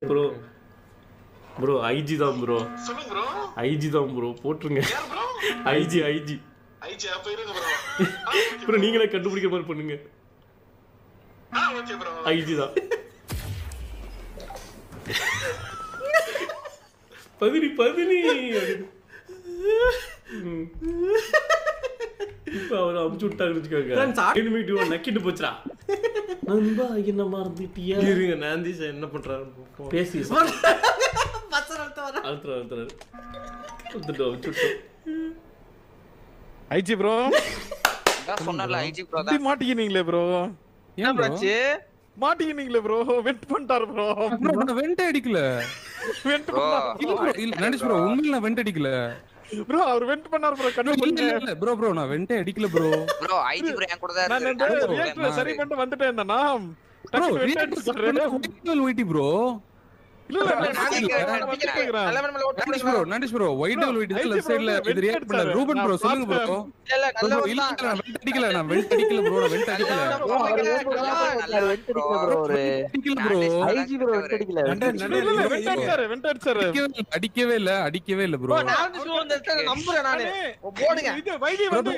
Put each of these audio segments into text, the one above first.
Bro bro IG தான் bro. சொல்லுங்க bro. IG தான் ப்ரோ, போட்டுருங்க. யார் ப்ரோ? ஐஜி ஐஜி ஐஜி அப்ப இருங்க ப்ரோ. ப்ரோ நீங்களே கண்டுபிடிக்கிற மாதிரி பண்ணுங்க. Okay bro. ஐஜி தான். பதினி இப்ப அவர் அமுச்சு விட்டாங்கன்னு வச்சுக்கோங்க. நக்கிட்டு போச்சுடா. நண்பா என்ன மறந்துட்டியா? இருங்க நாந்தி சார் என்ன பண்றாரு பேசி ஐஜி ப்ரோ சொன்னல ஐஜி ப்ரோ தான் மாட்டிக்கினீங்களே ப்ரோ. என்ன பிரச்சனை? மாட்டிக்கினீங்களே ப்ரோ. வெண்ட் பண்ணிட்டார் ப்ரோ. நான் வெண்ட் அடிக்கல. வெண்ட் இல்ல நடிச்சு ப்ரோ, உண்மையில நான் வெண்ட் அடிக்கல ப்ரோ. அவர் வெண்ட் பண்ணார் ப்ரோ. இல்ல ப்ரோ நான் வெண்ட் அடிக்கல ப்ரோ. ப்ரோ ஐஜி ப்ரோ என் கூட தான் நான் ரியாக்டர் சரி பண்ணிட்டு வந்துட்டேன் இந்த நாம். ப்ரோ ரியாக்டர் வெயிட்டி ப்ரோ. இல்ல நடிச்சு bro white double wait left சைடுல இது ரியாக்ட் பண்ணாரு ரூபன் ப்ரோ. சொல்லுங்க ப்ரோ. இல்ல நல்ல இல்ல நான் வெண்ட் அடிக்கல. நான் வெண்ட் அடிக்கல ப்ரோ. நான் வெண்ட் அடிக்கல ப்ரோ. அடிக்கல ப்ரோ. ஐஜி ப்ரோ வெண்ட் அடிக்கல. அடிக்கவே இல்ல ப்ரோ. நான் சொல்றத நம்புறேன் நானே. போடுங்க. இது வைகி வந்து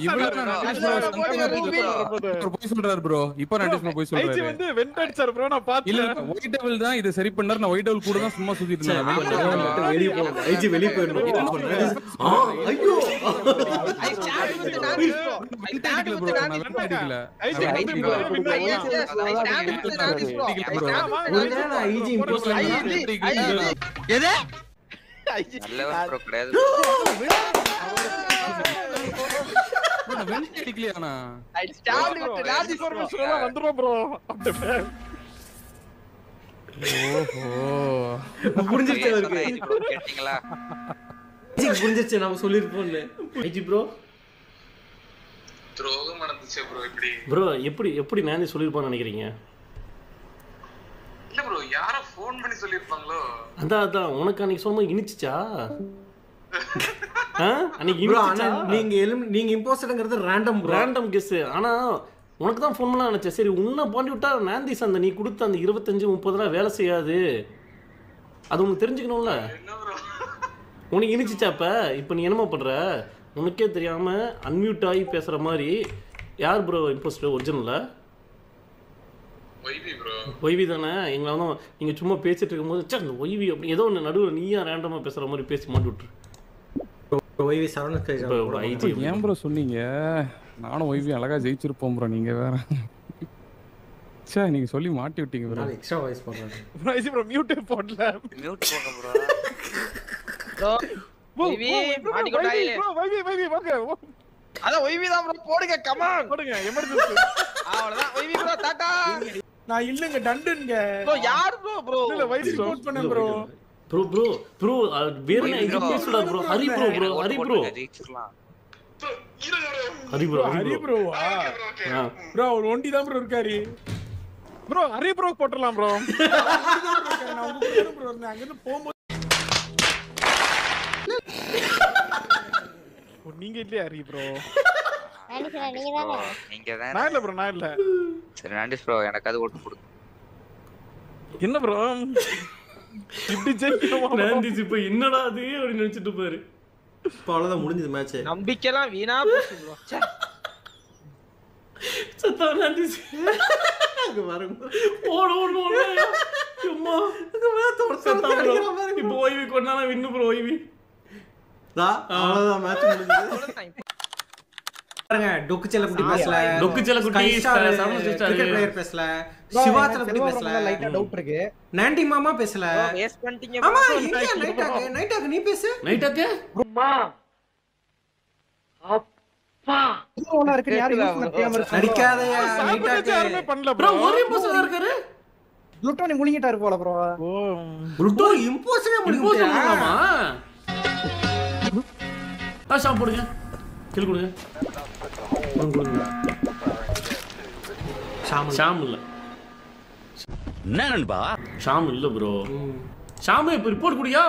போய் சொல்றாரு ப்ரோ. இப்போ நடிச்சு போய் சொல்றாரு. ஐஜி வந்து வெண்ட் அடிச்சார் ப்ரோ. நான் பார்த்தேன். இல்ல ஒயிட் டபுள் தான் இது சரி பண்ணாரு. நான் ஒயிட் டபுள் கூட தான் சும்மா சுத்திட்டு இருந்தேன். வெளிய போ. ஐஜி வெளிய போயிரணும். ஐயோ வெண்ட் அடிக்கல ப்ரோ. நான் வெண்ட் அடிக்கல. ஐஜி ஐஜி இம்போஸ்டர் எது நல்ல ப்ரோ கிடையாது. நான் வெண்ட் அடிக்கலையானா? ஸ்டாண்ட் விட்டு லாஜி சொல்ல வந்துறோம் ப்ரோ. ஓஹோ புரிஞ்சிருச்சு அவருக்கு. ஐஜி ப்ரோ கேட்டிங்களா? ஐஜி புரிஞ்சிருச்சு நாம சொல்லிருப்போம்ல. ஐஜி ப்ரோ துரோகம் நடந்துச்சு ப்ரோ. இப்படி ப்ரோ எப்படி நான் சொல்லிருப்பான்னு நினைக்கிறீங்க? இல்ல ப்ரோ, யாரோ ஃபோன் பண்ணி சொல்லிருப்பாங்களோ. அதான் உனக்கு அன்னைக்கு சொன்னது இனிச்சிச்சா? அன்னைக்கு ப்ரோ இனிச்சிச்சா? நீங்க இம்போஸ்டர்ங்கிறது ரேண்டம் கெஸ். ஆனா உனக்கு தான் ஃபோன் பண்ணலாம் நினைச்சேன். சரி உன்னை பண்ணி விட்டா நாந்தி அந்த நீ கொடுத்த அந்த 25-30 வேலை செய்யாது. அது உனக்கு தெரிஞ்சுக்கணும்ல. என்ன ப்ரோ உனக்கு இனிச்சிச்சாப்ப இப்போ நீ என்னமா பண்ற? உனக்கே தெரியாம அன்மியூட் ஆகி பேசுற மாதிரி. யார் ப்ரோ இம்போஸ்டர் ஒரிஜினல்ல? YV bro. ஒய்வி தானே. எங்களை வந்து நீங்க சும்மா பேசிட்டு இருக்கும்போது சே அந்த ஒய்வி அப்படி ஏதோ ஒன்று நடுவில் நீயா ரேண்டமா பேசுற மாதிரி பேசி மாட்டி விட்டுரு. வைவி சரவண ஐஜி ஏன் ப்ரோ சொன்னீங்க? நானும் ஒய்வி அழகா ஜெயிச்சிருப்போம் ப்ரோ. நீங்க வேற சே நீங்க சொல்லி மாட்டி விட்டீங்க ப்ரோ. எக்ஸ்ட்ரா வாய்ஸ் பண்றாங்க. ப்ரோ ஐஜி ப்ரோ மியூட் போடல. மியூட் போங்க ப்ரோ. ப்ரோ வைவி மாட்டிக்கோடாய். ப்ரோ வைவி வாங்க. அத வைவி தான் ப்ரோ. போடுங்க கமான் போடுங்க. எமர்ஜென்சி. அவ்வளவுதான் வைவி ப்ரோ. டாடா. நான் இல்லங்க டண்டுங்க. ப்ரோ யார் ப்ரோ? இல்ல வைஸ் ரிப்போர்ட் பண்ணேன் ப்ரோ. ப்ரோ வேற என்ன ஐஜி பேசுடா ப்ரோ. ஹரி ப்ரோ ஜெயிச்சிரலாம். ஹரி ப்ரோ ப்ரோவா? ப்ரோ ஒரு ஒண்டி தான் ப்ரோ இருக்காரு. ப்ரோ ஹரி ப்ரோ போட்டுறலாம் ப்ரோ. நான் உங்க கூட ப்ரோ இருந்தேன். அங்க இருந்து போகும்போது நீங்க இல்லையா ஹரி ப்ரோ? நீங்க தான். நான் இல்ல ப்ரோ. நான் இல்ல. சரி நாண்டிஸ் ப்ரோ எனக்கு அது ஓட்டு கொடுங்க. என்ன ப்ரோ இப்படி ஜெயிக்கணுமா? நாந்தி இப்போ என்னடா அது அப்படி நினைச்சிட்டு பாரு. இப்போ அவ்வளவுதான் முடிஞ்சது மேட்ச். நம்பிக்கைலாம் வீணா போச்சு ப்ரோ. சத்தா நாந்தி அங்க வரங்க. ஓடு சும்மா இப்போ ஒய்வி கொண்டானா வின்னு ப்ரோ. ஒய்வி அவ்வளவுதான் மேட்ச் முடிஞ்சது. பாருங்க டொக்கு செல்லக்குட்டி பேசல. டொக்கு செல்லக்குட்டி கிரிக்கெட் பிளேயர் பேசல. சிவா செல்லக்குட்டி பேசல. லைட்டா டவுட் இருக்கு. நாண்டி மாமா பேசல. வேஸ் பண்ணிட்டீங்க. ஆமா நைட்டாக நீ பேசு. நைட்டாக்கே ஒண்ணா இருக்கு. யாரு யூஸ் பண்ணாம இருக்கு. அடிக்காதயா நைட்டாக. யாருமே பண்ணல ப்ரோ. ப்ரோ. ஒரே பசங்க இருக்காரு. ப்ளூட்டோ நீ முழுங்கிட்டாரு போல ப்ரோ. ஓ ப்ளூட்டோ இம்போஸ்டரே முடியுமா? ஷாம் போடுங்க. கில் கொடுங்க. ஷாம் இல்ல. என்ன நண்பா? ஷாம் இல்ல ப்ரோ. ஷாம் இப்ப ரிப்போர்ட் குடியா?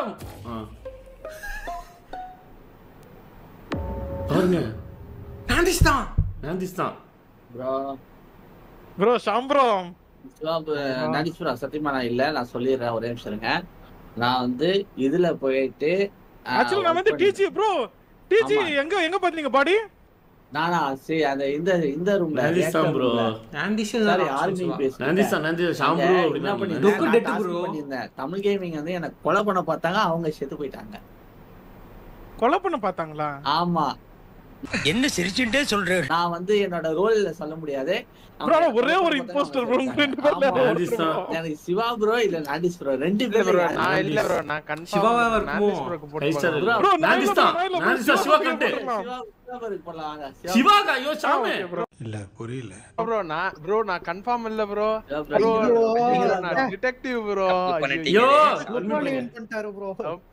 பாருங்க நாந்திஸ் தான் ப்ரோ. ப்ரோ ஷாம் ப்ரோ நடிச்சுரா சத்தியமா நான் இல்ல, நான் சொல்லிடுறேன் ஒரே நிமிஷம் இருங்க. நான் வந்து இதுல போயிட்டு ஆக்சுவலி நான் வந்து டிஜி ப்ரோ டிஜி எங்க பாத்தீங்க பாடி நானா சரி அந்த இந்த ரூம்ல நந்திசன் ப்ரோ சாரி ஆர்மி பேஸ் நந்திசன் ஷாம் ப்ரோ என்ன பண்ணிருந்தேன் தமிழ் கேமிங் வந்து எனக்கு கொலை பண்ண பார்த்தாங்க, அவங்க செத்து போயிட்டாங்க. கொலை பண்ண பார்த்தாங்களா? ஆமா. என்ன சிரிச்சுட்டே சொல்றேன். நான் வந்து என்னோட ரோல்ல சொல்ல முடியாது. ஒரே ஒரு இம்போஸ்டர் ப்ரோ எனக்கு சிவா ப்ரோ இல்ல நாண்டிஸ் ப்ரோ ரெண்டு பேரும். நான் இல்ல ப்ரோ, நான் கன்ஃபார்ம் சிவாவா நாண்டிஸ் ப்ரோக்கு போட்டு ப்ரோ நந்திசன் சிவா கண்டு சிவாகா ஐயோ சாமே இல்ல புரியல நான் கன்ஃபார்ம் இல்ல ப்ரோ. நான் டிடெக்டிவ் ப்ரோ. யோ பண்ணிட்டாரு ப்ரோ.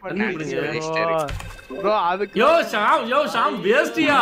ப்ரோ அதுக்கு யோ ஷாம் வேஸ்டியா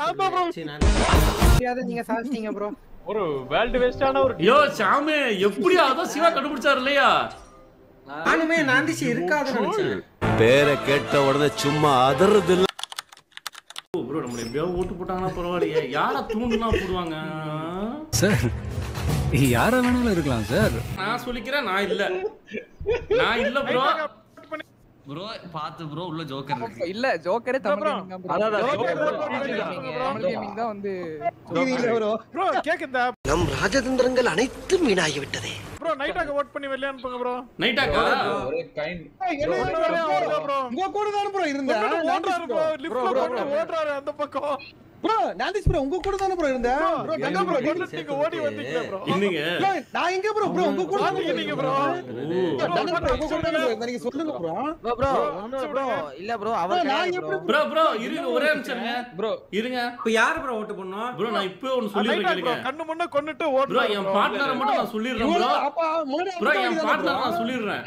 நீங்க சாதிச்சீங்க ப்ரோ. ஒரு வேர்ல்ட் வேஸ்டான ஒரு யோ ஷாமே எப்படியா அத சிவா கண்டுபிடிச்சாரு இல்லையா? நானுமே நாந்திசி இருக்காதுன்னு நினைச்சேன். பேரை கேட்ட உடனே சும்மா அதறது இல்ல. ப்ரோ நம்ம எப்படியோ ஓட்டு போட்டாங்கன்னா பரவாயில்லையே, யாரை தூண்டுனா போடுவாங்க சார் யார வேணாலும் இருக்கலாம் சார். நான் சொல்லிக்கிறேன், நான் இல்ல ப்ரோ. ப்ரோ பாத்து ப்ரோ உள்ள ஜோக்கர் இருக்கு. இல்ல ஜோக்கரே தமிழ் கேமிங் தான் ப்ரோ. தமிழ் கேமிங் தான் வந்து ப்ரோ கேக்குதா? நம் ராஜதந்திரங்கள் அனைத்தும் வீணாகி விட்டதே. ப்ரோ நைட்டாக வோட் பண்ணி வெளிய அனுப்புங்க ப்ரோ. நைட்டாக்கா ஒரே கைண்ட் ப்ரோ உங்க கூட தான ப்ரோ இருந்தேன். ஓடுறாரு ப்ரோ, லிஃப்ட்ல ஓடுறாரு அந்த பக்கம். ப்ரோ நாண்டிஸ் ப்ரோ உங்க கூட தான ப்ரோ இருந்தேன். ப்ரோ எங்க ப்ரோ நீங்க ஓடி வந்தீங்க ப்ரோ. இன்னீங்க நான் எங்க ப்ரோ உங்க கூட நீங்க ப்ரோ. உங்க கூட தான இருந்தேன். நீங்க சொல்லுங்க ப்ரோ. ப்ரோ இல்ல ப்ரோ அவர் ப்ரோ இருங்க ஒரே நிமிஷம் இருங்க ப்ரோ இருங்க. இப்போ யார் ப்ரோ ஓட்டு பண்ணோம்? ப்ரோ நான் இப்போ ஒன்னு சொல்லிறேன் கேளுங்க. கண்ணு முன்ன கொன்னுட்டு ப்ரோ ஓடுறாரு. என் பார்ட்னரை மட்டும் நான் சொல்லிறேன் ப்ரோ. அப்பா முன்னாடி ப்ரோ என் பார்ட்னர் நான் சொல்லிறேன்.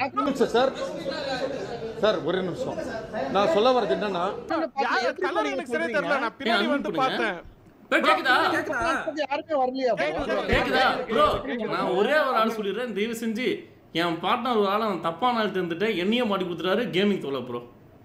சார் ஒரே நிமிஷம். நான் சொல்ல வரது என்னன்னா யார் கலர் எனக்கு சரியா தெரியல, நான் பின்னாடி வந்து பார்த்தேன். ப்ரோ கேக்குதா யாருமே வரலையா கேக்குதா ப்ரோ? நான் ஒரே ஒரு ஆள் சொல்லிடுறேன், தயவு செஞ்சு என் பார்ட்னர் ஒரு ஆள் அவன் தப்பான ஆள் தெரிஞ்சுட்டு என்னையே மாட்டி கொடுத்துறாரு. கேமிங் தோலை ப்ரோ.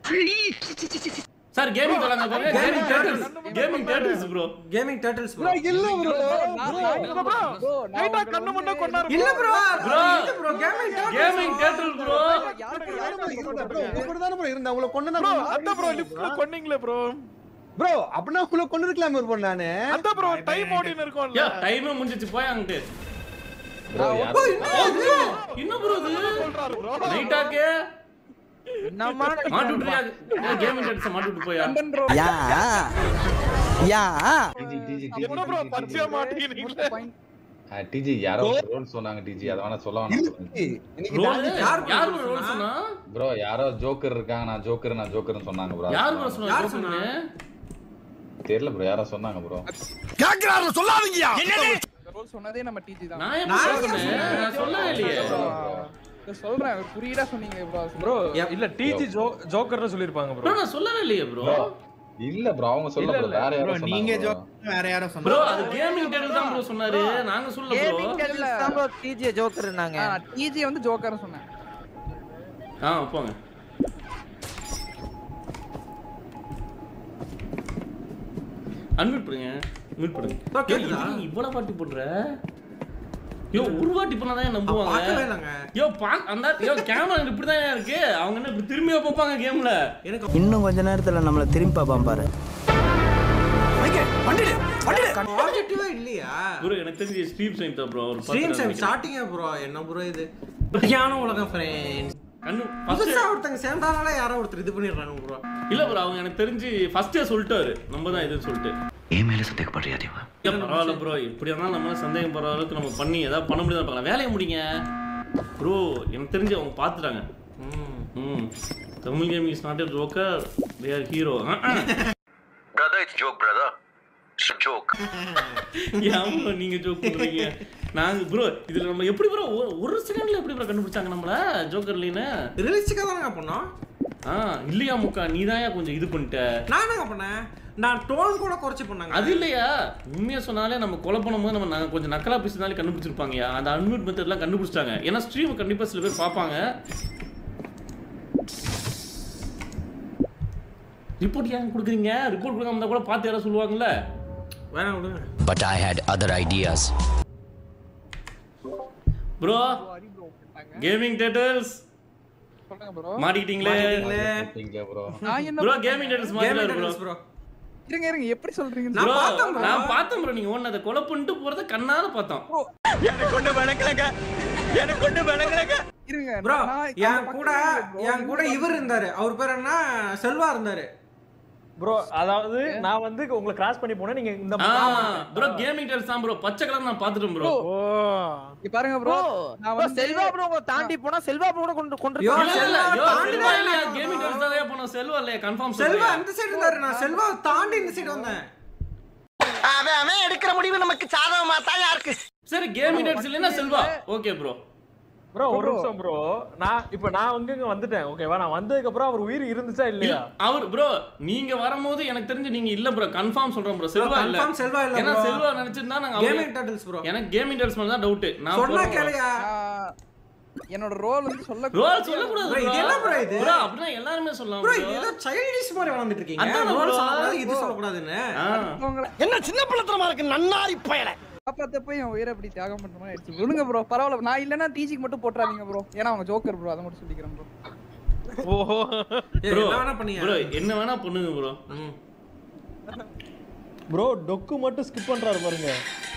சார் கேமிங் தோலாங்க பாருங்க. கேமிங் டேட்டில்ஸ் ப்ரோ. Gaming turtles bro. இல்ல ப்ரோ. நைட்டா கண்ணு முன்ன கொன்னாரு. இல்ல ப்ரோ ப்ரோ கேமிங் டேட்டில் ப்ரோ. உங்க கூட தான ப்ரோ இருந்தேன். உங்களை கொன்னனா ப்ரோ அத ப்ரோ லிஃப்ட்ல கொன்னீங்களே ப்ரோ. ப்ரோ அப்பனா உங்களை கொன்னு இருக்கலாமே ப்ரோ நானு. அத ப்ரோ டைம் ஓடின இருக்கும்ல. யா டைமே முடிஞ்சிச்சு போய் அங்கட்டு. ப்ரோ என்ன ப்ரோ இது சொல்றாரு ப்ரோ. நைட்டாக்கே என்னமா மாட்டி விட்டுறியா? கேமிங் டேட்டில்ஸ் மாட்டி விட்டு போயா? என்ன ப்ரோ பச்சையா மாட்டீங்களே. டிஜி யாரோ ரோல் சொன்னாங்க டிஜி அத வேணா சொல்ல வேணாம். ரோல் யார் ப்ரோ ரோல் சொன்னா? ப்ரோ யாரோ ஜோக்கர் இருக்காங்க, நான் ஜோக்கர்னு சொன்னாங்க ப்ரோ. யார் ப்ரோ சொன்னா? யார் சொன்னா? தெரியல ப்ரோ, யாரோ சொன்னாங்க ப்ரோ. கேக்குறாரு சொல்லாதீங்கயா. ரோல் சொன்னதே நம்ம டிஜி தான். நான் என்ன சொன்னேன்? நான் சொல்லவே இல்லையே. சொல்றேன் அவர் புரியடா சொன்னீங்க ப்ரோ. ப்ரோ இல்ல டிஜி ஜோக்கர்னு சொல்லிருப்பாங்க ப்ரோ. ப்ரோ நான் சொல்லவே இல்லையே ப்ரோ. இல்ல ப்ரோ அவங்க சொல்ல ப்ரோ, வேற யாரோ சொன்னாங்க. நீங்க ஜோக்கர் வேற யாரோ சொன்னாங்க. ப்ரோ அது கேமிங் டேட்டில் தான் ப்ரோ சொன்னாரு, நாங்க சொல்ல ப்ரோ. கேமிங் டெல்ல தான் ப்ரோ டிஜி ஜோக்கர்னாங்க. டிஜி வந்து ஜோக்கர்னு சொன்னேன். போங்க. அன்மியூட் பண்ணுங்க. மியூட் பண்ணுங்க. இவ்வளவு வாட்டி போடுற? யோ ஒரு வாட்டி பண்ணாதான் நம்புவாங்க. யோ அந்த கேமரா இப்படி தான் இருக்கு. அவங்க என்ன இப்படி திரும்பியா பார்ப்பாங்க கேம்ல? எனக்கு இன்னும் கொஞ்ச நேரத்துல நம்மள திரும்பி பாப்பான் பாரு. ஆப்ஜெக்டிவா இல்லையா ப்ரோ? எனக்கு தெரிஞ்சு ஸ்ட்ரீம் டைம் தான் bro. Stream time starting bro. என்ன ப்ரோ இது பிரியான உலகம் ஃப்ரெண்ட்ஸ். புதுசா ஒருத்தங்க சேர்ந்தானால யாரோ ஒருத்தர் இது பண்ணிடுறாங்க ப்ரோ. இல்ல ப்ரோ அவங்க எனக்கு தெரிஞ்சு ஃபர்ஸ்டே சொல்லிட்டாரு நம்ம தான் இதுன்னு சொல்லிட்டு. ஏன் மேல சந்தேகப்படுறியா தேவா? பரவாயில்ல ப்ரோ, எப்படியா இருந்தாலும் நம்ம சந்தேகம் படுற அளவுக்கு நம்ம பண்ணி ஏதாவது பண்ண முடியாது பார்க்கலாம். வேலையை முடிங்க ப்ரோ. எனக்கு தெரிஞ்சு அவங்க பார்த்துட்டாங்க. Tamil gaming is not a joker, they are hero. Brother it's joke brother. Joke. ஏன் ப்ரோ நீங்க ஜோக் பண்றீங்க? நாங்க ப்ரோ இதுல நம்ம எப்படி ப்ரோ ஒரு செகண்ட்ல எப்படி ப்ரோ கண்டுபிடிச்சாங்க நம்மள ஜோக்கர்லின்னு? ரியலிஸ்டிக்கா தானங்க பண்ணோம். இல்லையா முக்கா, நீதாயா கொஞ்சம் இது பண்ணிட்ட. நான் என்னங்க பண்ணேன்? நான் டோன் கூட குறைச்சு பண்ணாங்க. அது இல்லையா, உண்மையா சொன்னாலே நம்ம கொலை பண்ணும்போது நம்ம கொஞ்சம் நக்கலா பேசினாலே கண்டுபிடிச்சிருப்பாங்கயா. அந்த அன்மியூட் மெத்தட்லாம் கண்டுபிடிச்சிட்டாங்க. ஏன்னா ஸ்ட்ரீம் கண்டிப்பா சில பேர் பார்ப்பாங்க. ரிப்போர்ட் ஏன் கொடுக்குறீங்க? ரிப்போர்ட் கொடுக்காம இருந்தா கூட பார்த்து யாராவது சொல்லுவாங்கல்ல. வேணாம் விடுங்க. But I had other ideas. Bro gaming டேட்டல்ஸ் சொல்லுங்க ப்ரோ. மாட்டிட்டீங்களே ப்ரோ. நான் என்ன ப்ரோ கேமிங் டேட்டல்ஸ் மாட்டிட்டாரு ப்ரோ. இருங்க இருங்க எப்படி சொல்றீங்க? நான் பார்த்தேன் ப்ரோ, நீங்க ஒண்ணு அத கொலை பண்ணிட்டு போறத கண்ணால பார்த்தோம். எனக்கு கொண்டு விளங்கலங்க. இருங்க ப்ரோ என் கூட இவர் இருந்தாரு. அவர் பேர் என்ன? செல்வா இருந்தாரு. ப்ரோ அதாவது நான் வந்து உங்களை கிராஸ் பண்ணி போனா நீங்க இந்த ப்ரோ கேமிங் டேட்டல்ஸ் தான் ப்ரோ. பச்சை கலர் நான் பாத்துட்டேன் ப்ரோ. இங்க பாருங்க ப்ரோ, நான் வந்து செல்வா ப்ரோ உங்க தாண்டி போனா செல்வா ப்ரோ கூட கொண்டு யோ செல்வா இல்ல கேமிங் டேட்டல்ஸ் தான் போனோம். செல்வா இல்ல கன்ஃபார்ம் செல்வா அந்த சைடு இருந்தாரு. நான் செல்வா தாண்டி இந்த சைடு வந்தேன். அவன் எடுக்கிற முடிவு நமக்கு சாதகமா தான் இருக்கு. சரி கேமிங் டேட்டல்ஸ் இல்லனா செல்வா ஓகே ப்ரோ. ப்ரோ ஒரு நிமிஷம் ப்ரோ, நான் இங்க வந்துட்டேன் ஓகேவா? நான் வந்ததுக்கு அப்புறம் அவர் உயிர் இருந்துச்சா இல்லையா? அவர் ப்ரோ நீங்க வரும்போது எனக்கு தெரிஞ்சு நீங்க இல்ல ப்ரோ. கன்ஃபார்ம் சொல்றேன் ப்ரோ. செல்வா இல்ல. கன்ஃபார்ம் செல்வா இல்ல. ஏன்னா செல்வா நினைச்சிருந்தா நாங்க கேமிங் டேட்டல்ஸ் ப்ரோ. எனக்கு கேமிங் டேட்டல்ஸ் மேல தான் டவுட். நான் சொன்னா கேளையா? என்னோட ரோல் வந்து ரோல் சொல்ல கூடாது ப்ரோ. இது என்ன ப்ரோ இது? ப்ரோ அப்படினா எல்லாரும் சொல்லலாம் ப்ரோ. இது ஏதோ சைல்டிஷ் மாதிரி வளந்துட்டு இருக்கீங்க. ரோல் சொல்லக்கூடாது, இது சொல்லக்கூடாதுன்னு. என்ன சின்ன பிள்ளைத்தனமா இருக்கு நன்னாரி பயல. காப்பாத்த போய் என் உயிரை அப்படி தியாகம் பண்ற மாதிரி ஆயிடுச்சு. விடுங்க ப்ரோ, பரவாயில்ல. நான் இல்லனா டிஜிக்கு மட்டும் போட்றாதீங்க ப்ரோ. ஏன்னா அவங்க ஜோக்கர் ப்ரோ, அத மட்டும் சொல்லிக்கிறேன் ப்ரோ. ஓஹோ ப்ரோ என்ன வேணா பண்ணீங்க ப்ரோ, என்ன வேணா பண்ணுங்க ப்ரோ. ப்ரோ டொக்கு மட்டும் ஸ்கிப் பண்றாரு பாருங்க.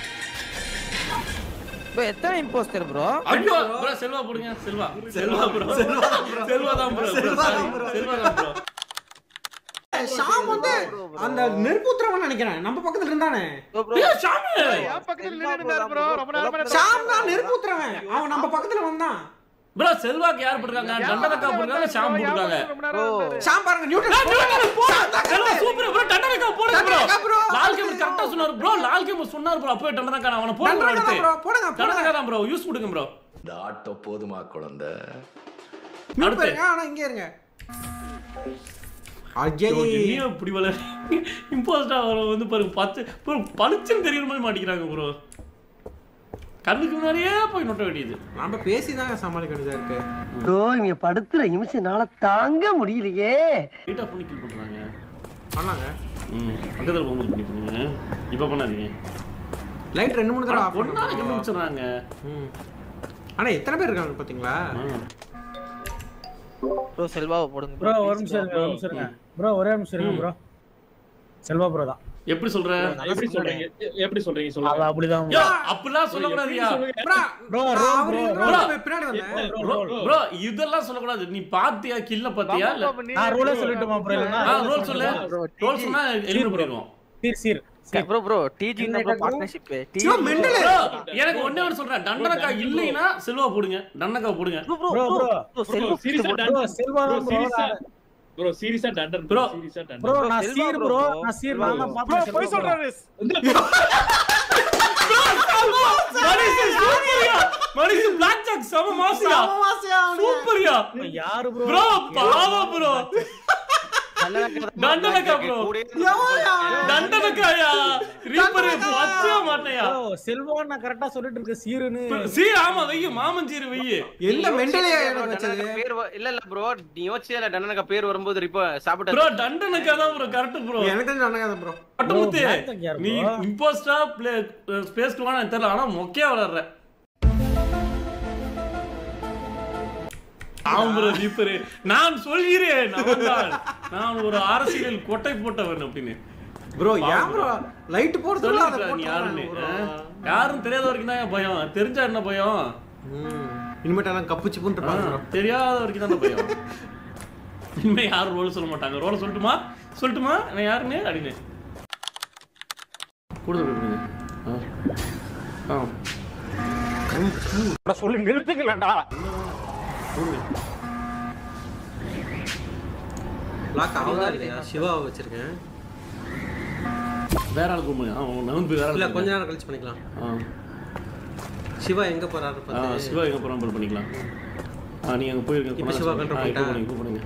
ப்ரோ எத்தனை இம்போஸ்டர் ப்ரோ? ஐயோ ப்ரோ செல்வா போடுங்க. செல்வா ப்ரோ. செல்வா தான் ப்ரோ. செல்வா தான் ப்ரோ. ஷாம் வந்து அந்த நெருப்புத்திரவன் நினைக்கிறேன். நம்ம பக்கத்துல இருந்தானே. ஏய் ஷாம் என் பக்கத்துல நின்னுட்டாரு ப்ரோ. ரொம்ப நேரமா ஷாம் தான் நெருப்புத்திரவன். அவன் நம்ம பக்கத்துல வந்தான். ப்ரோ செல்வாக்கு யார் போடுறாங்க? டண்டனக்கா போடுறாங்க, ஷாம் போடுறாங்க. ஷாம் பாருங்க நியூட்டன் செல்வா சூப்பர் ப்ரோ. டண்டனக்கா போடுங்க ப்ரோ. லால் கேம் கரெக்ட்டா சொன்னாரு ப்ரோ. லால் கேம் சொன்னாரு ப்ரோ. அப்பவே டண்டனக்கா அவன போடுங்க ப்ரோ. போடுங்க டண்டனக்கா தான் ப்ரோ. யூஸ் கொடுங்க ப்ரோ. இந்த ஆட்டோ போதுமா குழந்தை? அடுத்து ஆனா இங்க இருங்க. ஐயோ நீ இப்படி வள இம்போஸ்டா வந்து பாருங்க பச்சை ப்ரோ பளிச்சுன்னு தெரியற மாதிரி மாட்டிக்கிறாங்க ப்ரோ. கண்ணுக்கு முன்னாடியே போய் நொட்ட வேண்டியது. நாம பேசிதான் சமாளிக்க வேண்டியதா இருக்கு. ப்ரோ இங்க படுத்துற நிமிஷம்னால தாங்க முடியலையே. லைட்டா பண்ணி கில் பண்றாங்க. பண்ணாங்க. பக்கத்துல போகும்போது பண்ணி பண்ணுங்க. இப்ப பண்ணாதீங்க. லைட் 2-3 தடவை ஆஃப் பண்ணா கண்டுபிடிச்சறாங்க. ஆனா எத்தனை பேர் இருக்காங்க பாத்தீங்களா? ப்ரோ செல்வாவை போடுங்க ப்ரோ. ஒரு நிமிஷம் இருங்க ப்ரோ. ஒரே நிமிஷம் இருங்க ப்ரோ. செல்வா ப்ரோ தான். எப்படி சொல்ற? எப்படி சொல்றீங்க சொல்லுங்க. அப்படிதான் யோ அப்படிலாம் சொல்ல கூடாதுயா. ப்ரோ பின்னாடி வந்தேன். ப்ரோ இதெல்லாம் சொல்ல கூடாது. நீ பாத்தியா கில்ல பாத்தியா? நான் ரூலே சொல்லட்டுமா ப்ரோ? இல்லனா ரோல் சொல்லு. ரோல் சொன்னா எலிமினேட் பண்ணிடுவோம். சீர் ப்ரோ டிஜி நம்ம பார்ட்னர்ஷிப். டிஜி மெண்டல். எனக்கு ஒண்ணே ஒன்னு சொல்றேன். டண்டனக்கா இல்லைனா செல்வா போடுங்க. டண்டனக்கா போடுங்க. ப்ரோ செல்வா ப்ரோ சீரியஸா டண்டர் ப்ரோ. ப்ரோ நான் சீர் ப்ரோ. நான் சீர் நான் தான் ப்ரோ போய் சொல்றாரு. மணிஷ் பிளாக் ஜாக் சம மாசியா. சூப்பர்யா. யாரு ப்ரோ? ப்ரோ பாவா ப்ரோ. டண்டனக்கா ப்ரோ. டண்டனக்காயா ரீப்பர் வச்சே மாட்டேயா. செல்வா நான் கரெக்ட்டா சொல்லிட்டு இருக்க சீருன்னு. சீர் ஆமா வெய்ய மாமன் சீர் வெய்ய. எந்த மெண்டலியா வச்சது? பேர் இல்ல ப்ரோ. நீ யோசிச்சல டண்டனக்கா பேர் வரும்போது ரிப்போ சாப்பிட்ட ப்ரோ டண்டனக்கா தான் ப்ரோ கரெக்ட் ப்ரோ. எனக்கு தெரிஞ்ச டண்டனக்கா தான் ப்ரோ. பட்டுமுத்து நீ இம்போஸ்டா ஸ்பேஸ் டுவானா தெரியல. ஆனா மொக்கையா வளர்ற. நான் சொல்கிறேன் நான் ஒரு அரசியல் கொட்டை போட்டவன் அப்படின்னு. ப்ரோ ஏன் ப்ரோ லைட் போடுறதுல அத யாருன்னு யாரும் தெரியாத வரைக்கும் தான் பயம். தெரிஞ்சா என்ன பயம்? இனிமேட்டு எல்லாம் கப்புச்சு பண்ணிட்டு தெரியாத வரைக்கும் தான் பயம். இனிமே யாரும் ரோல் சொல்ல மாட்டாங்க. ரோல் சொல்லட்டுமா நான் யாருன்னு அப்படின்னு கொடுங்க. சொல்லி நிறுத்துக்கலடா. லாக் ஆவுதா இல்லையா? சிவாவை வச்சிருக்கேன். வேற ஆள் கூப்பிடுங்க. நான் வேற இல்ல கொஞ்ச நேரம் கழிச்சு பண்ணிக்கலாம். சிவா எங்க போறாரு பாத்து. சிவா எங்க போறாரு பண்ணிக்கலாம். நீங்க அங்க போயிருங்க. இப்ப சிவா கண்ட்ரோல் பண்ணிட்டா. கூப்பிடுங்க.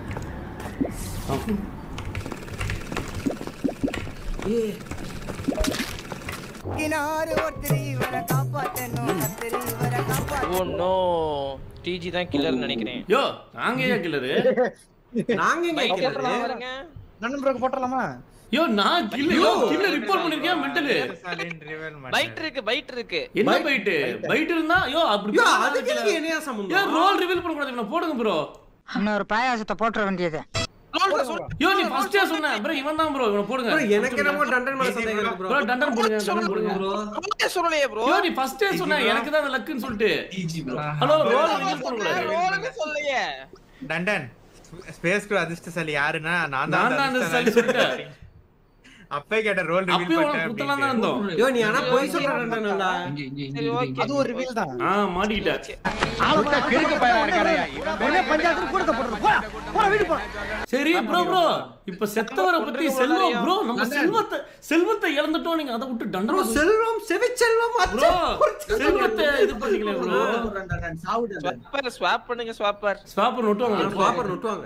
ஓ நோ டிஜி தான் கில்லர் நினைக்கிறேன். யோ நாங்க ஏன் கில்லர்? நாங்க எங்க கில்லர்? நண்பன் ப்ரோ போட்றலாமா? யோ நான் கில்ல ரிப்போர்ட் பண்ணிருக்கேன் மெண்டல். பைட் இருக்கு. என்ன பைட் இருந்தா யோ அப்படி யோ அதுக்கு என்னையா சம்பந்தம்? யோ ரோல் ரிவீல் பண்ண கூடாது. போடுங்க ப்ரோ. இன்னொரு பாயாசத்தை போட்ற வேண்டியது. யோ நீ ஃபர்ஸ்டே சொன்ன ப்ரோ இவன் தான் ப்ரோ இவனை போடுங்க. ப்ரோ எனக்கு என்னமோ டண்டன் மேல சந்தேகம் இருக்கு ப்ரோ. ப்ரோ டண்டன் போடுங்க ப்ரோ. நீங்க சொல்லலையே ப்ரோ. யோ நீ ஃபர்ஸ்டே சொன்ன எனக்கு தான் அந்த லக்குன்னு சொல்லிட்டு. ஹலோ ரோல் ரிவீல் பண்ண கூடாது. ரோல்னு சொல்லலையே. டண்டன் ஸ்பேஸ் க்ரூ அதிர்ஷ்டசாலி யாருன்னா நான் தான் அதிர்ஷ்டசாலி சொல்லிட்டேன். அப்பே கேட்ட ரோல் ரிவீல் அப்பவே உனக்கு குத்தலாம் தான் இருந்தோம். யோ நீ ஆனா போய் சொல்ற டண்டன்டா. சரி ஓகே. அது ஒரு ரிவீல் தான். மாட்டிக்கிட்ட. ஆளா கிறுக்கு பையனா இருக்கானே. இவன் பஞ்சாயத்துல கூடத போடுற. போடா வீடு போ. சரி ப்ரோ இப்ப செத்தவரை பத்தி செல்வம் ப்ரோ நம்ம செல்வத்தை இழந்துட்டோம். நீங்க அதை விட்டு டண்டன் ப்ரோ செல்வம் செவிச்செல்வம் ப்ரோ செல்வத்தை இது பண்ணிக்கல ப்ரோ. ஸ்வாப் பண்ணுங்க ஸ்வாப்பர் நோட்டுவாங்க.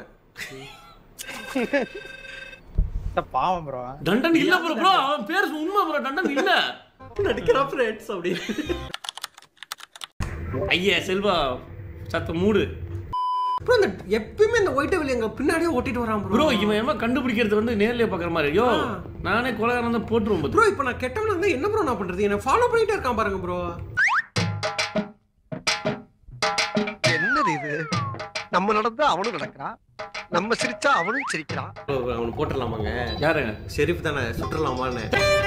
பாவம் ப்ரோ. டண்டன் இல்ல ப்ரோ அவன் பேர் உண்மை ப்ரோ. டண்டன் இல்ல நடிக்கிற ஃப்ரெண்ட்ஸ் அப்படி. ஐயா செல்வா சத்த மூடு ப்ரோ. இந்த எப்பவுமே இந்த ஒயிட் வெளிய எங்க பின்னாடியே ஓட்டிட்டு வரான் ப்ரோ. ப்ரோ இவன் என்ன கண்டுபிடிக்கிறது வந்து நேர்லயே பாக்குற மாதிரி. யோ நானே கொலைகாரன் தான் போட்டுருவோம் ப்ரோ. இப்போ நான் கெட்டவனா இருந்தா என்ன ப்ரோ நான் பண்றது? என்ன ஃபாலோ பண்ணிட்டே இருக்கான் பாருங்க ப்ரோ. என்னது இது? நம்ம நடந்தா அவனும் நடக்கிறான், நம்ம சிரிச்சா அவனும் சிரிக்கிறான். அவனை போட்டுடலாமாங்க? யாரு ஷெரீஃப் தானே சுற்றலாமான்னு.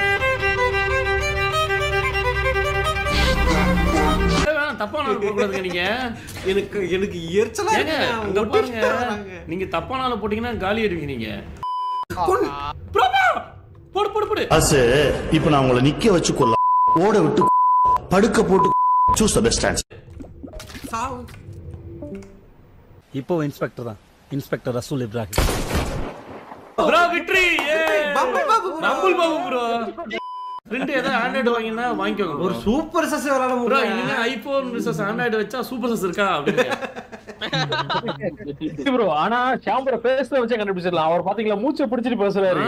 தப்பான ஆளு போட கூடாதுங்க நீங்க. எனக்கு எரிச்சலா இருக்கு. அங்க பாருங்க நீங்க தப்பான ஆளு போட்டீங்கன்னா காலி ஆயிடுவீங்க நீங்க. போடு அசே இப்போ நான் உங்களை நிக்க வச்சு கொல்லாம், ஓட விட்டு படுக்க போட்டு சூஸ் தி பெஸ்ட் ஆன்சர். இப்போ இன்ஸ்பெக்டர் தான், inspector Rasool Ibrahim. Bro victory. ரம்புல் பாபு ப்ரோ. ரெண்டு ஏதோ ஆண்ட்ராய்டு வாங்கினா வாங்கிக்கோங்க. ஒரு சூப்பர் சஸ் விளையாட ப்ரோ. இனிமே ஐபோன் வெர்சஸ் ஆண்ட்ராய்டு வச்சா சூப்பர் சஸ் இருக்கா அப்படிங்க ப்ரோ. ஆனா ஷாம்பர பேஸ்ல வச்சே கண்டுபிடிச்சிடலாம். அவர் பாத்தீங்களா மூச்சை பிடிச்சிட்டு பேசுறாரு.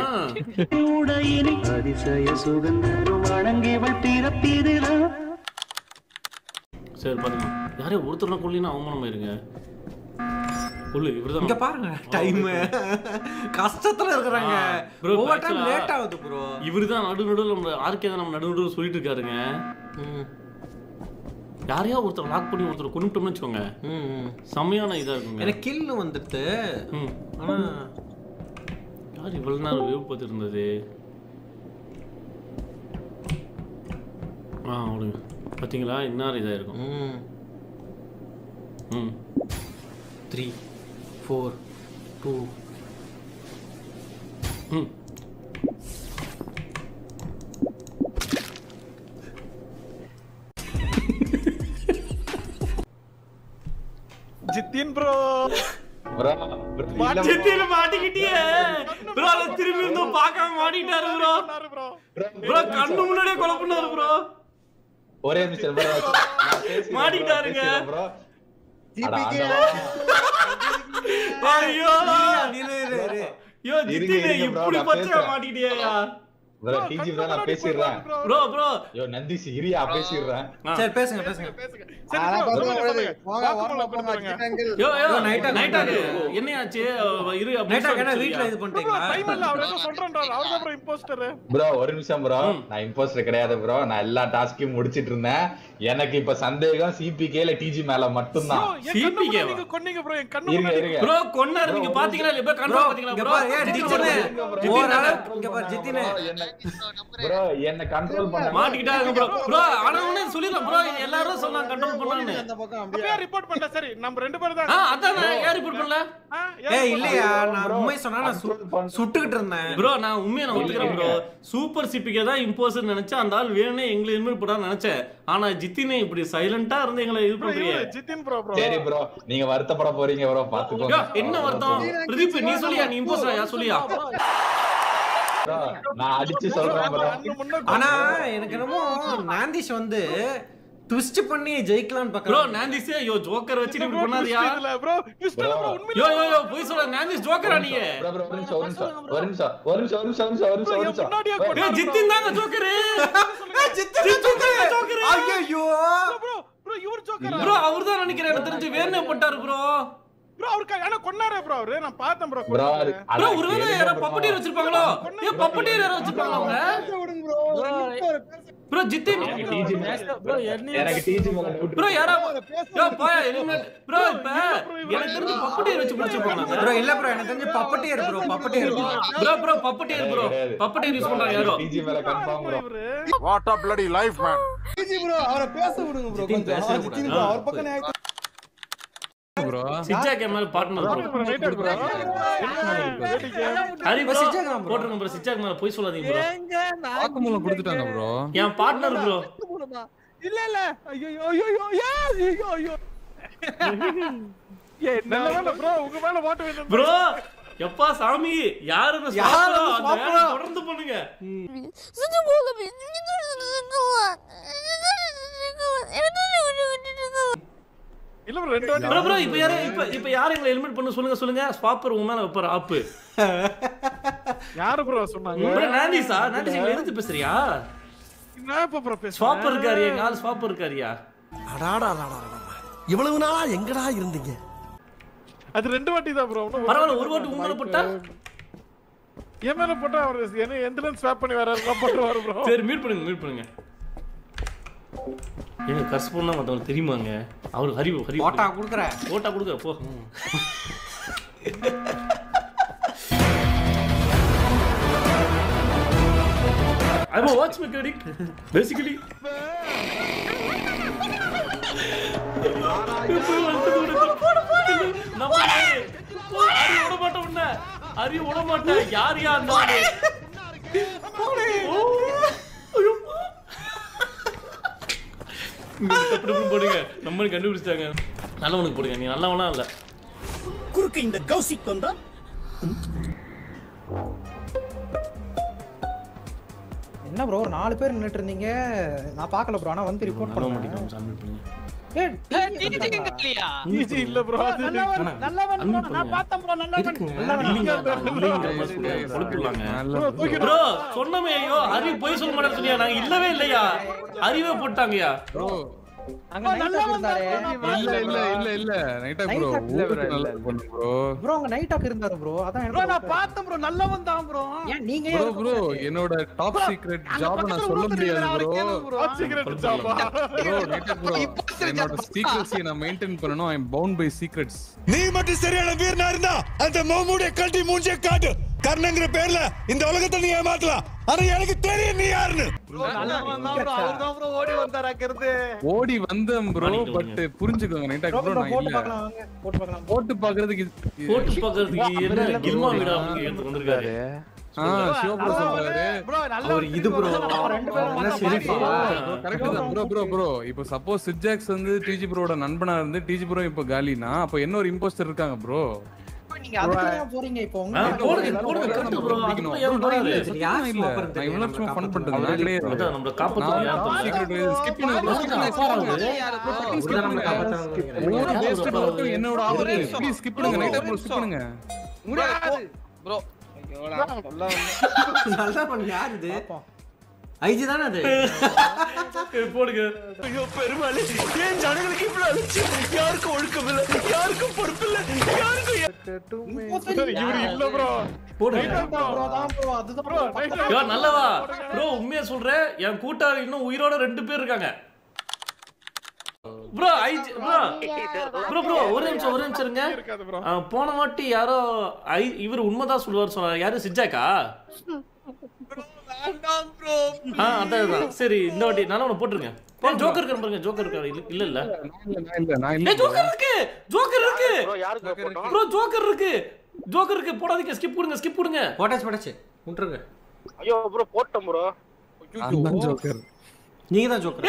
சரி பாருங்க யாரே ஒருத்தர் கொல்லினா அவமானமா இருங்க. கொல்லு இவர்தான். இங்க பாருங்க டைம் கஷ்டத்துல இருக்கறாங்க. ஓவர் டைம் லேட் ஆகுது ப்ரோ. இவர்தான் நடுவுல நம்ம ஆர்கே தான் நம்ம நடுவுல சொல்லிட்டு இருக்காருங்க. யாரையா ஒருத்தர் லாக் பண்ணி ஒருத்தர் கொன்னுட்டோம்னு வெச்சுக்கோங்க. சமையான இதா இருக்குங்க. எனக்கு கில் வந்துட்டு. ஆனா யார் இவ்வளவு நேரம் வேவ் பார்த்து இருந்தது? அவனுங்க பாத்தீங்களா இன்னார் இதா இருக்கும். 3 4 2 ஜித்தின் ப்ரோ. ஜித்தின் மாட்டிக்கிட்டியே ப்ரோ. திரும்பி இருந்தோ பார்க்காம மாட்டிட்டாரு ப்ரோ. ப்ரோ கண்ணு முன்னாடியே கொலை பண்ணாரு ப்ரோ. ஒரே நிமிஷம் ப்ரோ மாட்டிட்டாருங்க ப்ரோ. ஐயோ யோ ஜித்தின் இப்படி பச்சை மாட்டிட்டியா ப்ரோ? டிஜி ப்ரோ நான் பேசிறேன் ப்ரோ. யோ நந்தி சிரியா பேசிறேன். சரி பேசுங்க. யோ நைட் ஆகு. என்னையாச்சு இரு நைட் ஆகுனா வீட்ல இது பண்ணிட்டீங்களா? டைம் இல்ல அவர் ஏதோ சொல்றன்றாரு. அவர் தான் ப்ரோ இம்போஸ்டர். ப்ரோ ஒரு நிமிஷம் ப்ரோ. நான் இம்போஸ்டர் கிடையாது ப்ரோ. நான் எல்லா டாஸ்கையும் முடிச்சிட்டு இருந்தேன். எனக்கு இப்ப சந்தேகம் சிபிகே இல்ல டிஜி மேல மட்டும் தான். சிபிகே நீங்க கொன்னீங்க ப்ரோ. என் கண்ணு முன்னாடி ப்ரோ கொன்னாரு. நீங்க பாத்தீங்களா இல்ல? கண்ட்ரோல் பாத்தீங்களா ப்ரோ? இங்க பாரு ஜித்தினே ப்ரோ என்ன கண்ட்ரோல் பண்ண மாட்டிட்டாங்க ப்ரோ. ப்ரோ ஆனா உடனே சொல்லிரலாம் ப்ரோ. எல்லாரும் சொன்னாங்க கண்ட்ரோல் பண்ணான்னு. அப்படியே ரிப்போர்ட் பண்ணல. சரி நம்ம ரெண்டு பேரும் தான். அதான் யார் ரிப்போர்ட் பண்ணல? ஏய் இல்லையா நான் உண்மை சொன்னா நான் சுட்டுக்கிட்டு இருந்தேன் ப்ரோ. நான் உண்மையை நான் ஒத்துக்கிறேன் ப்ரோ. சூப்பர் சிபிகே தான் இம்போஸ்டர் நினைச்சேன். அந்த ஆள் வேணும்னே எங்களை இன்வைட் பண்ணா நினைச்சேன். ஆனா ஜித்தினே இப்படி சைலண்டா இருந்து எங்களை இது பண்றீங்க. ஜித்தின் ப்ரோ. சரி ப்ரோ நீங்க வருத்தப்பட போறீங்க ப்ரோ. பாத்துக்கோங்க. என்ன வருத்தம்? பிரதீப் நீ சொல்லியா? நீ இம்போஸ்டரா? யா சொல்லியா? நான் அடிச்சு சொல்றேன் ப்ரோ. ஆனா எனக்கு என்னமோ நாந்திஷ் வந்து ட்விஸ்ட் பண்ணி ஜெயிக்கலாம்னு பார்க்கறேன். ப்ரோ நாந்திஷ் யோ ஜோக்கர் வச்சிட்டு இப்படி பண்ணாதயா? இல்ல ப்ரோ ட்விஸ்ட் இல்ல ப்ரோ. உண்மையிலே யோ போய் சொல்ற. நாந்திஷ் ஜோக்கரா நீ? ப்ரோ ஒரு நிமிஷம். ஏய் ஜித்தின் தாங்க ஜோக்கர். ஜித்தின் ஜோக்கர். ஐயோ ப்ரோ இவர் ஜோக்கரா? ப்ரோ அவர் தான் நினைக்கிறேன். எனக்கு தெரிஞ்சு வேணே போட்டாரு ப்ரோ. ப்ரோ அவருக்கு انا கொன்னாரே ப்ரோ அவரு நான் பார்த்தேன் ப்ரோ ப்ரோ ப்ரோ ஒருவேளை யாரோ பப்பட்டியர் வச்சிருப்பாங்களோ ஏ பப்பட்டியர் யாரோ வச்சிருப்பாங்களா விடுங்க ப்ரோ ஜித்தின் ப்ரோ எனக்கு டிஜி மகன் ப்ரோ யாரோ யோ போய் எலிமினேட் ப்ரோ இப்ப எனக்கு தெரிஞ்சு பப்பட்டியர் வச்சு முடிச்சிருப்பாங்க ப்ரோ இல்ல ப்ரோ எனக்கு தெரிஞ்சு puppeteer bro bro puppeteer use பண்றாங்க யாரோ டிஜி மேல confirm bro what a bloody life man DG bro அவரை பேச விடுங்க ப்ரோ கொஞ்சம் ஜித்தின் ப்ரோ அவர் பக்கம் ப்ரோ சிஜா கேமல் பார்ட்னர் ப்ரோ ஹரி ப்ரோ போட்றங்க ப்ரோ சிஜா கேமல் போய் சொல்லாதீங்க ப்ரோ வாக்குமூலம் கொடுத்துட்டாங்க ப்ரோ என் பார்ட்னர் ப்ரோ இல்ல ஐயோ என்ன ப்ரோ உங்க மேல ஓட்டு வேணும் ப்ரோ எப்பா சாமி யாருன்னு சாப்பிடுறோம் தொடர்ந்து பண்ணுங்க இல்ல ப்ரோ ரெண்டு வாட்டி ப்ரோ இப்ப யாரை எலிமினேட் பண்ண சொல்லுங்க ஸ்வாப்பர் உங்க மேல வைப்பார் ஆப்பு யாரு ப்ரோ சொன்னாங்க ப்ரோ நாண்டிஸா எழுந்து பேசுறியா நான் இப்ப ப்ரோ பேசுறேன் ஸ்வாப்பர் இருக்காரியா கால் ஸ்வாப்பர் இருக்காரியா அடாடா இவ்வளவு நாளா எங்கடா இருந்தீங்க அது ரெண்டு வாட்டி தான் ப்ரோ பரவாயில்ல ஒரு வாட்டி உங்க மேல போட்டா என் மேல போட்டா அவர் என்ன எந்திரன் ஸ்வாப் பண்ணி வராருல போட்டுவாரு ப்ரோ சரி மீட் பண்ணுங்க ஏங்க கர்ஸ் பண்ணா மத்தவங்க தெரியுமாங்க அவர் ஹரி போட்டா குடுக்குற போ I'm a watch mechanic basically அரி ஓட மாட்டேன் யார் அந்த போடுங்க நம்ம கண்டுபிடிச்சாங்க நல்லவனுக்கு போடுங்க நீ நல்லவனா இல்ல குறுக்கு இந்த கௌசிக் வந்தா என்ன ப்ரோ 4 பேர் நின்னுட்டு இருந்தீங்க நான் பார்க்கல ப்ரோ ஆனா வந்து ரிப்போர்ட் பண்ணேன் சப்மிட் பண்ணுங்க டிஜி இல்ல ப்ரோ நல்லவன் நான் பார்த்தேன் ப்ரோ நல்லவன் ப்ரோ சொன்னமே ஐயோ அறிவு போய் சொல்ல மாட்டேன்னு சொன்னியா நாங்க இல்லவே இல்லையா அறிவே போட்டாங்கயா ப்ரோ அங்க நல்லவன் இருந்தாரே இல்ல நைட்டா ப்ரோ ப்ரோ அங்க நைட்டாக்கு இருந்தாரு ப்ரோ அதான் ப்ரோ நான் பார்த்தேன் ப்ரோ நல்லவன் தான் ப்ரோ ஏன் நீங்க ப்ரோ என்னோட டாப் சீக்ரெட் ஜாப் நான் சொல்ல முடியாது bro top secret job bro நைட்டா ப்ரோ என்னோட சீக்ரெட்ஸை நான் மெயின்டைன் பண்ணனும் I am bound by secrets நீ மட்டும் சரியான வீரனா இருந்தா அந்த மோமுடைய கட்டி மூஞ்சே காட்டு கர்ணங்கிற பேர்ல இந்த உலகத்தை நீ ஏமாத்தலாம் ஆனா எனக்கு தெரியும் நீ யாருன்னு ஓடி வந்தேன் ப்ரோ பட் புரிஞ்சுக்கோங்க நைட்டா ப்ரோ நான் இல்ல போட்டு பாக்குறதுக்கு என்ன கில்மா வீடா வந்து வந்திருக்காரு சிவபுரம் சொல்றாரு அவர் இது ப்ரோ கரெக்ட் தான் ப்ரோ இப்போ சப்போஸ் சிஜாக்ஸ் வந்து டிஜி ப்ரோட நண்பனா இருந்து டிஜி ப்ரோ இப்போ காலினா அப்ப இன்னொரு இம்போஸ்டர் இருக்காங்க ப்ரோ நீங்க அதுக்கு ஏன் போறீங்க இப்போ போடுங்க கரெக்ட் ப்ரோ அது ஏன் போறாரு யார் இல்ல நான் இவ்வளவு சும்மா ஃபன் பண்றது நான் கிடையாது நம்ம காப்பாத்துறது யார் சீக்ரெட் ஸ்கிப் பண்ணுங்க என்னோட ஆபத்து ப்ளீஸ் ஸ்கிப் பண்ணுங்க நைட்டா ப்ரோ ஸ்கிப் பண்ணுங்க முடியாது ப்ரோ நல்லா பண்ணு யார் இது ஐஜி தானே அது போடுங்க ஐயோ பெருமாளே ஏன் ஜனங்களுக்கு இவ்வளவு அழிச்சு யாருக்கும் ஒழுக்கம் இல்ல யாருக்கும் பொறுப்பு இல்ல யாருக்கும் இவரு இல்ல ப்ரோ போடுங்க ப்ரோ தான் ப்ரோ அதுதான் ப்ரோ யோ நல்லவா ப்ரோ உண்மையா சொல்றேன் என் கூட்டாளி இன்னும் உயிரோட 2 பேர் இருக்காங்க ப்ரோ ஐஜி ப்ரோ ஒரு நிமிஷம் இருங்க போன வாட்டி யாரோ இவர் உண்மைதான் சொல்லுவார் சொன்னார் யாரு சிஜாக்கா அதான் சரி இந்த வாட்டி நல்லவனை போட்டுருங்க ஜோக்கர் இருக்காரு பாருங்க ஜோக்கர் இருக்காரு இல்ல ஜோக்கர் இருக்கு ப்ரோ ஜோக்கர் இருக்கு போடாதீங்க ஸ்கிப் கொடுங்க போட்டாச்சு விட்டுருங்க ஐயோ ப்ரோ போட்டோம் ப்ரோ அதான் ஜோக்கர் நீங்க தான் ஜோக்கர்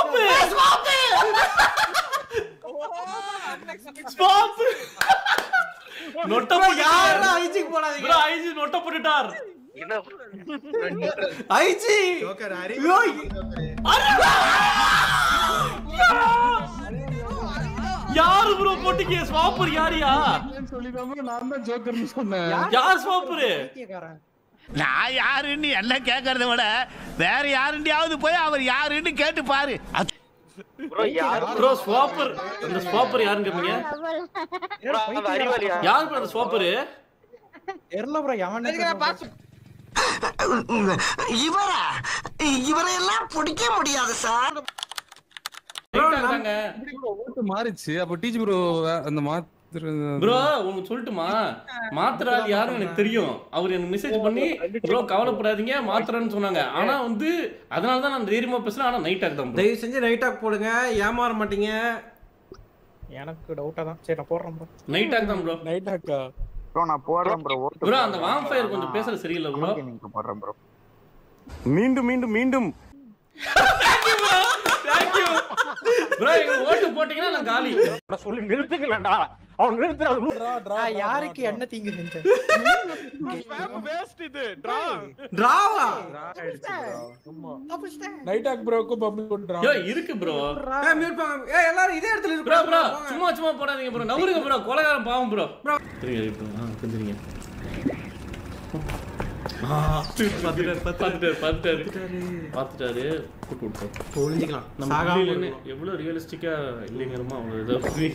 ஸ்பாப் நொட்ட யாரா ஐஜிக்கு போடாதீங்க ப்ரோ ஐஜி நொட்ட போட்டுட்டார் என்ன ஐஜி ஜோக்கர் ஹரி யாரு ப்ரோ போட்டிங்க ஸ்வாப்பர் யாரியா சொல்லிடாம நான் தான் ஜோக்கர்னு சொன்னேன் யார் ஸ்வாப்பர் நான் யாருன்னு என்ன கேக்குறத விட வேற யாருண்டியாவது போய் அவர் யாருன்னு கேட்டு பாரு ப்ரோ ஸ்வாப்பர் அந்த ஸ்வாப்பர் யாருன்னு கேப்பீங்க யார் ப்ரோ அந்த ஸ்வாப்பர் தெரியல ப்ரோ எவன் இவரையெல்லாம் பிடிக்க முடியாது சார். ஓட்டு மாறிச்சு அப்ப டிஜி ப்ரோ அந்த ப்ரோ உங்களுக்கு சொல்லட்டுமா மாத்திரால் யாரும் எனக்கு தெரியும். அவர் எனக்கு மெசேஜ் பண்ணி ப்ரோ கவலைப்படாதீங்க மாத்திரன்னு சொன்னாங்க. ஆனா வந்து அதனால தான் நான் தைரியமா பேசுறேன். ஆனா நைட் டாக் தான். தயவு செஞ்சு நைட் டாக் போடுங்க, ஏமாற மாட்டீங்க. எனக்கு டவுட்டா தான். சரி நான் போடுறேன் ப்ரோ. நைட் டாக் தான் ப்ரோ. நைட் டாக்கா ப்ரோ நான் போடுறேன் ப்ரோ. ப்ரோ அந்த வாம்பயர் கொஞ்சம் பேசற சரியில்லை ப்ரோ. நீங்க போடுறேன் ப்ரோ. மீண்டும் மீண்டும் மீண்டும் Thank you bro. நீங்க ஓட்டு போட்டீங்கன்னா நான் காலி. சொல்லி நிறுத்துக்கலடா. அவன் நிறுத்துறா. யாருக்கு என்ன தீங்கு செஞ்ச? வேஸ்ட் இது டிரா. டிராவா? நைட் டாக் ப்ரோக்கு பப்ளிக் பண்றா. யோ இருக்கு ப்ரோ. மியூட் பண்ணுங்க. எல்லாரும் இதே இடத்துல இருக்கு ப்ரோ. ப்ரோ சும்மா போடாதீங்க ப்ரோ. நவருங்க ப்ரோ. கொலைகாரன் பாவம் ப்ரோ. தெரியுங்க ப்ரோ. தெரியுங்க. பாத்துட்டாரு கூட்டு விட்டோம். ஒளிஞ்சிக்கலாம். நம்ம எவ்வளவு ரியலிஸ்டிக்கா இல்லைங்கிறோமோ அவ்வளவு இதாக.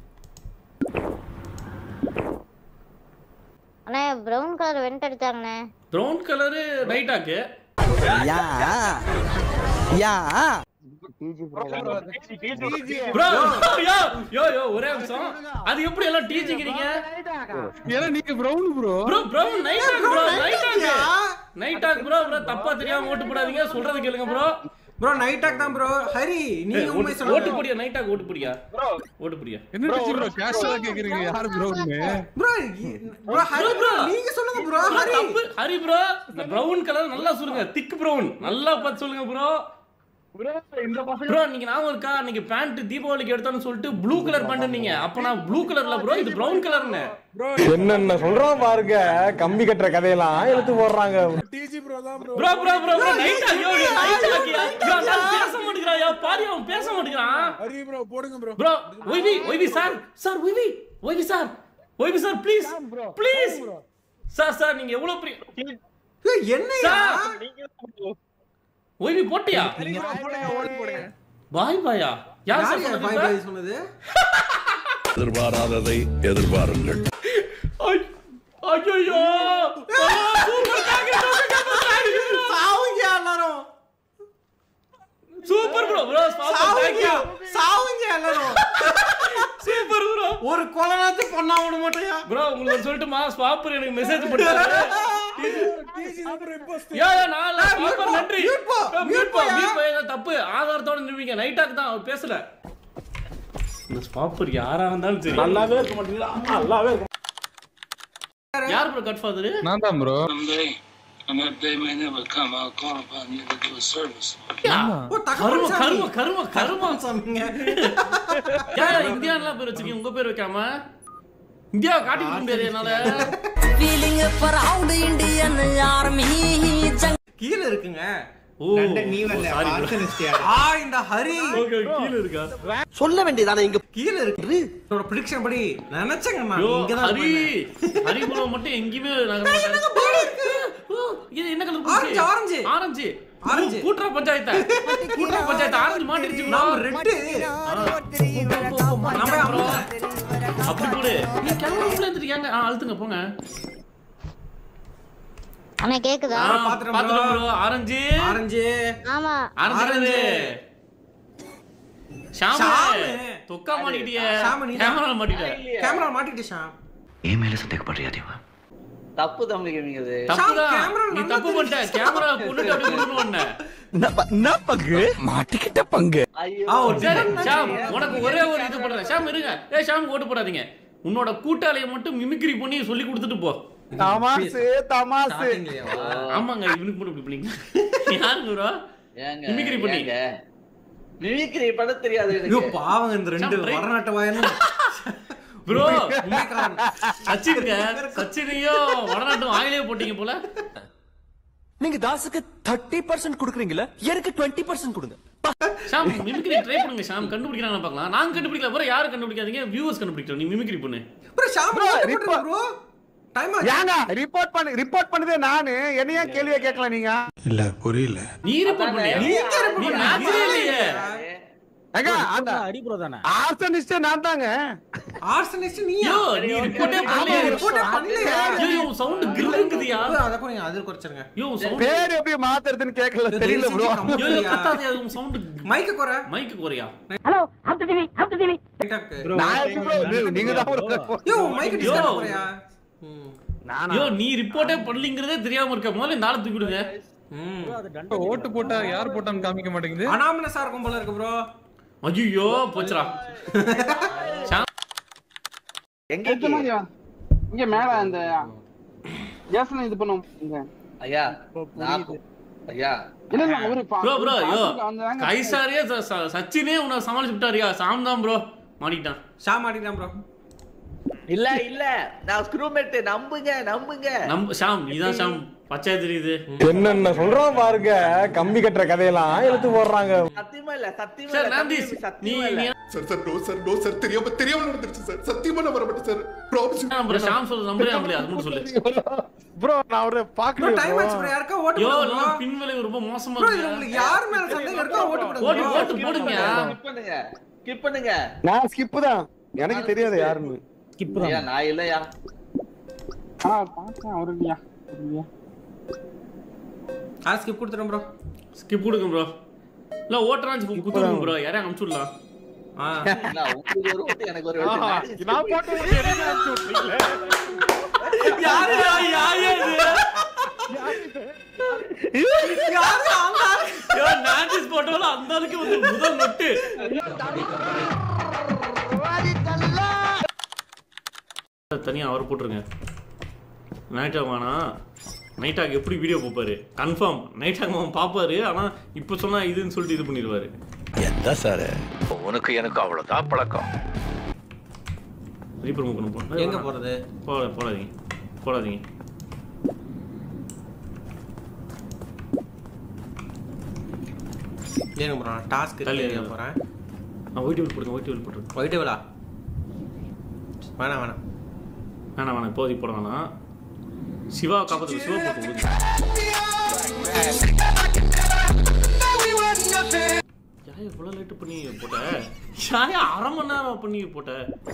அண்ணா பிரவுன் கலர் வெண்ட் அடிச்சாங்கண்ணே. Brown colour night dog. யா ப்ரோ யோ ஒரே நிமிஷம். அது எப்படி எல்லாம் டீச்சிங்கிறீங்க? ஏன்னா நீங்க brown bro. Brown night dog bro. Night dog bro. தப்பா தெரியாம ஓட்டு போடாதீங்க. சொல்றது கேளுங்க ப்ரோ. ப்ரோ நைட் டாக் தான் ப்ரோ. ஹரி நீங்க உண்மை சொல்லுங்க. ஓட்டு போடியா நைட் டாக் ஓட்டு போடியா ப்ரோ. ஓட்டு போடியா என்ன ப்ரோ கேஷுவலா கேக்குறீங்க? யார் ப்ரோன்னு? ப்ரோ ஹரி ப்ரோ நீங்க சொல்லுங்க ப்ரோ. ஹரி ப்ரோ இந்த பிரவுன் கலர் நல்லா சொல்லுங்க. திக் பிரவுன் நல்லா பார்த்து சொல்லுங்க ப்ரோ. ப்ரோ நீங்க நாம இருக்கா நீங்க பேண்ட் தீபாவளிக்கு எடுத்தோம்னு சொல்லிட்டு ப்ளூ கலர் பண்ணீங்க. அப்ப நான் ப்ளூ கலர்ல ப்ரோ இது பிரவுன் கலர்னு. என்னென்ன சொல்றான் பாருங்க. கம்பி கட்டுற கதையெல்லாம் எடுத்து போடுறாங்க. டிஜி ப்ரோ தான் ப்ரோ. ப்ரோ நைட் ஐயோ நைட் ஆகியா. நான் பேச மாட்டேங்கறாயா. பாரு அவன் பேச மாட்டேங்கறான். ஹரி ப்ரோ போடுங்க bro. Bro YV sir YV sir please sir நீங்க எவ்வளவு பெரிய என்னையா ஒய்வி போட்டியா? பாயா யார் சொன்னது? எதிர்பாராததை எதிர்பாருங்கள். ஐயோ சாவுங்க எல்லாரும். Super bro. சாவுங்க எல்லாரும். Super bro. ஒரு கொலனாத்து பண்ணா விட மாட்டேயா ப்ரோ. உங்களுக்கு சொல்லட்டுமா ஸ்வாப்பர் எனக்கு மெசேஜ் பண்ணிட்டாரு. நான் ஸ்வாப்பர் நன்றி. மியூட் தப்பு ஆதாரத்தோட நிரூபிங்க. நைட் டாக் தான் அவர் பேசல. இந்த ஸ்வாப்பர் யாரா இருந்தாலும் சரி நல்லாவே இருக்க மாட்டீங்களா? நல்லாவே இருக்க. யார் ப்ரோ காட்ஃபாதர்? நான் தான் bro. On that day may never come. I'll call upon you to do a service. கருமா சாமிங்க. யார் இந்தியான்ல பேர் வச்சிருக்கீங்க உங்க பேர் வைக்காம? இந்தியா காட்டி கொடுக்க முடியாது என்னால. Feeling proud Indian army. கீழ இருக்குங்க. லண்டன் நீ வரல பார்சனிஸ்டியா. இந்த ஹரி ஓகே கீழ இருக்கா? சொல்ல வேண்டியதானே இங்க கீழ இருக்கு. என்னோட பிரெடிக்ஷன் படி நினைச்சேங்க நான் இங்க தான் ஹரி ப்ரோ மட்டும் எங்கயுமே நகர மாட்டாங்க. இது என்ன கலர்? ஆரஞ்சு கூட்ரா பஞ்சாயத்து ஆரஞ்சு மாட்டிருச்சு. நாம ரெட் அப்படி போடு. நீ கேமராக்குள்ள வந்துட்டீங்க. அழுத்துங்க போங்க. அண்ணா கேக்குதா? பாத்துறோம் ப்ரோ. ஆரஞ்சு ஆமா ஆரஞ்சு ஷாம் தொக்கா மாட்டிட்டியே. கேமரா மாட்டிட்டே ஷாம். ஏன் மேல சந்தேகப்படுறியா தேவா? தப்பு தம்பிங்க இது. நீ தப்பு பண்ணிட்ட. கேமரா போட்டுட்டு அப்படியே கொண்டு வந்த. என்ன பங்கு? மாட்டிக்கிட்ட பங்கு. ஷாம் உனக்கு ஒரே ஒரு இது பண்றேன். ஷாம் இருங்க. ஷாம் ஓட்டு போடாதீங்க. உன்னோட கூட்டாளியை மட்டும் மிமிக்ரி பண்ணி சொல்லி கொடுத்துட்டு போ. தமாசு ஆமாங்க இவனுக்கு மட்டும் இப்படி பண்ணீங்க. யாருங்க ப்ரோ? மிமிக்ரி பண்ணீங்க. மிமிக்ரி பண்ண தெரியாது எனக்கு. ஐயோ பாவங்க இந்த ரெண்டு வரநாட்ட வாயன்னு. ப்ரோ சச்சினையோ வடநாட்டும் ஆயிலே போட்டீங்க போல. நீங்க தாசுக்கு 30% கொடுக்குறீங்களா? எனக்கு 20% கொடுங்க. ஷாம் மிமிக்ரி ட்ரை பண்ணுங்க. ஷாம் கண்டுபிடிக்கிறாங்க பார்க்கலாம். நாங்க கண்டுபிடிக்கல ப்ரோ. யாரும் கண்டுபிடிக்காதீங்க. வியூவர்ஸ் கண்டுபிடிக்கணும். நீ மிமிக்ரி பண்ணு ப்ரோ. ஷாம் ப்ரோ டைம் ஏங்க ரிப்போர்ட் பண்ணதே நானு. என்னைய கேள்வியே கேட்கல நீங்க. இல்ல புரியல. நீ ரிப்போர்ட் பண்ணியா? நீ மேட்ச்ல இல்லையே. ஏங்க அந்த அடி ப்ரோ தானே ஆர்சனிஸ்ட் நான் தாங்க. ஆர்சனிஸ்ட் நீ யோ நீ ரிப்போர்ட்டே பண்ணலையா? யோ சவுண்ட் கில்லுங்குதுயா. அத கொஞ்சம் அதில் குறைச்சிருங்க. யோ சவுண்ட் பேர் எப்படி மாத்துறதுன்னு கேட்கல தெரியல ப்ரோ. யோ கத்தாதே அது சவுண்ட் மைக் குறை. மைக் குறையா? ஹலோ ஆஃப்டர் டிவி நான் ப்ரோ நீங்க தான் ப்ரோ. யோ மைக் டிஸ்கனெக்ட் குறையா? யோ நீ ரிப்போர்ட்டே பண்ணலங்கிறதே தெரியாம இருக்க. முதல்ல இந்த ஆளை தூக்கி விடுங்க. ஓட்டு போட்டா யார் போட்டான்னு காமிக்க மாட்டேங்குது. அனாமனஸா இருக்கும் போல இருக்கு ப்ரோ. ஐயோ போச்சுடா. எங்க இங்க மேல அந்த ஜேசன் இது பண்ணுங்க. ஐயா ஐயா இல்ல ஒரு ப்ரோ ப்ரோ யோ கைசாரியே சச்சினே உன்னை சமாளிச்சு விட்டாரியா? சாம் தான் ப்ரோ மாட்டிட்டான். மாட்டிட்டான் ப்ரோ. இல்ல இல்ல நான் ஸ்க்ரூமேட் நம்புங்க ஷாம் நீதான் ஷாம் பச்சை தெரியுது. என்னென்ன சொல்றோம் பாருங்க. கம்பி கட்டுற கதையெல்லாம் எடுத்து போடுறாங்க. சத்தியமா இல்ல சார் நாந்தி நீ சார் நோ சார் தெரியாம நடந்துருச்சு சார். சத்தியமா நான் வர மாட்டேன் சார். ப்ராமிஸ். ப்ரோ ஷாம் சொல்ல நம்பறே அப்படி அது மட்டும் சொல்லு. ப்ரோ நான் ஒரு பாக்கல. டைம் ஆச்சு ப்ரோ. யாருக்கா ஓட்டு யோ போடுங்க. நான் பின்வலை ரொம்ப மோசமா ப்ரோ இருக்கு. உங்களுக்கு யார் மேல சந்தேகம் இருக்கோ ஓட்டு போடுங்க. ஓட்டு போடுங்க. ஸ்கிப் பண்ணுங்க. நான் ஸ்கிப் தான். எனக்கு தெரியாது யாருன்னு. ஸ்கிப் தான். ஐயா நான் இல்லையா. பாக்க அவருயா. ஸ்கிப் கொடுத்துறேன் ப்ரோ. ஸ்கிப் கொடுங்க ப்ரோ. இல்ல ஓட்டராஞ்சி குத்துறோம் ப்ரோ. யாரே அனுப்பிச்சுடலாம். இல்ல உங்களுக்கு ஒரு ஓட்டு எனக்கு ஒரு ஓட்டு. நான் போட்டு என்ன அனுப்பிச்சு விட்டீங்களே. யாரு யோ நான்டிஸ் போட்டோல அந்த ஆளுக்கு வந்து முதல் நொட்டு. தனியா அவர் போட்டுருங்க. நைட் ஆகானா நைட் ஆக எப்படி வீடியோ பார்ப்பாரு கன்ஃபார்ம். நைட் ஆக அவன் பார்ப்பாரு. ஆனா இப்போ சொன்னா இதுன்னு சொல்லிட்டு இது பண்ணிடுவாரு. என்ன சார் உனக்கு எனக்கு அவ்வளவுதான் பழக்கம். ரீப்பர் மூக்கணும் போ. எங்க போறது? போடாதீங்க. ஏங்க ப்ரோ டாஸ்க் தெரிய போறேன். நான் ஒயிட் டேபிள் போடுறேன். ஒயிட் டேபிளா? வேணாம் இப்போதைக்கு போட வேணாம். சிவா காப்பாத்து. சிவா போட்டு யாரையும் இவ்வளோ லேட்டு பண்ணி போட்ட? யாரையும் அரை மணி நேரம் பண்ணி போட்ட?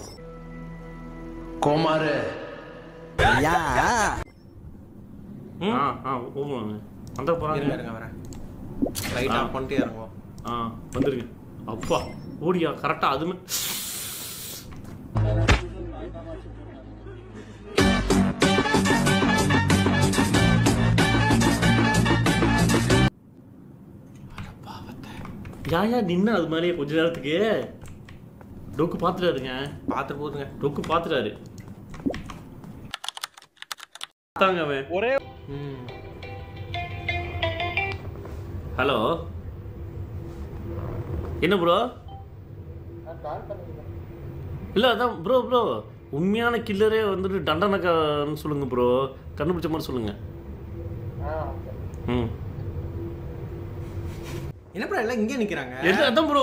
கோமாரு ஓமாங்க அந்த போறாங்க. வரேன். லைட் ஆஃப் பண்ணிட்டே இறங்குவோம். வந்துருங்க. அப்பா ஓடியா கரெக்டா அதுமே யாயா நின்று அது மாதிரியே கொஞ்ச நேரத்துக்கு டொக்கு பார்த்துட்டாருங்க. பார்த்துட்டு போதுங்க. டொக்கு பார்த்துட்டாரு. அவன் ஒரே ஹலோ என்ன ப்ரோ? இல்ல அதான் ப்ரோ உண்மையான கில்லரே வந்துட்டு தண்டனைக்கான்னு சொல்லுங்க ப்ரோ. கண்டுபிடிச்ச மாதிரி சொல்லுங்க. என்ன ப்ரோ எல்லாம் இங்கே நிக்கிறாங்க? அதான் ப்ரோ.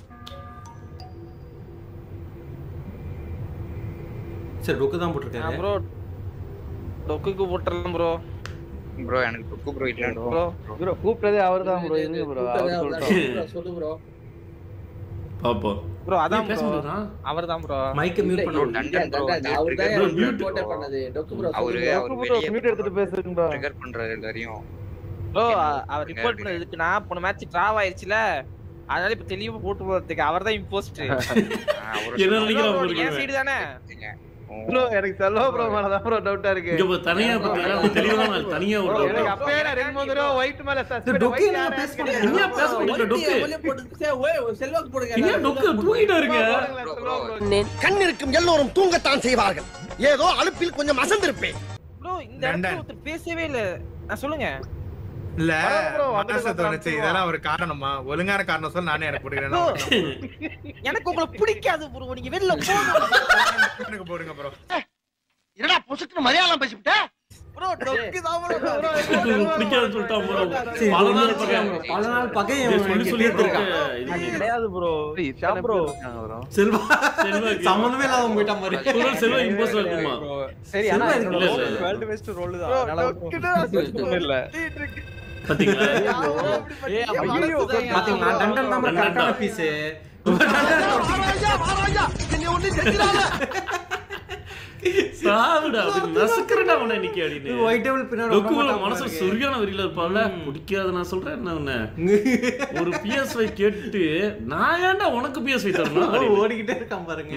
சரி டொக்கு தான் போட்டுருக்காரு ப்ரோ. டொக்குக்கு போட்டுறலாம் ப்ரோ. ப்ரோ எனக்கு டொக்கு ப்ரோ இல்ல ப்ரோ கூப்பிட்டதே அவர்தான் ப்ரோ. இருங்க ப்ரோ அவர் சொல்லு ப்ரோ. பாப்போ ப்ரோ அதான் ப்ரோ. அவர்தான் ப்ரோ. மைக் மியூட் பண்ணு. அவர்தான் மியூட் பண்ணது. டொக்கு ப்ரோ. அவரு மியூட் எடுத்துட்டு பேசுறீங்க ப்ரோ. ட்ரிகர் பண்றாரு எல்லாரையும். ப்ரோ அவர் ரிப்போர்ட் பண்ணது இருக்குனா போன மேட்ச் டிராவ் ஆயிருச்சுல. அதனால இப்ப தெளிவா போட்டு போறதுக்கு அவர்தான் இம்போஸ்டர். என்ன நினைக்கிறீங்க? ஏன் சைடு தானே ப்ரோ? எனக்கு செல்வா ப்ரோ மேல தான் ப்ரோ டவுட்டா இருக்கு. இங்க தனியா பத்தியா தெளிவா தனியா ஒரு எனக்கு அப்பவே நான் ரெண்டு மூணு தடவை ஒயிட் மேல சஸ்பெண்ட் டொக்கு என்ன பேஸ் பண்ணீங்க? என்ன பேச முடியல டொக்கு. செல்வாக்கு போடுங்க. என்ன டொக்கு தூங்கிட்டா இருங்க. கண் இருக்கும் எல்லோரும் தூங்கத்தான் செய்வார்கள். ஏதோ அலுப்பில் கொஞ்சம் அசந்திருப்பேன். ப்ரோ இந்த இடத்துல ஒருத்தர் பேசவே இல்ல. நான் சொல்லுங்க. இல்ல மனசு தோணுச்சு. இதெல்லாம் ஒரு காரணமா? ஒழுங்கான காரணம் சொல்ல நானே எனக்கு போடுறேன். எனக்கு உங்களை பிடிக்காது ப்ரோ. நீங்க வெளில போங்க. எனக்கு போடுங்க ப்ரோ. என்னடா புசுக்குன்னு மலையாளம் பேசிவிட்ட? ப்ரோ டொக்கு தான் ப்ரோ. பிடிக்காது சொல்லிட்டான் ப்ரோ. பல நாள் பகையை சொல்லி இருக்கான். இது கிடையாது ப்ரோ. ஷாம் ப்ரோ. செல்வா சம்பந்தமே இல்லாத போயிட்டான் மாதிரி. செல்வா இம்போஸ்டர் இருக்குமா? சரி ஆனா வேர்ல்ட் பெஸ்ட் ரோல் தான். அதனால ஒண்ணும் இல்ல. பாத்தீங்களா? பாத்தீங்களா? டண்டன் தான் கரெக்டான பீஸ். சாவுடா அது நசுக்கறடா உன்னை நிக்க அடினே ஒயிட் டேபிள் பின்னாடி லுக்குல மனசு சரியான வெறியில இருப்பால பிடிக்காத நான் சொல்றேன் என்ன உன்னை ஒரு PS5 கேட்டு நான் ஏன்டா உனக்கு PS5 தரணும் ஓடிக்கிட்டே இருக்கான் பாருங்க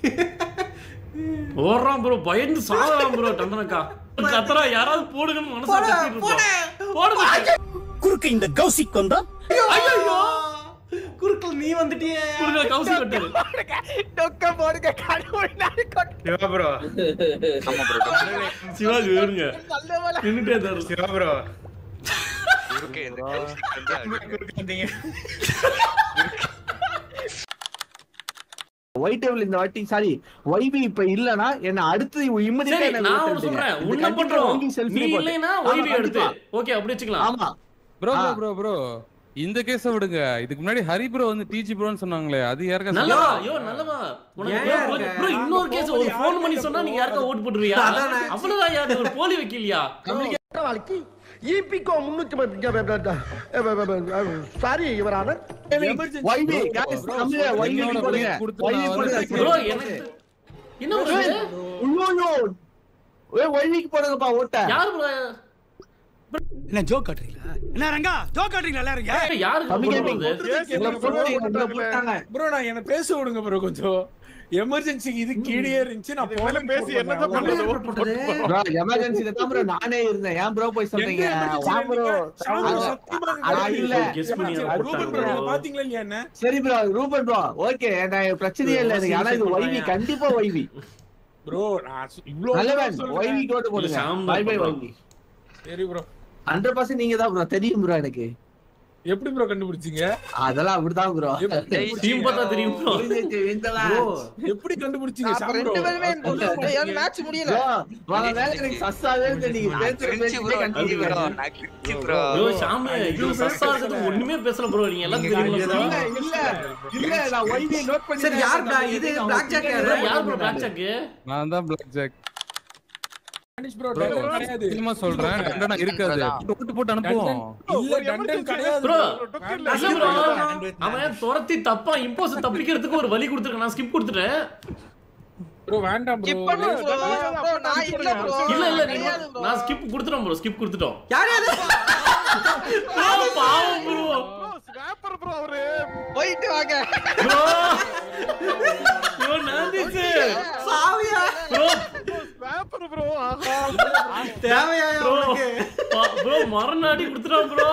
ஓடுறான் ப்ரோ பயந்து சாவறான் ப்ரோ டண்டனக்கா கத்தரா யாராவது போடுங்கன்னு மனசு கத்திட்டு இருப்பான் போடுங்க குறுக்கு இந்த கௌசிக் வந்தா ஐயோ குறுக்கல் நீ வந்துட்டியே குறுக்கல கௌசி கட்டாரு டொக்க போடுங்க கடவுளே நான் சிவா ப்ரோ ஆமா ப்ரோ சிவாஜி வேணுங்க நின்னுட்டே தாரு சிவா ப்ரோ குறுக்கே இந்த கௌசிக் வந்தீங்க ஒயிட் டேபிள் இந்த வாட்டி சாரி ஒய்வி இப்ப இல்லனா என்ன அடுத்து இமிடியேட்டா சரி நான் சொல்றேன் உன்ன பண்றோம் நீ இல்லனா ஒய்வி எடுத்து ஓகே அப்படி வெச்சுக்கலாம் ஆமா ப்ரோ இந்த கேஸ விடுங்க இதுக்கு முன்னாடி ஹரி ப்ரோ வந்து டிஜி ப்ரோன்னு சொன்னாங்களே அது யாருக்கா நல்லவா ஐயோ நல்லவா ப்ரோ இன்னொரு கேஸ் ஒரு ஃபோன் பண்ணி சொன்னா நீங்க யாருக்கா ஓட் போடுறியா அவ்வளவுதான் யாரு ஒரு போலி வைக்கலையா கம்ப்ளீட்டா வாழ்க்கை ஈபிகோ 300 சாரி யுவரான ஒய்வி गाइस கம்மியா ஒய்வி போடுங்க ப்ரோ எனக்கு என்ன ப்ரோ ஐயோ ஏய் ஒய்விக்கு போடுங்கப்பா ஓட்ட யார் ப்ரோ என்ன ஜோக் காட்றீங்களா என்ன ரங்கா ஜோக் காட்றீங்களா எல்லாரும் யாரு ப்ரோ நான் என்ன பேச விடுங்க ப்ரோ கொஞ்சம் எமர்ஜென்சிக்கு இது கீழே இருந்துச்சு நான் போல பேசி என்னதான் பண்றது ப்ரோ எமர்ஜென்சில தான் ப்ரோ நானே இருந்தேன் ஏன் ப்ரோ போய் சொல்றீங்க வா ப்ரோ இல்ல ரூபன் ப்ரோ பாத்தீங்களா இல்லையா என்ன சரி ப்ரோ ரூபன் ப்ரோ ஓகே நான் பிரச்சனையே இல்ல எனக்கு ஆனா இது ஒய்வி கண்டிப்பா ஒய்வி ப்ரோ நான் இவ்ளோ நல்லவன் ஒய்வி கோட் போடுங்க பை பை ஒய்வி சரி ப்ரோ 100% நீங்க தான் ப்ரோ தெரியும் ப்ரோ எனக்கு எப்படி ப்ரோ கண்டுபிடிச்சீங்க அதெல்லாம் அப்படிதான் ப்ரோ டீம் பார்த்தா தெரியும் ப்ரோ எப்படி கண்டுபிடிச்சீங்க ரெண்டு பேருமே ஏன் மேட்ச் முடியல வாங்க வேற எனக்கு சஸ்ஸாவே நீங்க பேசுறது கிரிஞ்சி ப்ரோ ப்ரோ ஷாம் இது சஸ்ஸா இருக்குது ஒண்ணுமே பேசல ப்ரோ நீங்க எல்லாம் தெரியுமா இல்ல நான் ஒய்வி நோட் பண்ணி சரி யார்டா இது பிளாக் ஜாக் யார் ப்ரோ பிளாக் ஜாக் நான் தான் பிளாக் ஜாக் ப்ரோ டண்டன் கிடையாது சும்மா சொல்றேன் டண்டன் இருக்காது போட்டு அனுப்புவோம் இல்ல டண்டன் கிடையாது ப்ரோ இல்ல ப்ரோ அவன் துரத்தி தப்பா இம்போஸ் தப்பிக்கிறதுக்கு ஒரு வழி கொடுத்திருக்கான் நான் ஸ்கிப் கொடுத்துட்டேன் ப்ரோ வேண்டாம் ப்ரோ ப்ரோ நான் இல்ல ப்ரோ இல்ல நான் ஸ்கிப் கொடுத்துட்டோம் ப்ரோ ஸ்கிப் கொடுத்துட்டோம் யார் அது பாவம் ப்ரோ ஸ்வாப்பர் ப்ரோ அவரு போயிட்டு வாங்க ப்ரோ ப்ரோ நான்திஸ் சாவியா ப்ரோ ஸ்வாப்பர் ப்ரோ தேவையா உங்களுக்கு ப்ரோ மரணாடி கொடுத்துட்டோம் ப்ரோ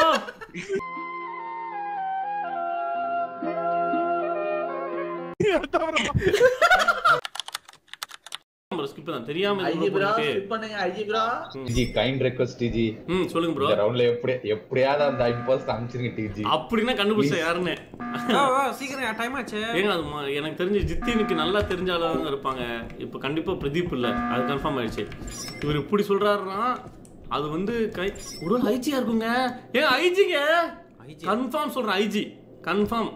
ஸ்கிப் தான் தெரியாம ஐஜி ப்ரோ ஸ்கிப் பண்ணுங்க IG bro DG kind request DG சொல்லுங்க ப்ரோ இந்த ரவுண்ட்ல எப்படியாவது அந்த இம்போஸ்ட் அம்ச்சிருங்க டிஜி அப்படினா கண்டுபிடிச்ச யாருன்னு சீக்கிரம் டைம் ஆச்சு ஏங்க அது எனக்கு தெரிஞ்சு ஜித்தினுக்கு நல்லா தெரிஞ்ச ஆளா இருப்பாங்க இப்போ கண்டிப்பா பிரதீப் இல்ல அது கன்ஃபார்ம் ஆயிடுச்சு இவர் இப்படி சொல்றாருன்னா அது வந்து ஒரு ஐஜியா இருக்குங்க ஏன் ஐஜிங்க கன்ஃபார்ம் சொல்றேன் ஐஜி கன்ஃபார்ம்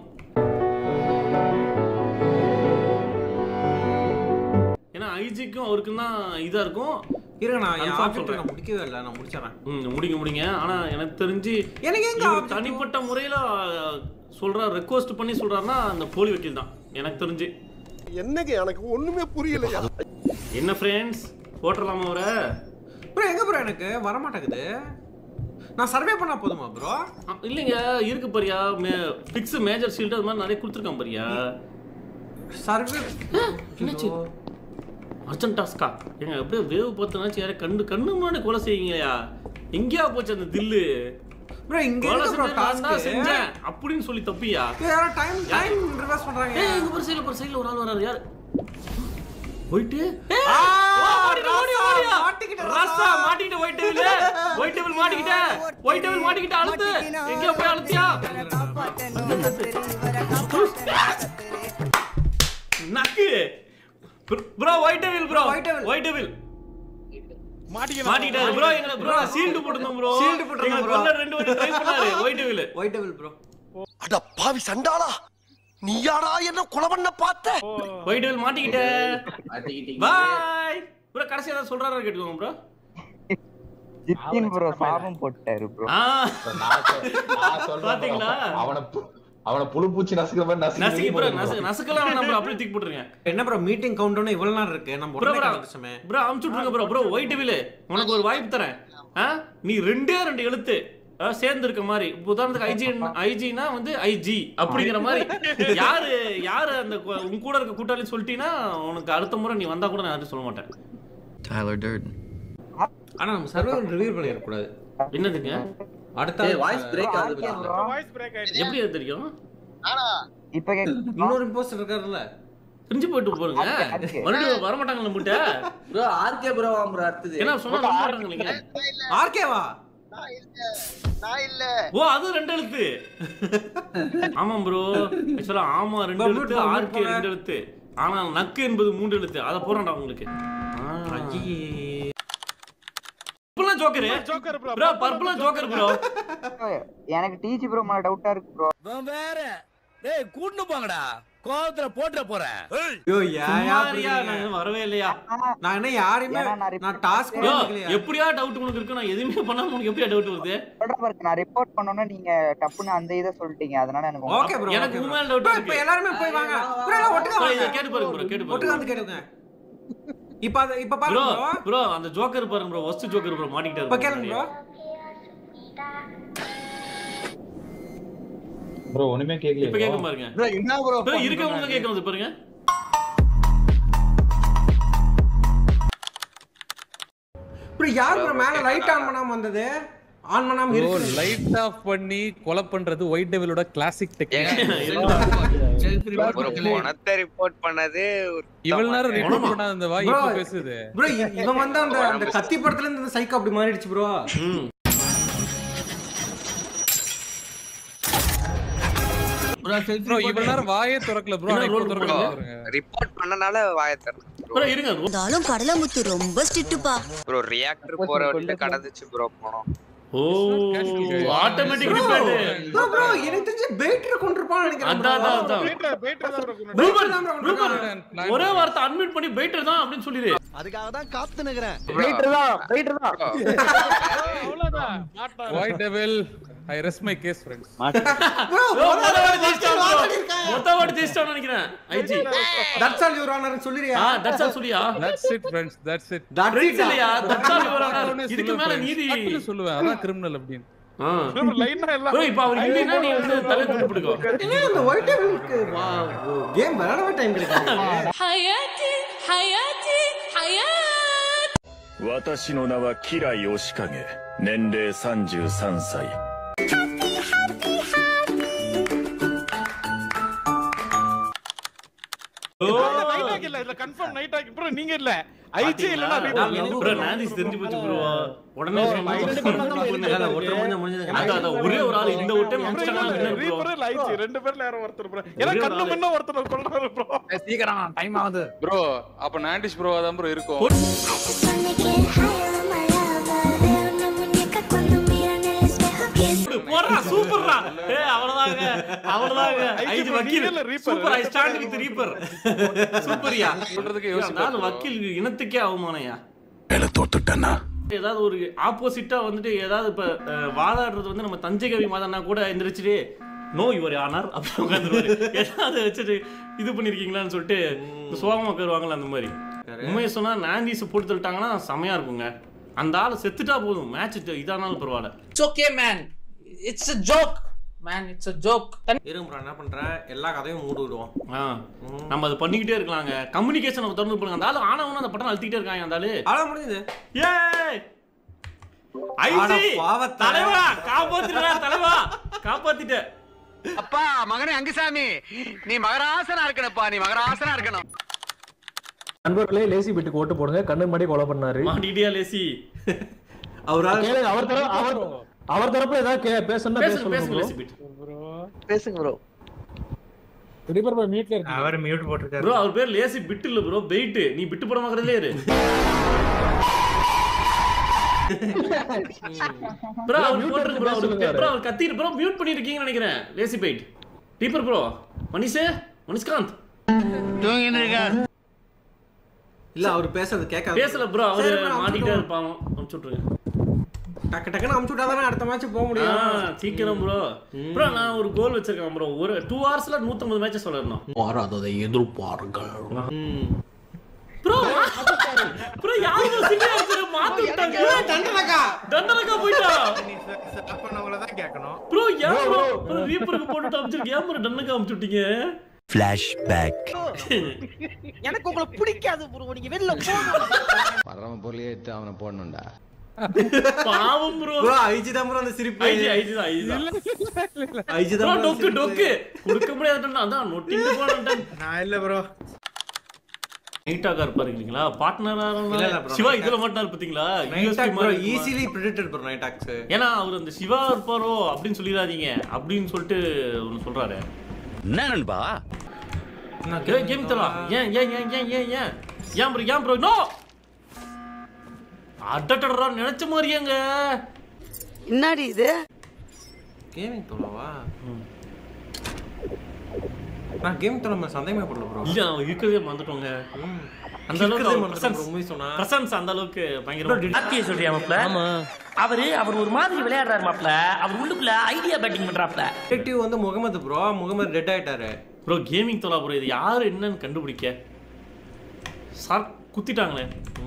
ஏன்னா ஐஜிக்கும் அவருக்கும் தான் இதா இருக்கும் இருங்க நான் முடிக்கவே இல்லை நான் முடிச்சறேன் முடிங்க ஆனா எனக்கு தெரிஞ்சு தனிப்பட்ட முறையில சொல்ற ரெக்வெஸ்ட் பண்ணி சொல்றாருன்னா அந்த போலி வக்கீல் தான் எனக்கு தெரிஞ்சு என்னங்க எனக்கு ஒண்ணுமே புரியலையா என்ன ஃப்ரெண்ட்ஸ் போட்டுறலாமா அவரை ப்ரோ எங்க ப்ரோ எனக்கு வர மாட்டேங்குது நான் சர்வே பண்ணா போதுமா ப்ரோ இல்லைங்க இருக்கு பாரியா ஃபிக்ஸ் மேஜர் ஷீல்ட் அது மாதிரி நிறைய கொடுத்துருக்கான் பாரியா சர்வே என்னாச்சு அர்ஜென்ட் டாஸ்கா ஏங்க அப்படியே வேவ் பார்த்தனாச்சு யாரை கண்ணு முன்னாடி கொலை செய்யுங்கயா எங்கேயா போச்சு அந்த தில்லு ப்ரோ இங்க இருக்கு ப்ரோ டாஸ்க் செஞ்சேன் அப்படினு சொல்லி தப்பியா யாரோ டைம் ரிவர்ஸ் பண்றாங்க ஏய் இங்க ஒரு சைடுல ஒரு ஆள் வராரு யார் போயிட்டு மாட்டிக்கிட்ட ராசா மாட்டிக்கிட்ட ஒயிட் டேபிள் மாட்டிக்கிட்ட அழுத்து எங்க போய் அழுத்தியா நக்கு ப்ரோ ஒயிட் டேபிள் மாட்டிக்கிட்டாரு ப்ரோ எங்க ப்ரோ ஷீல்ட் போட்டுறோம் ப்ரோ ரெண்டு வாட்டி ட்ரை பண்ணாரு ஒயிட் டேபிள் ப்ரோ அட பாவி சண்டாளா நீயாடா என்ன கொலை பண்ண பார்த்த ஒயிட் டேபிள் மாட்டிக்கிட்டே பை ப்ரோ கடைசி ஏதாவது சொல்றாரா கேட்டுக்கோங்க ப்ரோ ஜித்தின் ப்ரோ சாபம் போட்டாரு ப்ரோ நான் சொல்றேன் பாத்தீங்களா அவன புழு பூச்சி நசுக்கிற மாதிரி நசுக்கி ப்ரோ நசுக்கலாம் வேணாம் ப்ரோ அப்படியே தூக்கி போட்டுருங்க. என்ன ப்ரோ மீட்டிங் கவுண்டவுன் இவ்வளவு நேரம் இருக்கு நம்ம ப்ரோ உடனே வந்துச்சமே. ப்ரோ அமுச்சு விட்டுருங்க ப்ரோ. ப்ரோ ஒயிட் டெவில் உனக்கு ஒரு வாய்ப்பு தரேன். நீ ரெண்டு எழுத்து சேர்ந்து இருக்க மாதிரி உதாரணத்துக்கு ஐஜினா வந்து ஐஜி அப்படிங்கிற மாதிரி யாரு அந்த உன் கூட இருக்க கூட்டாளி சொல்லிட்டீங்கன்னா உனக்கு அடுத்த முறை நீ வந்தா கூட நான் யாரும் சொல்ல மாட்டேன். Tyler Durden. ஆனா நம்ம சர்வர் ரிவ்யூ பண்ணிர கூடாது. என்னதுங்க அடுத்த வாய்ஸ் பிரேக் ஆகுது. வாய்ஸ் பிரேக் ஆயிடுச்சு. எப்படி அது தெரியும்? இப்ப இன்னொரு இம்போஸ்டர் இருக்காருல்ல பிரிஞ்சு போயிட்டு போறீங்க. மறுபடியும் வர மாட்டாங்க நம்மகிட்ட. ப்ரோ ஆர்கே ப்ரோ ப்ரோ அடுத்து என்ன சொன்னா வர மாட்டாங்க நீங்க. ஆர்கேவா? நான் இல்ல. ஓ அது ரெண்டு எழுத்து. ஆமா ப்ரோ. ஆக்சுவலா ஆமா ரெண்டு எழுத்து, ஆர்கே ரெண்டு எழுத்து. ஆனா நக்கு என்பது மூன்று எழுத்து. அத போறேன்டா உங்களுக்கு. பர்பிளா ஜோக்கர் ப்ரோ. பர்பிளா ஜோக்கர் ப்ரோ. எனக்கு டிஜி ப்ரோ மேல டவுட்டா இருக்கு ப்ரோ. நான் வேற டேய் கூட்னு போங்கடா. கோவத்துல போட்ற போறேன். ஐயோ யாயா நான் வரவே இல்லையா? நான் என்ன யாரையுமே நான் டாஸ்க் பண்ணலையா? எப்படியா டவுட் உங்களுக்கு இருக்கு? நான் எதுமே பண்ணாம உங்களுக்கு எப்படியா டவுட் வருது? சொல்றேன் நான் ரிப்போர்ட் பண்ணனும் நீங்க டப்புன்னு அந்த இத சொல்லிட்டீங்க. அதனால எனக்கு ஓகே ப்ரோ. எனக்கு உண்மையில டவுட் இருக்கு. இப்ப எல்லாரும் போய் வாங்க. ப்ரோ எல்லாம் ஒட்டுக்க வாங்க. கேட்டு பாருங்க ப்ரோ. கேட்டு பாருங்க. ஒட்டுக்க வந்து கேளுங்க. இப்ப பாருங்க ப்ரோ. ப்ரோ அந்த ஜோக்கர் பாருங்க ப்ரோ. ஃபர்ஸ்ட் ஜோக்கர் ப்ரோ மாட்டிட்டாரு. இப்ப கேளுங்க ப்ரோ. ப்ரோ ஒண்ணுமே கேக்கல. இப்ப கேக்க பாருங்க. ப்ரோ என்ன ப்ரோ? ப்ரோ இருக்கவங்க கேக்குறது பாருங்க. ப்ரோ யார் ப்ரோ மேல லைட் ஆன் பண்ணாம வந்தது? ஆன் பண்ணாம இருக்கு. லைட் ஆஃப் பண்ணி கொலை பண்றது ஒயிட் டெவிலோட கிளாசிக் டெக்னிக். ஒரு மொனத்தை ரிப்போர்ட் பண்ணது இவ்வளவு நேரம் ரிப்போர்ட் பண்ணாத இந்த வாய் இப்ப பேசுது. ப்ரோ இவன் வந்து அந்த கத்தி படத்துல இருந்து அந்த சைக்கோ அப்படி மாறிடுச்சு ப்ரோ. ப்ரோ இவ்வளவு நேரம் வாயே திறக்கல ப்ரோ. இப்போ திறக்கறீங்க. ரிப்போர்ட் பண்ணனால வாயை திறந்து. ப்ரோ இருங்க. இருந்தாலும் கடலமுத்து ரொம்ப ஸ்ட்ரிக்ட்பா. ப்ரோ ரியாக்டர் போற வழியில கடந்துச்சு ப்ரோ போனோம். ஓ ஆட்டோமேட்டிக் ரிப்பேர். ப்ரோ எனக்கு தெரிஞ்சு பேட்டர் கொண்டிருப்பான்னு நினைக்கிறேன். அதான் பேட்டர் தான் ப்ரோ. ஒரே வார்த்தை அன்மியூட் பண்ணி பேட்டர் தான் அப்படினு சொல்லிரு. அதுக்காக தான் காத்து நிக்கிறேன். வெயிட்டர் தான். அவ்வளவுதான். White devil I rest my case friends. Bro மொத்தவாடி ஜெயிஸ்டான் நினைக்கிறேன். IG that's all your honour சொல்லிரியா? தட்ஸ் ஆல் சொல்லியா? That's it friends. That's it. That's இல்லையா? That's all your honour. இதுக்கு மேல நீதி சொல்லுவேன். அதான் கிரிமினல் அப்படினு. ப்ரோ லைனா எல்லாம். ப்ரோ இப்போ அவர் இல்லைனா நீ வந்து தலை துப்பிடுங்க. என்ன அந்த ஒயிட் டெவிலுக்கு கேம் விளையாடவே டைம் கிடைக்காது. ஹயாத்தி ஹயாத்தி ஹயாத். 私の名はキラヨシカゲ。年齢33歳。 இல்ல கன்ஃபார்ம் நைட் ஆகி ப்ரோ நீங்க இல்ல ஐஜி இல்லனா ப்ரோ நானிஸ் தெரிஞ்சு போச்சு ப்ரோ. உடனே ஒரே ஒரு ஆள் இந்த ஒரு time Amsterdam winner bro. Reaper IG ரெண்டு பேர்ல யாரோ ஒருத்தர் ப்ரோ. ஏன்னா கண்ணு முன்ன ஒருத்தர் கொல்றாரு ப்ரோ. சீக்கிரம் டைம் ஆகுது ப்ரோ. அப்ப நாண்டிஸ் ப்ரோ தான் ப்ரோ இருக்கும். போறா சூப்பர்ரா. அவ்வளவுதாங்க ஐஜி வக்கீல் super. I stand with reaper. சூப்பர்யா. சொல்றதுக்கு யோசிச்சு நான் வக்கீல் இனத்துக்கே அவமானயா. வேலை தோத்துட்டேனா? ஏதாவது ஒரு ஆப்போசிட்டா வந்துட்டு ஏதாவது இப்ப வாதாடுறது வந்து நம்ம தஞ்சை கவி மாதனா கூட எந்திரிச்சிட்டு நோ யுவர் ஆனர் அப்படி உட்காந்துருவாரு. ஏதாவது வச்சுட்டு இது பண்ணிருக்கீங்களான்னு சொல்லிட்டு சோகமா உட்காருவாங்கல்ல அந்த மாதிரி. உண்மையை சொன்னா நாண்டிஸ் போட்டு தள்ளிட்டாங்கன்னா செமையா இருக்குங்க. அந்த ஆள் செத்துட்டா போதும் மேட்ச் இதானாலும் பரவாயில்ல. It's okay man. It's a joke man. it's a joke. இருங்க ப்ரோ என்ன பண்றேன் எல்லா கதையும் மூடி விடுவோம். நம்ம அது பண்ணிக்கிட்டே இருக்கலாங்க. கம்யூனிகேஷன் திறந்து போடுங்க. அந்த ஆளு ஆனவன அந்த பட்டன் அழுத்திட்டே இருக்காங்க. அந்த ஆளு அட முடியுது. ஏய் ஐஜி தலைவா காப்பாத்திட்டடா. தலைவா காப்பாத்திட்ட. அப்பா மகனே அங்குசாமி நீ மகராசனா இருக்கணும்ப்பா. நீ மகராசனா இருக்கணும். நண்பர்களே லேசி பிட்டுக்கு ஓட்டு போடுங்க. கண்ணு முன்னாடி கொலை பண்ணாரு. மாட்டிட்டியா லேசி? அவர் தரப்புல ஏதாவது பேசணும் பேசுங்க லேசி பிட். பேசுங்க ப்ரோ. ரிப்பர் ப்ரோ மியூட்ல இருக்கு. அவர் மியூட் போட்டுருக்காரு ப்ரோ. அவர் பேர் லேசி பிட் இல்ல ப்ரோ. பெயிட். நீ பிட் போட மாக்கறதே இரு. ப்ரோ அவர் போட்டுருக்கு ப்ரோ. அவர் கத்திட்டு ப்ரோ மியூட் பண்ணிருக்கீங்கன்னு நினைக்கிறேன். லேசி பெயிட். Ripper bro. மனிஷ்காந்த் தூங்கிட்டு இருக்கார். இல்ல அவர் பேசுறது கேட்காது. பேசல ப்ரோ. அவர் மாட்டிட்டே இருப்பாங்க. அனுப்பிச்சு விட்டுருங்க. டக்கு டக்குன்னு அமுச்சு விட்டாதானே அடுத்த மேட்ச் போக முடியும். சீக்கிரம் ப்ரோ. ப்ரோ நான் ஒரு கோல் வச்சிருக்கேன் ப்ரோ. ஒரு 2 ஹவர்ஸ்ல 150 மேட்சஸ் சொல்லணும். வராததை எதிர்பார்கள். ப்ரோ ப்ரோ யாரோ சிங்கிள் அடிச்சு மாத்தி விட்டாங்க. தண்டனக்கா போய்டா. பண்ணவங்கள தான் கேட்கணும். ப்ரோ ஏன் ப்ரோ ரீப்பருக்கு போட்டு அமுச்சிருக்கீங்க. ஏன் ப்ரோ தண்டனக்கா அமுச்சு விட்டீங்க? ஃபிளாஷ்பேக். எனக்கு உங்களை பிடிக்காது ப்ரோ. நீங்க வெளில போங்க. பரம பொருளே எடுத்து அவனை போடணும்டா. பாவம் ப்ரோ. ப்ரோ ஐஜி தான் ப்ரோ அந்த சிரிப்பு. ஐஜி தான். ஐஜி தான் டொக்கு கொடுக்க முடியாதுன்னா அதான் நோட்டிங் போறேன். நான் இல்ல ப்ரோ. நைட்டாக இருப்பாரு இல்லீங்களா? பார்ட்னரா சிவா இதுல மட்டும் இருப்பீங்களா? நைட்டாக் ப்ரோ ஈஸிலி பிரெடிக்டட் ப்ரோ நைட்டாக்ஸ். ஏன்னா அவர் அந்த சிவா இருப்பாரோ அப்படின்னு சொல்லிடாதீங்க அப்படின்னு சொல்லிட்டு ஒன்னு சொல்றாரு. என்ன நண்பா? நான் கேம் தரலாம். ஏன் ப்ரோ நோ அடடடா நினைச்ச மாதிரியேங்க. என்னடி இது? கேமிங் தோலவா? நான் கேம் தோலமா சந்தேகமே படல ப்ரோ. இல்ல நான் இருக்கிறதே மறந்துட்டோங்க. அந்த அளவுக்கு ரொம்ப சொன்னா பிரசன்ஸ் அந்த அளவுக்கு பயங்கரமா ஆத்தியே சொல்றியா மாப்ள? ஆமா. அவர் ஒரு மாதிரி விளையாடுறாரு மாப்ள. அவர் உள்ளுக்குள்ள ஐடியா பேட்டிங் பண்றாப்ல. டிடெக்டிவ் வந்து முகமது ப்ரோ. முகமது டெட் ஆயிட்டாரு. ப்ரோ கேமிங் தோலா ப்ரோ. இது யாரு என்னன்னு கண்டுபிடிக்க சார் குத்திட்டாங்களே.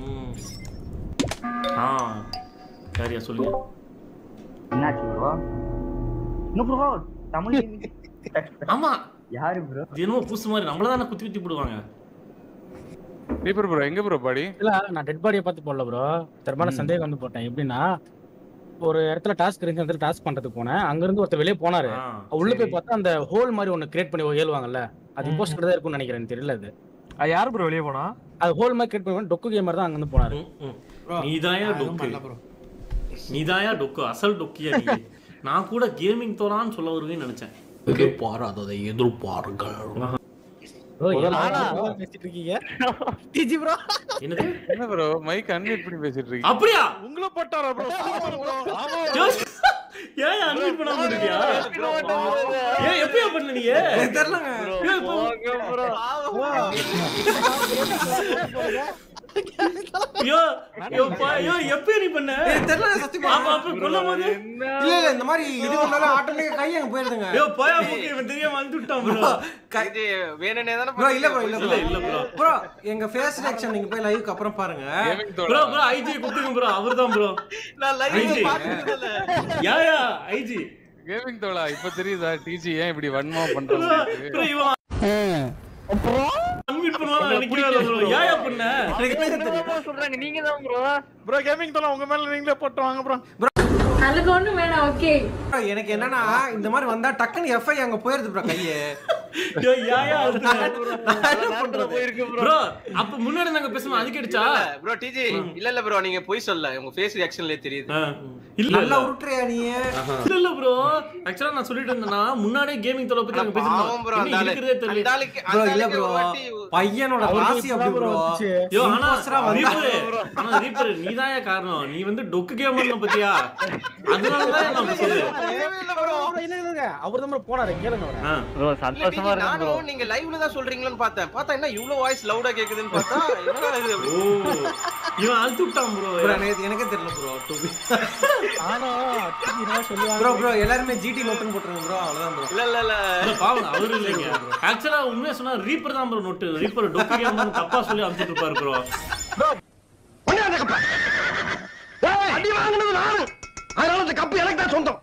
சரியா சொல்லுங்க. என்னாச்சு ப்ரோ? என்ன ப்ரோ தமிழ்? ஆமா யாரு ப்ரோ? இது என்னமோ புதுசு மாதிரி நம்மள தான குத்தி போடுவாங்க. ரீப்பர் ப்ரோ எங்க ப்ரோ பாடி? இல்ல நான் டெட் பாடியை பார்த்து போடல ப்ரோ. தர்மான சந்தேகம் வந்து போட்டேன். எப்படின்னா ஒரு இடத்துல டாஸ்க் இருக்கு. இடத்துல டாஸ்க் பண்றதுக்கு போனேன். அங்க இருந்து ஒருத்தர் வெளியே போனாரு. உள்ள போய் பார்த்தா அந்த ஹோல் மாதிரி ஒன்னு கிரியேட் பண்ணி ஏழுவாங்கல்ல. அது இம்போஸ்டர் தான் இருக்கும்னு நினைக்கிறேன். தெரியல அது. யாரு ப்ரோ வெளியே போனா? அது ஹோல் மாதிரி கிரியேட் பண்ணி டொக்கு கேமர் தான் அங்க இருந்து போனாரு. நீதாயா டொக்கு. நீதாயா டொக்கு. அசல் டொக்கியா நீ. நான் கூட கேமிங் தோலான்னு சொல்ல வருவேன்னு நினைச்சேன். எதிர்பாராததை எதிர்பார்கள். பேசிட்டு இருக்கீங்க டிஜி ப்ரோ. என்ன ப்ரோ மைக் அன்மியூட் பண்ணி பேசிட்டு இருக்கீங்க? அப்படியா? உங்கள போட்டாரா ப்ரோ? ஏன் அன்மியூட் பண்ணாம இருக்கியா? ஏய் எப்பயா பண்ண நீ? தெரியலங்க. யோ எப்ப நீ பண்ண? தெரியல சத்தியமா. அப்ப கொல்லமாது இல்ல இந்த மாதிரி இது பண்ணால ஆட்டோமேட்டிக்கா கை அங்க போயிடுதுங்க. யோ போயா மூக்கு இவன் தெரியாம வந்து விட்டான் ப்ரோ. இது வேணனே தான ப்ரோ. இல்ல ப்ரோ. ப்ரோ எங்க ஃபேஸ் ரியாக்ஷன் நீங்க போய் லைவ்க்கு அப்புறம் பாருங்க. ப்ரோ ஐஜி குத்துங்க ப்ரோ. அவர்தான் ப்ரோ. நான் லைவ் பார்த்ததே இல்ல. யாயா ஐஜி கேமிங் தோலா இப்ப தெரியுதா டிஜி ஏன் இப்படி வன்மமா பண்றாங்க? ப்ரோ இவன் அன்மியூட் பண்ணுவாங்க நினைக்கிறேன் ப்ரோ. யாயா பண்ண? சொல்றாங்க நீங்க தான் ப்ரோ. ப்ரோ கேமிங் தோலா உங்க மேல நீங்களே போட்டு வாங்க ப்ரோ. அதுக்கு ஒண்ணும் வேணாம். ஓகே எனக்கு என்னன்னா இந்த மாதிரி வந்தா டக்குன்னு எஃப்ஐ அங்க போயிருது ப்ரோ கையே. யாயா ப்ரோ அப்ப முன்னாடி நாங்க பேசணும் அதுக்கு அடிச்சா ப்ரோ டிஜி இல்ல ப்ரோ நீங்க போய் சொல்ல உங்க ஃபேஸ் ரியாக்ஷன்லயே தெரியுது. இல்ல நல்லா உருட்றியா நீ? இல்ல ப்ரோ ஆக்சுவலா நான் சொல்லிட்டு இருந்தேனா முன்னாடியே கேமிங் தோல பத்தி நாங்க பேசிட்டோம் ப்ரோ. இருக்கிறதே தெரியல ப்ரோ. இல்ல ப்ரோ பையனோட ராசி அப்படி ப்ரோ. யோ ஆனா ரீப்பர் நீதாயா காரணம். நீ வந்து டொக்கு கேமர்ல பத்தியா? அதனால தான் நான் சொல்றேன். அவர் தான் போனாரு. கேளுங்க ப்ரோ சந்தோஷமா இருக்கு ப்ரோ. நானும் நீங்க லைவ்ல தான் சொல்றீங்களோன்னு பார்த்தா என்ன இவ்ளோ வாய்ஸ் லவுடா கேக்குதுன்னு பார்த்தா என்னடா இது? இவன் அழுத்து விட்டான் ப்ரோ. எனக்கே தெரியல ப்ரோ. ஆனா டிஜி சொல்லுவாங்க ப்ரோ எல்லாரும் ஜிடி நோட்னு போட்டுருங்க ப்ரோ. அவ்வளவுதான் ப்ரோ. இல்ல பாவம் அவரு இல்லைங்க. ஆக்சுவலா உண்மையா சொன்னா ரீப்பர் தான் ப்ரோ நோட். ரீப்பர் டொக்கு கேமர் தப்பா சொல்லி அனுப்பிட்டு இருப்பாரு ப்ரோ. ஒண்ணே கப்பா. அடி வாங்குனது நானு. அதனால அந்த கப்பு எனக்கு தான் சொந்தம்.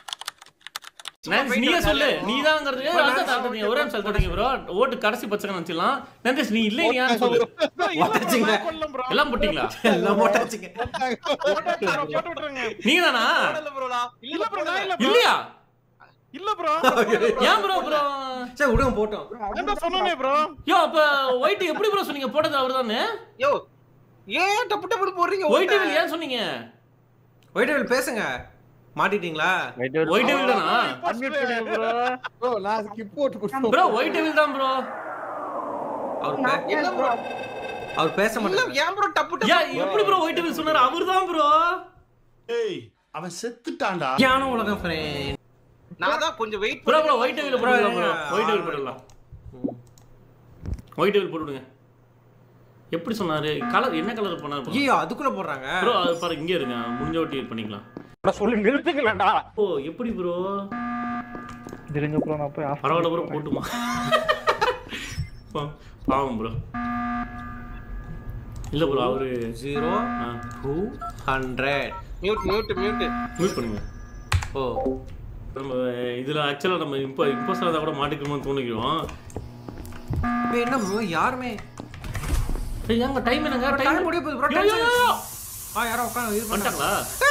நீயே சொல்லு. நீதாங்கிறது நீங்க ஒரே நிமிஷம் சொல்றீங்க ப்ரோ. ஓட்டு கடைசி பச்சை நினைச்சலாம். நந்தேஷ் நீ இல்லை நீ சொல்லு. போட்டாச்சுங்க. எல்லாம் போட்டீங்களா? எல்லாம் போட்டாச்சுங்க. போட்டு விட்டுருங்க. நீங்க தானா? இல்ல ப்ரோ நான் இல்ல ப்ரோ. இல்லையா? இல்ல ப்ரோ. ஏன் ப்ரோ ப்ரோ? சரி விடுங்க போட்டோம். அதான் சொன்னனே ப்ரோ. யோ அப்ப ஒயிட் எப்படி ப்ரோ சொன்னீங்க? போட்டது அவர்தானே? யோ ஏன் டப்பு டப்பு போறீங்க? ஒயிட் டெவில் ஏன் சொன்னீங்க? ஒயிட் டெவில் பேசுங்க. மாட்டிட்டீங்களா? ஒயிட் டெவில் தானா? அன்மியூட் பண்ணுங்க ப்ரோ. ப்ரோ நான் ஸ்கிப் போட்டு கொடுத்தேன் ப்ரோ. ஒயிட் டெவில் தான் ப்ரோ. என்ன ப்ரோ? அவர் பேச மாட்டாரு. ஏன் ப்ரோ டப்பு யா எப்படி ப்ரோ ஒயிட் டெவில் சொன்னாரு? அவர்தான் ப்ரோ. ஏய் அவன் செத்துட்டான்டா. ஞான உலகம் ஃப்ரெண்ட். நான் தான் கொஞ்சம் wait bro bro white devil போடுங்க ப்ரோ. ஒயிட் டெவில் போடலாம். ஒயிட் டெவில் போடுங்க. எப்படி சொன்னாரு? கலர் என்ன கலர் பண்ணாரு? ஐயோ அதுக்குள்ள போடுறாங்க ப்ரோ. அது பாரு இங்க இருங்க. முடிஞ்ச ஓட்டி பண்ணிக்கலாம். சொல்லி நிறுத்துங்களேன்டா. ஓ எப்படி ப்ரோ? இருங்க ப்ரோ நான் போய் ஆஃப் பரவாயில்ல ப்ரோ போட்டுமா. பாவம் ப்ரோ. இல்ல ப்ரோ அவரு 0 200 மியூட் பண்ணுங்க. ஓ நம்ம இதுல ஆக்சுவலா நம்ம இம்போஸ்டரா கூட மாட்டிக்கணும்னு தோணிக்கிறோம். என்ன ப்ரோ யாருமே ஏங்க டைம் என்னங்க? டைம் முடிய போகுது ப்ரோ. யாரோ உட்கார்ந்து இது பண்ணிட்டாங்களா?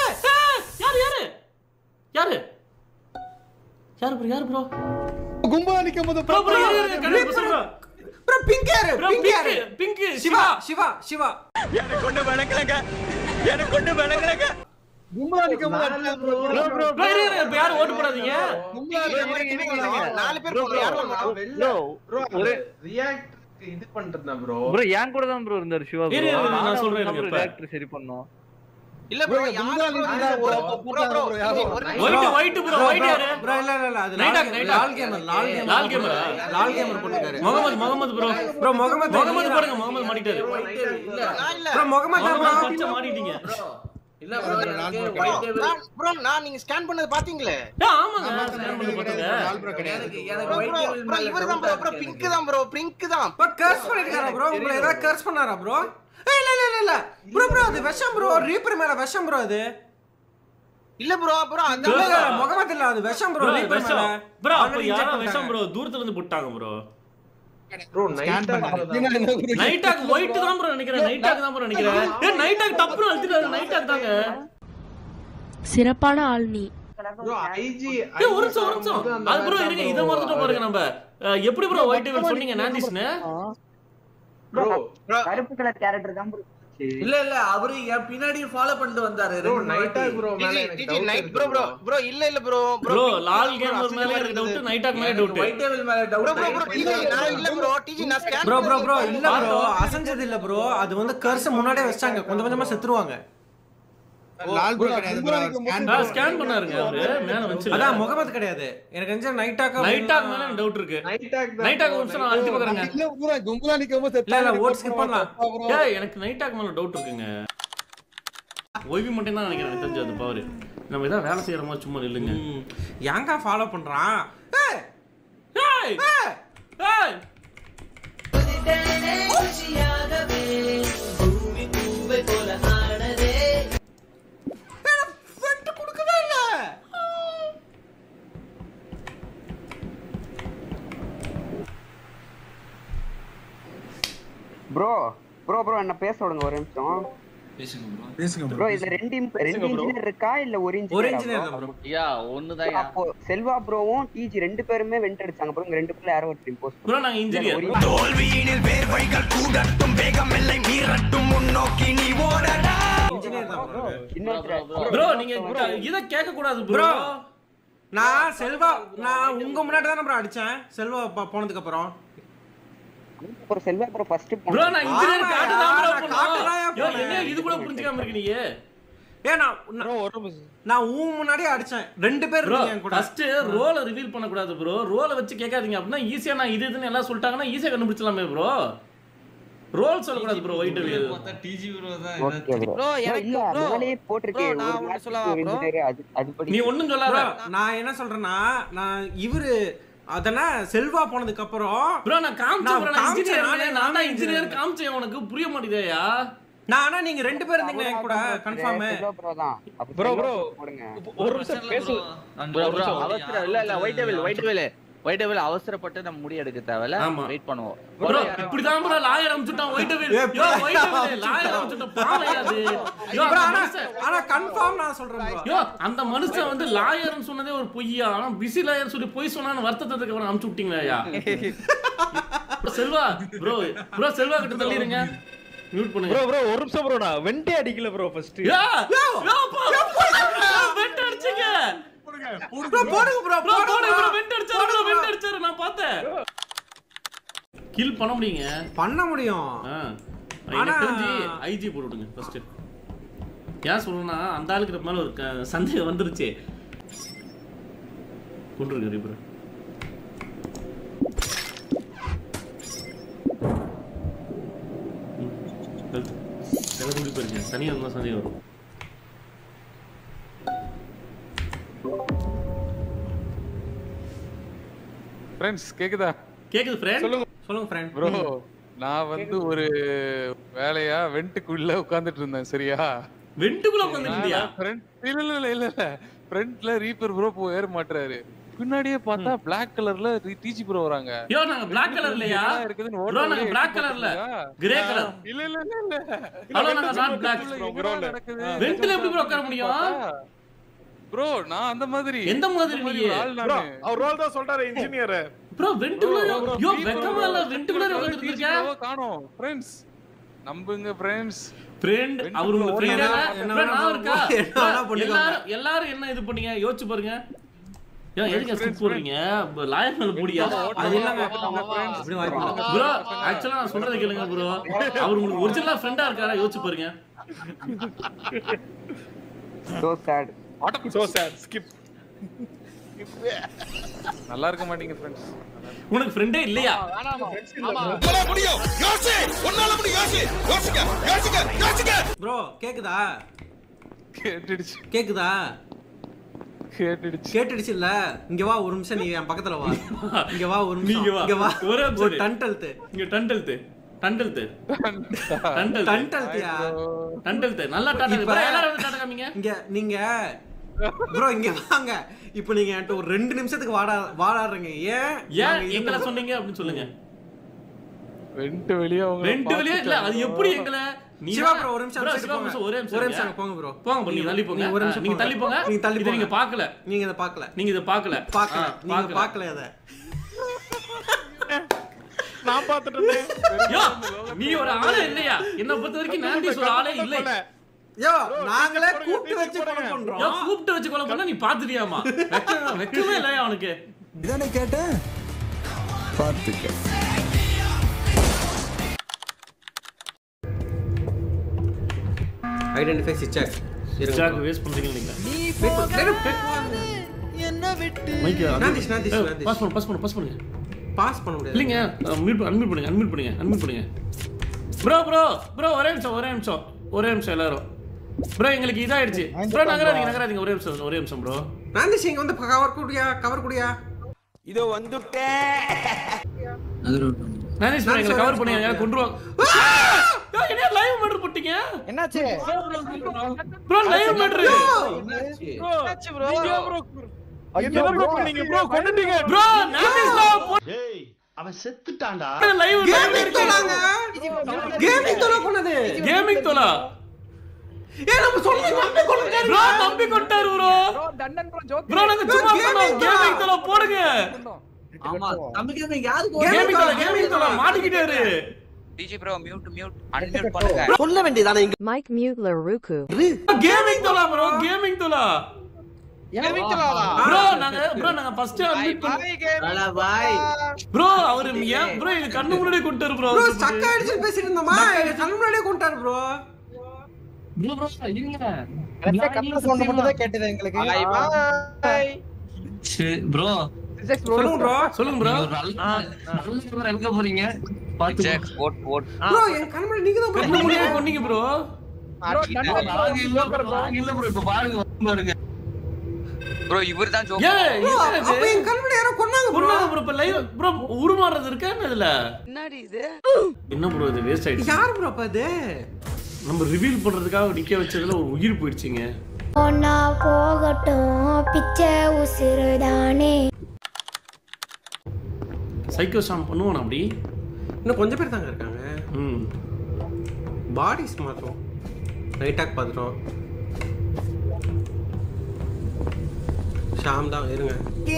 யாரு ப்ரோ? கும்பலா நிக்கும்போது ப்ரோ பிங்க் சிவா எனக்கு ஒண்ணு விளங்கலங்க. கும்பலா நிக்கும்போது ப்ரோ யாரும் ஓட் போடாதீங்க. நாலு பேர் போடுற யாரும் ப்ரோ ஒரு ரியாக்ட் இது பண்றதா ப்ரோ. ப்ரோ ஏன் கூட தான் ப்ரோ இருந்தார் சிவா ப்ரோ. நான் சொல்றேன் ரியாக்டர் சரி பண்ணோம். இல்ல ப்ரோ யாரு ப்ரோ ஒயிட் யாரு ப்ரோ இல்ல அது லால் கேமர் போட்டுட்டாரு. முகமது ப்ரோ முகமது பாருங்க. முகமது மாட்டிட்டாரு. இல்ல ப்ரோ முகமது பச்சை மாட்டிட்டீங்க. இல்ல ப்ரோ நான் நீங்க ஸ்கேன் பண்ணது பாத்தீங்களே? ஆமாங்க ஸ்கேன் பண்ணது பாத்தீங்க. லால் ப்ரோ கிடையாது. எனக்கு ஒயிட் டேபிள் மேல இவர்தான் ப்ரோ பிங்க் தான் ப்ரோ கர்ஸ் பண்ணிட்டாரா ப்ரோ? உங்களை ஏதாவது கர்ஸ் பண்ணாரா ப்ரோ? இல்ல ப்ரோ அது விஷம் ப்ரோ. ரீப்பர் மேல விஷம் ப்ரோ. அது இல்ல ப்ரோ அந்த முகமது இல்ல அது விஷம் ப்ரோ. ரீப்பர் மேல ப்ரோ அப்ப யாரோ விஷம் ப்ரோ தூரத்துல இருந்து போட்டாங்க ப்ரோ. ப்ரோ நைட்டாக் ஒயிட் தான் ப்ரோ நினைக்கிறேன். நைட்டாக் தப்பு அழுத்திட்டாரு. நைட்டாக் தாங்க சிறப்பான ஆள் நீ. ப்ரோ ஐஜி ஒரு நிமிஷம் அது ப்ரோ இருங்க. இத மறந்துட்டோம் பாருங்க நம்ம. எப்படி ப்ரோ ஒயிட் டேபிள் சொன்னீங்க நான்டிஸ்னு? ப்ரோ கருப்பு கலர் கேரக்டர் தான் ப்ரோ. இல்ல அவரு என் பின்னாடி ஃபாலோ பண்ணிட்டு வந்தாரு. நைட்டாக் ப்ரோ மேல எனக்கு டவுட். நைட் ப்ரோ இல்ல ப்ரோ லால் கேமர் மேல எனக்கு டவுட். நைட்டாக் மேல டவுட். ஒயிட் டேபிள் மேல டவுட். ப்ரோ டிஜி நான் ஸ்கேன் ப்ரோ இல்ல ப்ரோ அசஞ்சது இல்ல ப்ரோ. அது வந்து கர்ஸ் முன்னாடியே வச்சாங்க. கொஞ்சமா செத்துருவாங்க. லால் ப்ரோ கிடையாது ப்ரோ. ஸ்கேன் பண்ணாருங்க அவரு மேல வந்து. அதான் முகமது கிடையாது. எனக்கு தெரிஞ்ச நைட்டாக் மேல டவுட் இருக்கு. நைட்டாக் ஆப்ஷன் அழுத்தி பாக்குறேங்க. இல்ல ப்ரோ கும்பலா நிக்கும்போது இல்ல ஓட் ஸ்கிப் பண்ணலாம். ஏய் எனக்கு நைட்டாக் மேல டவுட் இருக்குங்க. ஓய்வி மட்டும் தான் நினைக்கிறேன் தெரிஞ்சு அது பவர். நம்ம ஏதா வேலை செய்யற மாதிரி சும்மா நில்லுங்க. யாங்க ஃபாலோ பண்றான்? ஏய் பூமி பூவே போல ஆனதே. வெண்ட் கொடுக்கவே இல்ல. ப்ரோ என்ன பேச விடுங்க ஒரு நிமிஷம். பேசுங்க ப்ரோ. இதுல ரெண்டு இன்ஜினியர் இருக்கா இல்ல ஒரு இன்ஜினியர் தான் ப்ரோ? யா ஒண்ணுதான். அப்போ செல்வா ப்ரோவும் டிஜி ரெண்டு பேருமே வெண்ட் அடிச்சாங்க ப்ரோ. ரெண்டு பேர்ல யாரோ ஒரு இம்போஸ்ட் ப்ரோ. நாங்க இன்ஜினியர். தோல்வியினில் வேர்வைகள் கூடட்டும் வேகம் எல்லை மீறட்டும் முன்னோக்கி நீ ஓடடா. இன்ஜினியர் தான் ப்ரோ. ப்ரோ நீங்க இத கேட்க கூடாது ப்ரோ. நான் உங்க முன்னாடி தான் ப்ரோ அடிச்சேன். செல்வா போனதுக்கு அப்புறம் ஒரு செல்வா ப்ரோ ஃபர்ஸ்ட் ப்ரோ நான் இன்ஜினியர் காட்ட தான் ப்ரோ பண்ணேன். என்ன இது கூட புரிஞ்சிக்காம இருக்கீங்க? நான் முன்னாடியே அடிச்சேன். ரெண்டு பேர் இருக்கீங்க கூட. ஃபர்ஸ்ட் ரோல ரிவீல் பண்ண கூடாது ப்ரோ. ரோல வச்சு கேட்காதீங்க. அப்படினா ஈஸியா நான் இதுன்னு எல்லாம் சொல்லிட்டாங்கன்னா ஈஸியா கண்டுபிடிச்சலாமே ப்ரோ. ரோல் சொல்ல கூடாது ப்ரோ. ஒயிட் டேபிள் பார்த்தா டிஜி ப்ரோ தான். ஓகே ப்ரோ எனக்கு முன்னாடியே போட்டுருக்கேன். நான் ஒன்னு சொல்லவா ப்ரோ? அது படி நீ ஒண்ணும் சொல்லாத. நான் என்ன சொல்றேன்னா நான் இவரு அதனா செல்வா போனதுக்கு அப்புறம் ப்ரோ நான் காமிச்சேன். நான் தான் இன்ஜினியர் காமிச்சேன். உனக்கு புரிய மாட்டேதயா? நானா நீங்க ரெண்டு பேர் இருந்தீங்க என் கூட கன்ஃபார்ம். ப்ரோ தான் ப்ரோ போடுங்க. ஒரு நிமிஷம் பேசு ப்ரோ. அவசரம் இல்ல ஒயிட் டேபிள் அவசரப்பட்டு நம்ம முடி எடுக்க தேவையில்ல. வெயிட் பண்ணுவோம் ப்ரோ. இப்படி தான் ப்ரோ லாயர் அம்ச்சுட்டான் white table. White table lawyer அம்ச்சுட்டான். பாவையாது. ஆனா கன்ஃபார்ம் நான் சொல்றேன் ப்ரோ. அந்த மனுஷன் வந்து லாயர்னு சொன்னதே ஒரு பொய்யா. ஆனா பிஸி லாயர் சொல்லி பொய் சொன்னான்னு வருத்தத்துக்கு அப்புறம் அம்ச்சு விட்டீங்களா? செல்வா ப்ரோ செல்வா கிட்ட தள்ளிருங்க. மியூட் பண்ணுங்க ப்ரோ. ஒரு நிமிஷம் ப்ரோ. நான் வெண்டே அடிக்கல ப்ரோ ஃபர்ஸ்ட். வெண்ட் அடிச்சீங்க. போடுங்க ப்ரோ. வெண்ட் அடிச்சாரு நான் பார்த்தேன். கில் பண்ண முடியும். எனக்கு தெரிஞ்சு ஐஜி போட்டு விடுங்க ஃபர்ஸ்ட். ஏன் சொல்றேன்னா அந்த ஆளுக்கு மேல ஒரு சந்தேகம் வந்துருச்சு. கொண்டிருக்க ரிப்ரோ. தனியா இருந்தா சந்தேகம் வரும். ஃப்ரெண்ட்ஸ் கேக்குதா? கேக்குது ஃப்ரெண்ட். சொல்லுங்க ஃப்ரெண்ட். ப்ரோ நான் வந்து ஒரு வேலையா வெண்ட்டுக்குள்ள உட்கார்ந்துட்டு இருந்தேன் சரியா? வெண்ட்டுக்குள்ள உட்கார்ந்துட்டியா? இல்ல ஃப்ரண்ட்ல ரீப்பர் ப்ரோ ஏற மாட்டறாரு. பின்னாடியே பார்த்தா Black கலர்ல டிஜி ப்ரோ வராங்க. யோ நாங்க Black கலர்லயா? ப்ரோ நாங்க Black கலர்ல. Grey colour. இல்ல. ஹலோ நாங்க நாட் Black ப்ரோ. வெண்ட்ல எப்படி ப்ரோ உட்கார முடியும்? ப்ரோ நான் அந்த மாதிரி. எந்த மாதிரி நீ? ப்ரோ அவர் ரோல் தான் சொல்றாரு இன்ஜினியர். ப்ரோ வெண்ட்குள்ள யோ வெக்கமா இல்ல வெண்ட்குள்ள உட்கார்ந்துட்டு இருக்க. காணோம் ஃப்ரெண்ட்ஸ். நம்புங்க ஃப்ரெண்ட்ஸ். ஃப்ரெண்ட் அவர் உங்க ஃப்ரெண்ட் என்ன நான் இருக்கா? எல்லாரும் என்ன இது பண்ணீங்க யோசிச்சு பாருங்க. யோ எதுக்கு ஸ்கிப் போறீங்க? லாயர் மேல போடியா? அது இல்லங்க அப்படி வாய்ப்பு ப்ரோ एक्चुअली நான் சொல்றது கேளுங்க ப்ரோ. அவர் உங்களுக்கு ஒரிஜினலா ஃப்ரெண்டா இருக்காரா யோசிச்சு பாருங்க. so sad so sad skip. நல்லா இருக்க மாட்டீங்க ஃப்ரெண்ட்ஸ். உங்களுக்கு ஃப்ரெண்டே இல்லையா? உன்னால முடியும் யோசி உன்னால முடியும் யோசி யோசிக்க ப்ரோ கேக்குதா? கேட்டிடுச்சு. கேட்டிடுச்சு இல்ல? இங்க வா ஒரு நிமிஷம் நீ என் பக்கத்துல வா. இங்க வா ஒரு நிமிஷம். இங்க வா ஒரு டண்டல்து. இங்க டண்டல்து நல்லா டாடா ப்ரோ எல்லாரும் வந்து டாடா காமிங்க. இங்க நீங்க ப்ரோ இங்க வாங்க. இப்போ நீங்க என்கிட்ட ஒரு 2 நிமிஷத்துக்கு வாடாறீங்க. ஏன் எங்கள சொன்னீங்க அப்படி சொல்லுங்க. வெண்ட் வெளிய இல்ல அது எப்படி எங்கள நீ சிவா ப்ரோ ஒரு நிமிஷம் ஒரே நிமிஷம் போங்க ப்ரோ. போங்க நீங்க தள்ளி போங்க. நீங்க தள்ளி போங்க. இத நீங்க பார்க்கல. நீங்க இத பார்க்கல. நீங்க பார்க்கல அத. நான் பாத்துட்டேன். யோ நீ ஒரு ஆளே இல்லையா? என்ன பொறுத்த வரைக்கும் நான்டிஸ் ஒரு ஆளே இல்ல. யோ நாங்களே கூப்பிட்டு வச்சு கொலை பண்றோம். யோ கூப்பிட்டு வச்சு கொலை பண்ணா நீ பாத்துட்டியாமா? வெக்கமே இல்லையா உனக்கு? இதானே கேட்டேன் பாத்துக்க. ஐடென்டிஃபை சிச்சாக். சிச்சாக் வேஸ்ட் பண்றீங்க நீங்க. என்ன விட்டு நான்டிஸ் பாஸ் பண்ணுங்க. பாஸ் பண்ண முடியாது. இல்லங்க அன்மியூட் பண்ணுங்க. ப்ரோ ஒரே நிமிஷம் எல்லாரும். ப்ரோ எங்களுக்கு இதாயிடுச்சு. ப்ரோ நகராதீங்க ஒரே நிமிஷம் ப்ரோ. நான்டிஸ் இங்க வந்து கவர் குடியா. இதோ வந்துட்டேன். நான்டிஸ் எங்களை கவர் பண்ணுங்க. யார கொண்டு வா. யோ என்ன லைவ் மேட்டர் போட்டீங்க? என்னாச்சு? Bro live matter. என்னாச்சு ப்ரோ? ஐயோ ப்ரோ பண்ணீங்க ப்ரோ கொன்னுட்டீங்க ப்ரோ. நான்டிஸ் டேய் அவன் செத்துட்டான்டா. லைவ் கேமிங் தோலா கொன்னது. கேமிங் தோலா நம்ம சொல்லி நம்பி கொண்டாரு ப்ரோ. டண்டன் ப்ரோ ஜோக். ப்ரோ நாங்க சும்மா பண்ணோம். கேமிங் தோலா போடுங்க. ஆமா நம்பி கேமிங் யாருக்கு கேமிங் தோலா மாட்டிக்கிட்டாரு. டிஜி ப்ரோ மியூட் அன்மியூட் பண்ணுங்க. சொல்ல வேண்டியதானே இங்க மைக் மியூட்ல ருக்கு. கேமிங் தோலா ப்ரோ. கேமிங் தோலா ப்ரோ நாங்க ஃபர்ஸ்ட் அன்மியூட் பண்ணல பாய். ப்ரோ அவரு ஏன் ப்ரோ இது கண்ணு முன்னாடியே கொண்டாரு ப்ரோ. ப்ரோ ஸ்டக் ஆயிடுச்சு பேசிட்டு இருந்தோமா? கண்ணு முன்னாடியே கொண்டாரு ப்ரோ. ப்ரோ இருங்க. கரெக்ட்டா கண்ணு சவுண்ட் மட்டும் தான் கேட்டது எங்களுக்கு. Bye bro. சொல்லுங்க ப்ரோ. நல்ல எங்க போறீங்க? பாத்து ஓட் ப்ரோ என் கண்ணு முன்னாடி நீங்க தான் கண்ணு முன்னாடியே கொன்னீங்க ப்ரோ. ப்ரோ டண்டன் இல்ல ப்ரோ இப்ப பாருங்க. ப்ரோ இவர்தான் ஜோக். அப்ப என் கண்ணுல யாரோ கொன்னாங்க ப்ரோ. இப்ப லைவ் ப்ரோ உருமாறது இருக்கா இதுல? என்னடி இது? என்ன ப்ரோ இது வேஸ்ட் ஆயிடுச்சு. யார் ப்ரோ அப்ப இது? நம்ம ரிவீல் பண்றதுக்காக நிக்க வச்சதுல ஒரு உயிர் போயிடுச்சுங்க. ஒன்னா போகட்டும் பிச்சை உசிறுதானே. சைக்கோ சாம் பண்ணுவானா அப்படி? இன்னும் கொஞ்சம் பேர் தாங்க இருக்காங்க. பாடிஸ் மாத்தோம். நைட் டாக் பாத்துறோம். ஷாம் தான் இருங்க.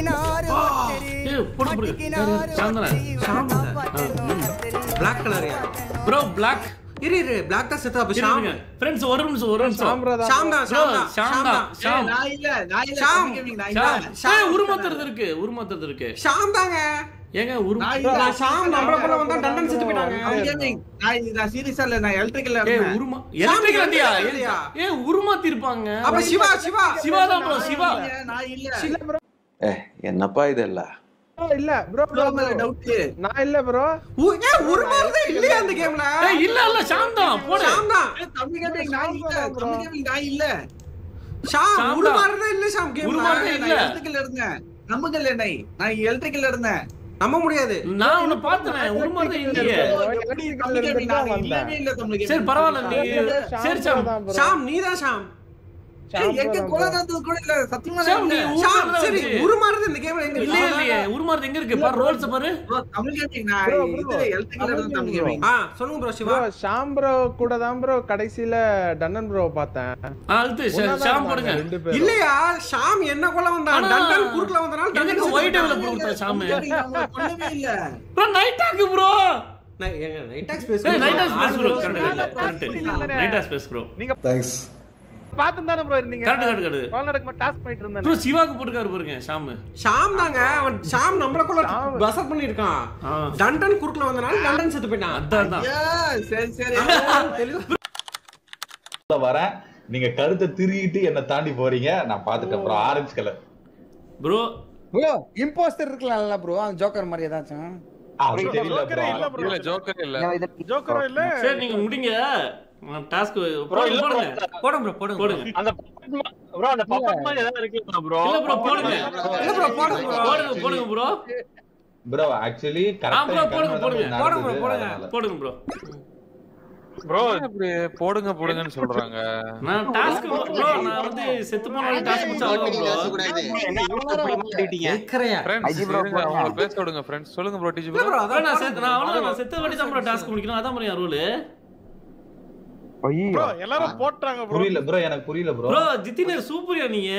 Black color யாரோ bro black இரு black தான் செட் அப்ப ஷாம் फ्रेंड्स ஒரு நிமிஷம் ஷாம் நான் இல்ல ஷாம் உருமாத்துறது இருக்கு ஷாம் தாங்க ஏங்க ஷாம் நம்மள போல வந்தா டண்டன் செத்து போய்ட்டாங்க நான் சீரியஸா இல்ல நான் எலக்ட்ரிக்கல்ல எலக்ட்ரிக்கல் உருமாத்தி இருப்பாங்க அப்ப சிவா தான் bro சிவா நான் இல்ல bro என்னப்பா இதெல்லாம் இல்ல bro மேல டவுட் நான் இல்ல bro உருமாறதே இல்லையா அந்த கேம்ல இல்ல ஷாம் தான் போடு ஷாம் தான் தம்பி கேமிங் நான் இல்ல ஷாம் உருமாறதே இல்ல ஷாம் கேம் உருமாறதே இல்ல. எலக்ட்ரிக்கல்ல இருந்தேன். நம்புங்கல என்னை. நான் எலக்ட்ரிக்கல்ல இருந்தேன். நம்ப முடியாது. நான் உன்னை பார்த்தேன் உருமாறதே இல்லையே. சரி பரவாயில்ல நீ சரி ஷாம் நீதான் ஷாம். எங்க கொலகாரது கூட இல்ல சத்தியமா இல்ல. ஷாம் சரி உருமாறதே இந்த கேம்ல எங்க இல்ல இல்லையே உருமாறதே எங்க இருக்கு பாரு ரோல்ஸ் பாரு. தமிழ் கேமிங் நான் இது எலக்ட்ரிக்கல்ல இருந்து தமிழ் கேமிங். சொல்லுங்க bro Siva. Bro Sham bro கூட தான் ப்ரோ கடைசில டன்னன் ப்ரோ பார்த்தேன். அது ஷாம் போடுங்க. இல்லையா ஷாம் என்ன கொல்ல வந்தான் டண்டன் குறுக்குல வந்தனால டண்டன் ஒயிட் டேபிள்ல போடுற ஷாம். பண்ணவே இல்ல. ப்ரோ நைட் ஆக்கு ப்ரோ. நைட் ஆக் ஸ்பேஸ். நைட் ஆக் ஸ்பேஸ் ப்ரோ கரெக்ட். நைட் ஆக் ஸ்பேஸ் ப்ரோ. நீங்க தேங்க்ஸ். பாத்து தானே ப்ரோ இருந்தீங்க. கரெக்ட். கால் நடக்க டாஸ்க் பண்ணிட்டு இருந்தேன். ப்ரோ சிவாக்கு போட்டுக்காரு பாருங்க ஷாம். ஷாம் தாங்க அவன் ஷாம் நம்மளக்குள்ள பசர் பண்ணிருக்கான். டண்டன் குறுக்குல வந்தனால டண்டன் செத்து போயிட்டான். அதான். சரி. வரேன். நீங்க கருத்தை திருகிட்டு என்ன தாண்டி போறீங்க. நான் பாத்துட்டேன் bro orange colour. Bro impostor இருக்கலாம்ல ப்ரோ அந்த ஜோக்கர் மாதிரி ஏதாச்சும். ஜோக்கர் இல்ல. சரி நீங்க முடிங்க. டாஸ்க் போடுங்க. போடுங்க. அந்த ப்ரோ அந்த பப்பட் மாதிரி ஏதாவது இருக்குல ப்ரோ. இல்ல ப்ரோ போடுங்க. போடுங்க ப்ரோ. ப்ரோ एक्चुअली கரெக்ட்டா போடுங்க ப்ரோ. ப்ரோ இப்படி போடுங்கன்னு சொல்றாங்க. நான் டாஸ்க் ப்ரோ நான் வந்து செத்து போன டாஸ்க் முடிச்சாலும் ப்ரோ ஏக்கறையா அவங்க பேச விடுங்க ஃப்ரெண்ட்ஸ். சொல்லுங்க ப்ரோ டிஜி ப்ரோ. நான் செத்த வடி தான் ப்ரோ டாஸ்க் முடிக்கணும். அதான் ப்ரோ ரூல். ப்ரோ எல்லாரும் போட்றாங்க ப்ரோ. புரியல ப்ரோ எனக்கு புரியல ப்ரோ. ப்ரோ ஜித்தினே சூப்பரியா நீங்க.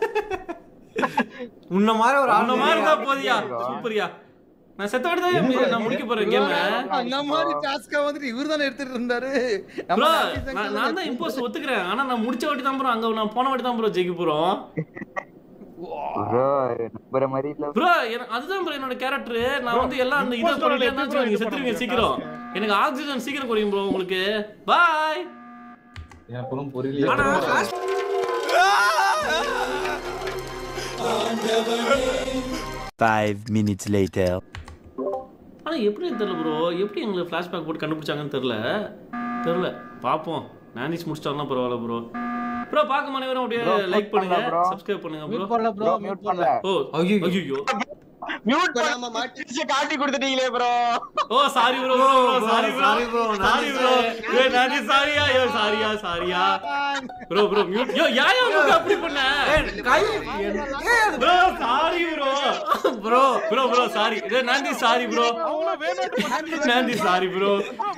உன்ன மாதிரி ஒரு உன்ன மாதிரி தான் போதியா சூப்பரியா. நான் செத்த வடி தான் நான் முடிக்க போறேன் கேம். அந்த மாதிரி டாஸ்கா வந்து இவர்தானே எடுத்துட்டு இருந்தாரு. ப்ரோ நான் தான் இம்போஸ்ட் ஒத்துக்கிறேன். ஆனா நான் முடிச்ச வாட்டி தான் ப்ரோ அங்க நான் போன வாட்டி தான் ப்ரோ ஜெயிக்க போறோம். ப்ரோ நம்பற மாதிரி இல்ல ப்ரோ அதுதான் ப்ரோ என்னோட கேரக்டர். நான் வந்து எல்லாம் அந்த இத சொல்லிட்டேன்னா நீங்க செத்துருவீங்க சீக்கிரம். எனக்கு ஆக்ஸிஜன் சீக்கிரம் குறையும் ப்ரோ உங்களுக்கு. பை. எனக்கு ஒண்ணும் புரியல. ஆனா 5 minutes later. ஆனா எப்படி தெரியல ப்ரோ. எப்படி எங்களுக்கு ஃபிளாஷ்பேக் போட்டு கண்டுபிடிச்சாங்கன்னு தெரியல. பாப்போம். நானிஸ் முடிச்சிட்டாருன்னா பரவாயில்ல ப்ரோ. ப்ரோ பாக்க மனைவரும் அப்படியே லைக் பண்ணுங்க சப்ஸ்கிரைப் பண்ணுங்க ப்ரோ. மியூட் பண்ணல. ஓ ஐயோ மியூட் பண்ணாம மாட்டிச்சு காட்டி கொடுத்துட்டீங்களே ப்ரோ. ஓ சாரி ப்ரோ. ஏய் நானி சாரியா. Bro mute. யா அப்படி பண்ண. Bro sorry bro sorry. ஏய் Nani sorry bro. Nani sorry bro.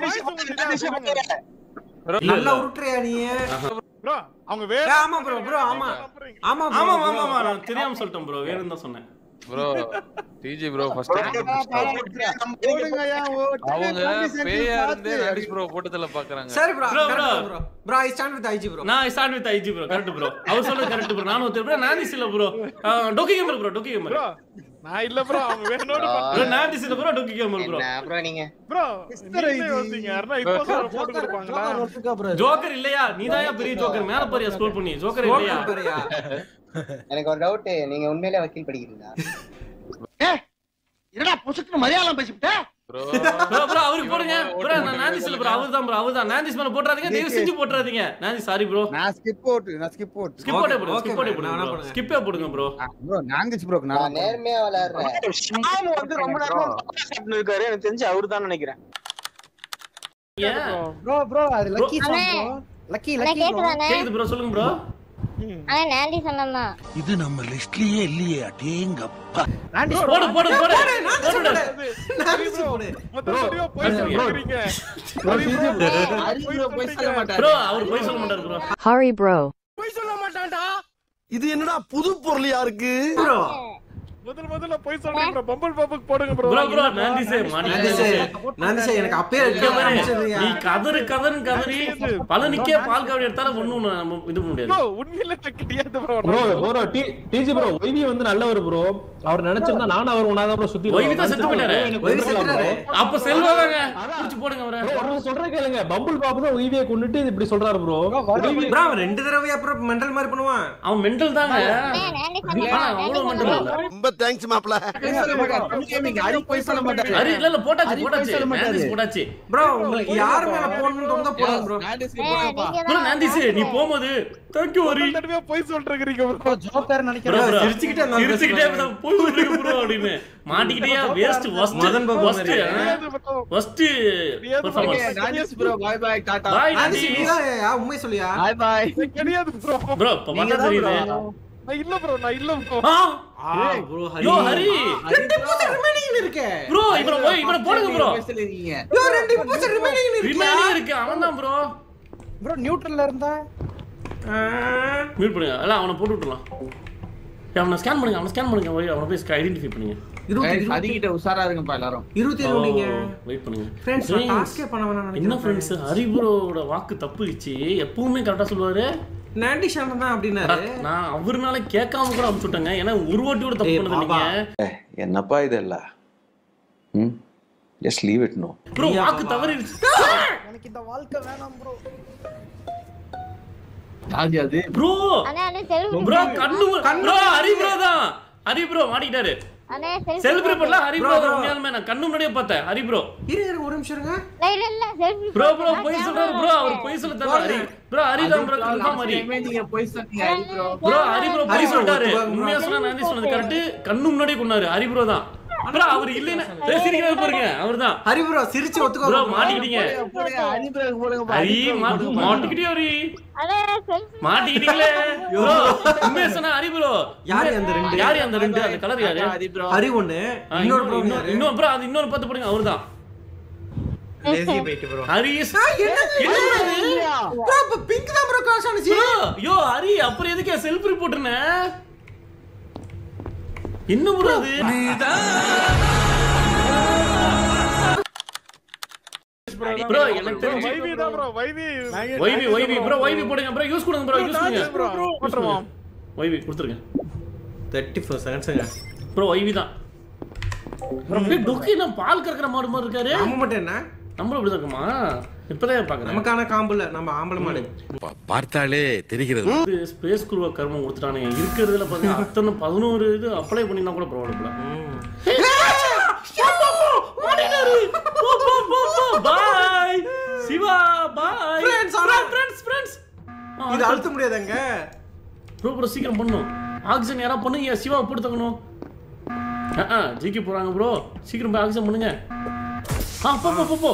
நல்லா உருட்றியா நீ ப்ரோ. அவங்க வேற ஆமா ப்ரோ ஆமா நான் தெரியாம சொல்லிட்டேன் ப்ரோ. வேறன்னு தான் சொன்னேன் ப்ரோ. டிஜி ப்ரோ ஃபர்ஸ்ட் அவங்க பேயா இருந்து நானிஸ் ப்ரோ போட்டதல பாக்குறாங்க. சரி bro I stand with IG bro. நான் stand with IG bro. Correct bro. அவர் சொல்றது கரெக்ட் ப்ரோ. நானும் ஒத்துறேன் ப்ரோ. நானிஸ் இல்ல ப்ரோ. டோக்கி கேமர் ப்ரோ. நான் இல்ல ப்ரோ. அவங்க வேணோட ப்ரோ நானிஸ் இல்ல ப்ரோ. டோக்கி கேமர் ப்ரோ. ப்ரோ நீங்க ப்ரோ யோசிங்க யாரனா இப்போ போட்டு கொடுப்பாங்களா. ஜோக்கர் இல்லையா? நீதாயா பெரிய ஜோக்கர். மேல பாரியா ஸ்க்ரோல் பண்ணி. ஜோக்கர் இல்லையா? எனக்கு ஒரு டவுட். நீங்க உண்மையிலேயே வக்கீல் படிக்கிறீங்களா? என்னடா புசுக்கு மரியாதை பேசிட்டே ப்ரோ அவருக்கு போடுங்க ப்ரோ. நான் நானிஸ் இல்ல ப்ரோ. அவர்தான் நானிஸ் மேல போட்றாதீங்க. தயவு செஞ்சு போட்றாதீங்க. நானிஸ் சாரி ப்ரோ. நான் ஸ்கிப் போடு. ஸ்கிப்பே போடுங்க ப்ரோ. நாங்கிஸ் ப்ரோ நான் நேர்மையா விளையாடுறேன். ஷாம் வந்து ரொம்ப நேரமா இருக்காரு. எனக்கு தெரிஞ்சு அவர்தான் நினைக்கிறேன். ப்ரோ அது லக்கி ப்ரோ. லக்கி கேக்குது ப்ரோ. சொல்லுங்க ப்ரோ. அண்ணா நாண்டி சொன்னமா இது நம்ம லிஸ்ட்லயே இல்லையே. அடேங்கப்பா. நாண்டி போடு. நானிஸ் போடு. மொத்தம் போய் சொல்றீங்க. ப்ரோ அவர் போய் சொல்ல மாட்டாரு ப்ரோ. Hari bro. போய் சொல்ல மாட்டான்டா. இது என்னடா புது பொருளியா இருக்கு ப்ரோ முதல்ல போய் சொல்றீங்க ப்ரோ. பம்பிள் பாப்புக்கு போடுங்க ப்ரோ. ப்ரோ நானிஸ் எனக்கு அப்பே நீ கதறி பழனிக்கே பால் காவடி எடுத்தாலும் ஒண்ணும் நம்ம இது பண்ண முடியாது. ப்ரோ உண்மையிலே கிட்டியாத ப்ரோ. ப்ரோ டிஜி ப்ரோ ஒய்வி வந்து நல்லவர் ப்ரோ. அவர் நினைச்சிருந்தா நானும் அவர் ஒண்ணாதான் ப்ரோ சுத்தி. ஒய்வி தான் செத்து போயிட்டாரு. அப்ப செல்வாங்க புடிச்சு போடுங்க அவரை. அவர் சொல்ற கேளுங்க. பம்பிள் பாப்பு தான் ஒய்வியை கொன்னுட்டு இப்படி சொல்றாரு ப்ரோ. ப்ரோ ரெண்டு தடவை அப்புறம் மெண்டல் மாதிரி பண்ணுவான். அவன் மெண்டல் தாங்க. நாண்டி சொன்னமா அவ்வளவு மெண்டல் இல்ல. ரொம்ப தேங்க்ஸ் மாப்ள. ஹரி போய் சொல்ல மாட்டாரு. ஹரி இல்ல போட்டாச்சு. ப்ரோ உங்களுக்கு யார் மேல போடணும்னு தோணுதோ போடுங்க ப்ரோ. ப்ரோ நான்டிஸ் நீ போம்போது தேங்க் யூ ஹரி. தடவை போய் சொல்றீங்க ப்ரோ. ஜோக்கர் நினைக்கிறேன். ப்ரோ சிரிச்சிட்டே போய் சொல்றீங்க ப்ரோ அப்படினு மாட்டிக்கிட்டே waste Madhan Babu first performance. நான்டிஸ் ப்ரோ பை பை டாடா. நான்டிஸ் நீயா உண்மை சொல்லியா? Bye bye. கிடையாது ப்ரோ. ப்ரோ பார்த்தா தெரியுது. நான் இல்ல bro. Bro Hari. Yo Hari 2% remaining இருக்கு. ப்ரோ இவன போடுங்க ப்ரோ. யோ 2% ரிமைனிங் இருக்கு. அவன்தான் ப்ரோ. ப்ரோ நியூட்ரல்ல இருந்தா மியூட் பண்ணுங்க. இல்ல அவனை போட்டு விட்டுறலாம். அவனை ஸ்கேன் பண்ணுங்க. அவனை போய் ஐடென்டிஃபை பண்ணுங்க. 20 ஹரிகிட்ட உஷாரா இருங்கப்பா எல்லாரும். 27 ஓடிங்க. வெயிட் பண்ணுங்க. फ्रेंड्स டாஸ்கே பண்ண வேணாம் நினைக்கிறேன். என்ன फ्रेंड्स ஹரி ப்ரோவோட வாக்கு தப்புச்சு. எப்பவுமே கரெக்ட்டா சொல்வாரு. நான்டி ஷான் தான் அப்படினாரு. நான் அவர்னால கேட்காம கூட அனுப்பிச்சுட்டேங்க. ஏன்னா ஒரு வாட்டி கூட தப்பு பண்ணது நீங்க. என்னப்பா இதெல்லாம்? just leave it no. Bro வாக்கு தவறிடுச்சு. எனக்கு இந்த வாழ்க்கை வேணாம் ப்ரோ. ராஜி அது ப்ரோ அண்ணா self bro bro Hari bro தான். ஹரி ப்ரோ மாட்டிட்டாரு. அண்ணா செல்ஃப் ரிப்போர்ட்ல ஹரி ப்ரோ உண்மையாலுமே நான் கண்ணு முன்னாடியே பார்த்தேன். ஹரி ப்ரோ இரு ஒரு நிமிஷம் இருங்க. இல்ல செல்ஃப் ப்ரோ போய் சொல்றாரு ப்ரோ. அவர் போய் சொல்லதா ஹரி ப்ரோ. ஹரி தான் ப்ரோ கன்ஃபார்ம் ஹரி. நீங்க போய் சொன்னீங்க Hari bro. Bro Hari bro போய் சொல்றாரு. உண்மையா சொன்னா நான் சொன்னது கரெக்ட். கண்ணு முன்னாடியே கொன்னாரு. ஹரி ப்ரோ தான். ப்ரோ அவர் இல்லனா பேசிக்கிறாரு பாருங்க. அவர்தான் ஹரி ப்ரோ சிரிச்சு ஒத்துக்கோ ப்ரோ. மாட்டிக்கிட்டீங்க. ஹரி ப்ரோ போடுங்க. ஹரி மாட்டிக்கிட்டீங்க ஹரி. அண்ணா செல்ஃப் மாட்டிக்கிட்டீங்களே ப்ரோ. உண்மையா சொன்னா ஹரி ப்ரோ. யார் அந்த ரெண்டு அந்த கலர் யாரு? ஹரி ஒண்ணு இன்னொரு ப்ரோ. அது இன்னொரு பார்த்து போடுங்க. அவர்தான் லேசி பைட் ப்ரோ. ஹரி என்ன ப்ரோ இப்ப பிங்க் தான் ப்ரோ கிராஸ் ஆனுச்சு. யோ ஹரி அப்புறம் எதுக்கு செல்ஃப் ரிப்போர்ட்னே? என்ன ப்ரோ அது? ப்ரோ எனக்கு தெரிஞ்சு வைவி தான் ப்ரோ. வைவி ப்ரோ. வைவி போடுங்க ப்ரோ. யூஸ் கொடுங்க ப்ரோ. யூஸ் பண்ணுங்க. வைவி கொடுத்துருங்க. 34 செகண்ட்ஸ்ங்க ப்ரோ. வைவி தான் ப்ரோ. டொக்கி நான் பால் கறக்குற மாடு மாதிரி இருக்காரு. நம்ம மட்டும் என்ன நம்மளும் இப்படி இருக்குமா? இப்பதான் பாக்குறேன். நமக்கான காம்புல நம்ம ஆம்பளை மாடு பார்த்தாலே தெரிகிறது. ஸ்பேஸ் குருவா கர்மம் கொடுத்துட்டானுங்க. இருக்கிறதுல பாருங்க அத்தனை 11 இது அப்ளை பண்ணினா கூட பரவாயில்ல. பாய் சிவா பாய். ஃப்ரெண்ட்ஸ் இது அழுத்த முடியாதுங்க ப்ரோ. சீக்கிரம் பண்ணும். ஆக்சிஜன் யாரா பண்ணுங்க. சிவா போட்டு தக்கணும். ஜிக்கி போறாங்க ப்ரோ. சீக்கிரம் போய் ஆக்சிஜன் பண்ணுங்க. போ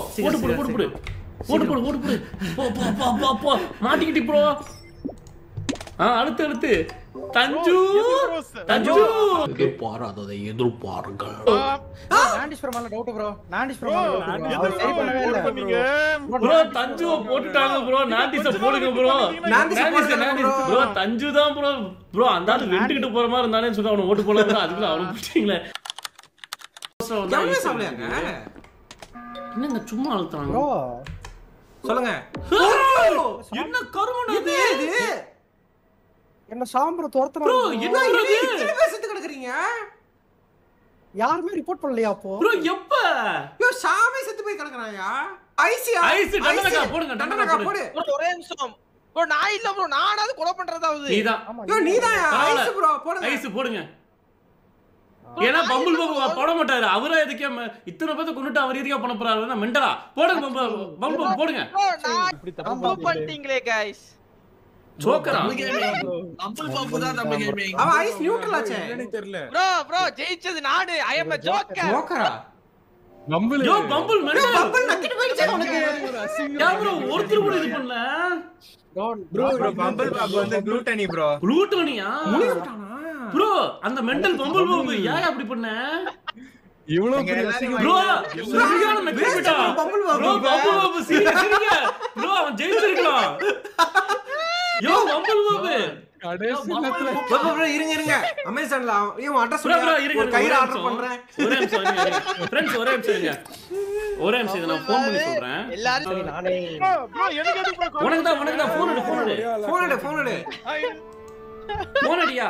மாட்டிக்கிட்டி ப்ரோ. அடுத்து தஞ்சு பாராததை எதிர்பாருங்கள். நான்டிஸ் ப்ரோ மேல டவுட் ப்ரோ. நான்டிஸ் ப்ரோ அவர் சரி பண்ணவே இல்ல ப்ரோ. தஞ்சுவை போட்டுட்டாங்க ப்ரோ. நான்டிஸ போடுங்க ப்ரோ. நான்டிஸ் ப்ரோ. தஞ்சு தான் ப்ரோ. அந்த ஆளு வெண்டிக்கிட்டு போற மாதிரி இருந்தானே சொல்லி அவனை ஓட்டு போடலாம். அதுக்குள்ள அவனை பிடிச்சிங்களே. என்னங்க சும்மா அழுத்துறாங்க ப்ரோ. சொல்லுங்க. என்ன கருமண்டா இது? என்ன சாம்பர தோர்த்தன ப்ரோ. என்ன இது? இத்தனை பேர் செத்து கிடக்குறீங்க. யாருமே ரிப்போர்ட் பண்ணலையா அப்போ? ப்ரோ எப்ப? யோ சாமே செத்து போய் கிடக்குறாயா? ஐஸ் டண்டனக்கா போடுங்க. டண்டனக்கா போடு. ஒரே நிமிஷம் ப்ரோ. நான் இல்ல ப்ரோ. நானாவது கொலை பண்றதாவது. நீதான். யோ நீதான் ஐஸ் ப்ரோ. போடுங்க. ஐஸ் போடுங்க. ஏன்னா பம்பிள் பாபு போட மாட்டாரு. அவரே எதுக்கே இத்தனை பேரை கொன்னுட்டு அவர் எதுக்கே பண்ண போறாருன்னா மெண்டலா. போடுங்க பம்பிள் போடுங்க. இப்படி தப்பு பண்ணிட்டீங்களே गाइस. ஜோக்கரா பம்பிள் பாபு தான் நம்ம கேமிங். அவன் ஐஸ் நியூட்ரல் ஆச்சே. எனக்கு தெரியல ப்ரோ ஜெயிச்சது நானு. I am a joker. ஜோக்கரா bumble. Yo bumble mental. Bumble நக்கிட்டு போயிடுச்சே உனக்கு. யா ப்ரோ ஒருத்தர் கூட இது பண்ணல. ப்ரோ பம்பிள் பாபு வந்து க்ளூட்டனி ப்ரோ. க்ளூட்டனியா? ப்ரோ அந்த மெண்டல் பம்பிள் பாபு ஏன் அப்படி பண்ண? இவ்வளவு ப்ரோ சரியான நக்கிட்டா. ப்ரோ பம்பிள் பாபு சிரிங்க. ப்ரோ அவன் ஜெயிச்சிருக்கான். யோ பம்பிள் பாபு கடைசி ப்ரோ இருங்க. அமேசான்ல இவன் அட்ரஸ் ஒரு கையில ஆர்டர் பண்றேன். ஒரே நிமிஷம் இருங்க. ஃப்ரெண்ட்ஸ் ஒரே நிமிஷம் இருங்க. ஒரே நிமிஷம் இத நான் ஃபோன் பண்ணி சொல்றேன். எல்லாரும் சரி நானே ப்ரோ. எனக்கு எதுக்கு ப்ரோ? உனக்கு தான் ஃபோன் எடு. ஃபோன் அடியா.